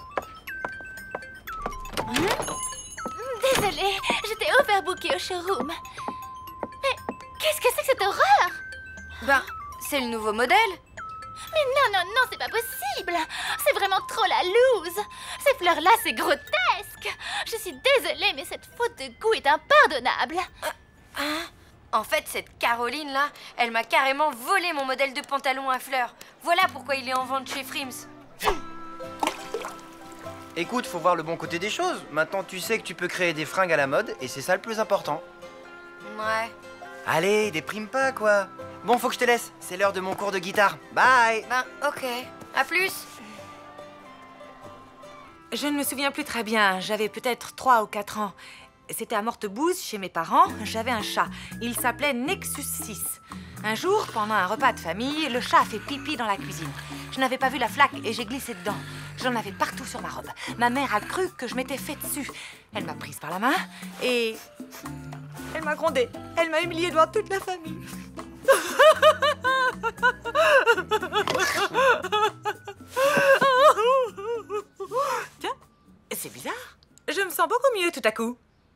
Désolée, j'étais overbookée au showroom. Mais qu'est-ce que c'est que cette horreur? Ben, c'est le nouveau modèle. Mais non, c'est pas possible. C'est vraiment trop la loose. Ces fleurs-là, c'est grotesque. Je suis désolée, mais cette faute de goût est impardonnable. En fait, cette Caroline-là, elle m'a carrément volé mon modèle de pantalon à fleurs. Voilà pourquoi il est en vente chez Frims. Écoute, faut voir le bon côté des choses. Maintenant, tu sais que tu peux créer des fringues à la mode et c'est ça le plus important. Ouais. Allez, déprime pas, quoi. Bon, faut que je te laisse. C'est l'heure de mon cours de guitare. Bye. Ben, ok. À plus. Je ne me souviens plus très bien. J'avais peut-être 3 ou 4 ans. C'était à Mortebouze, chez mes parents. J'avais un chat. Il s'appelait Nexus 6. Un jour, pendant un repas de famille, le chat a fait pipi dans la cuisine. Je n'avais pas vu la flaque et j'ai glissé dedans. J'en avais partout sur ma robe. Ma mère a cru que je m'étais fait dessus. Elle m'a prise par la main et... elle m'a grondée. Elle m'a humiliée devant toute la famille. Tiens, c'est bizarre. Je me sens beaucoup mieux tout à coup.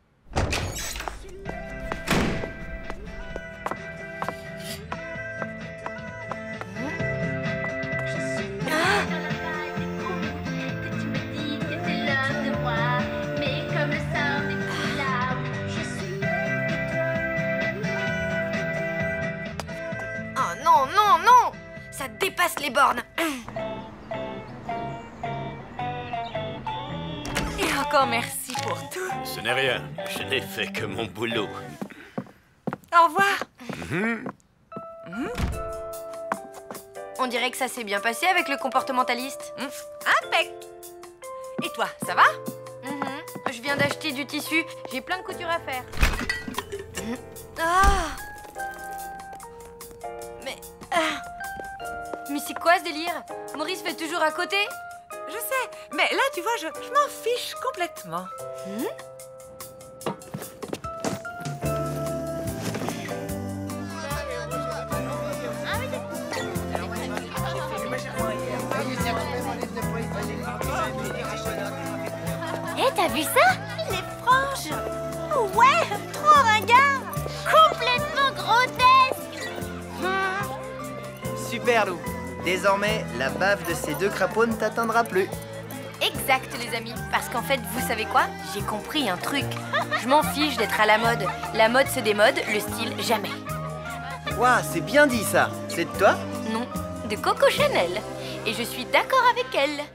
Oh non, non, non! Ça dépasse les bornes. Et encore merci pour tout. Ce n'est rien, je n'ai fait que mon boulot. Au revoir. On dirait que ça s'est bien passé avec le comportementaliste. Impec. Et toi, ça va? Je viens d'acheter du tissu. J'ai plein de couture à faire. Ah! Mais c'est quoi ce délire? Maurice fait toujours à côté? Je sais, mais là, tu vois, je m'en fiche complètement. Hé, t'as vu ça? Les franges! Ouais, trop ringard! Complètement grotesque! Super, Lou. Désormais, la bave de ces 2 crapauds ne t'atteindra plus. Exact, les amis. Parce qu'en fait, vous savez quoi? J'ai compris un truc. Je m'en fiche d'être à la mode. La mode se démode, le style jamais. Ouah, c'est bien dit, ça. C'est de toi? Non, de Coco Chanel. Et je suis d'accord avec elle.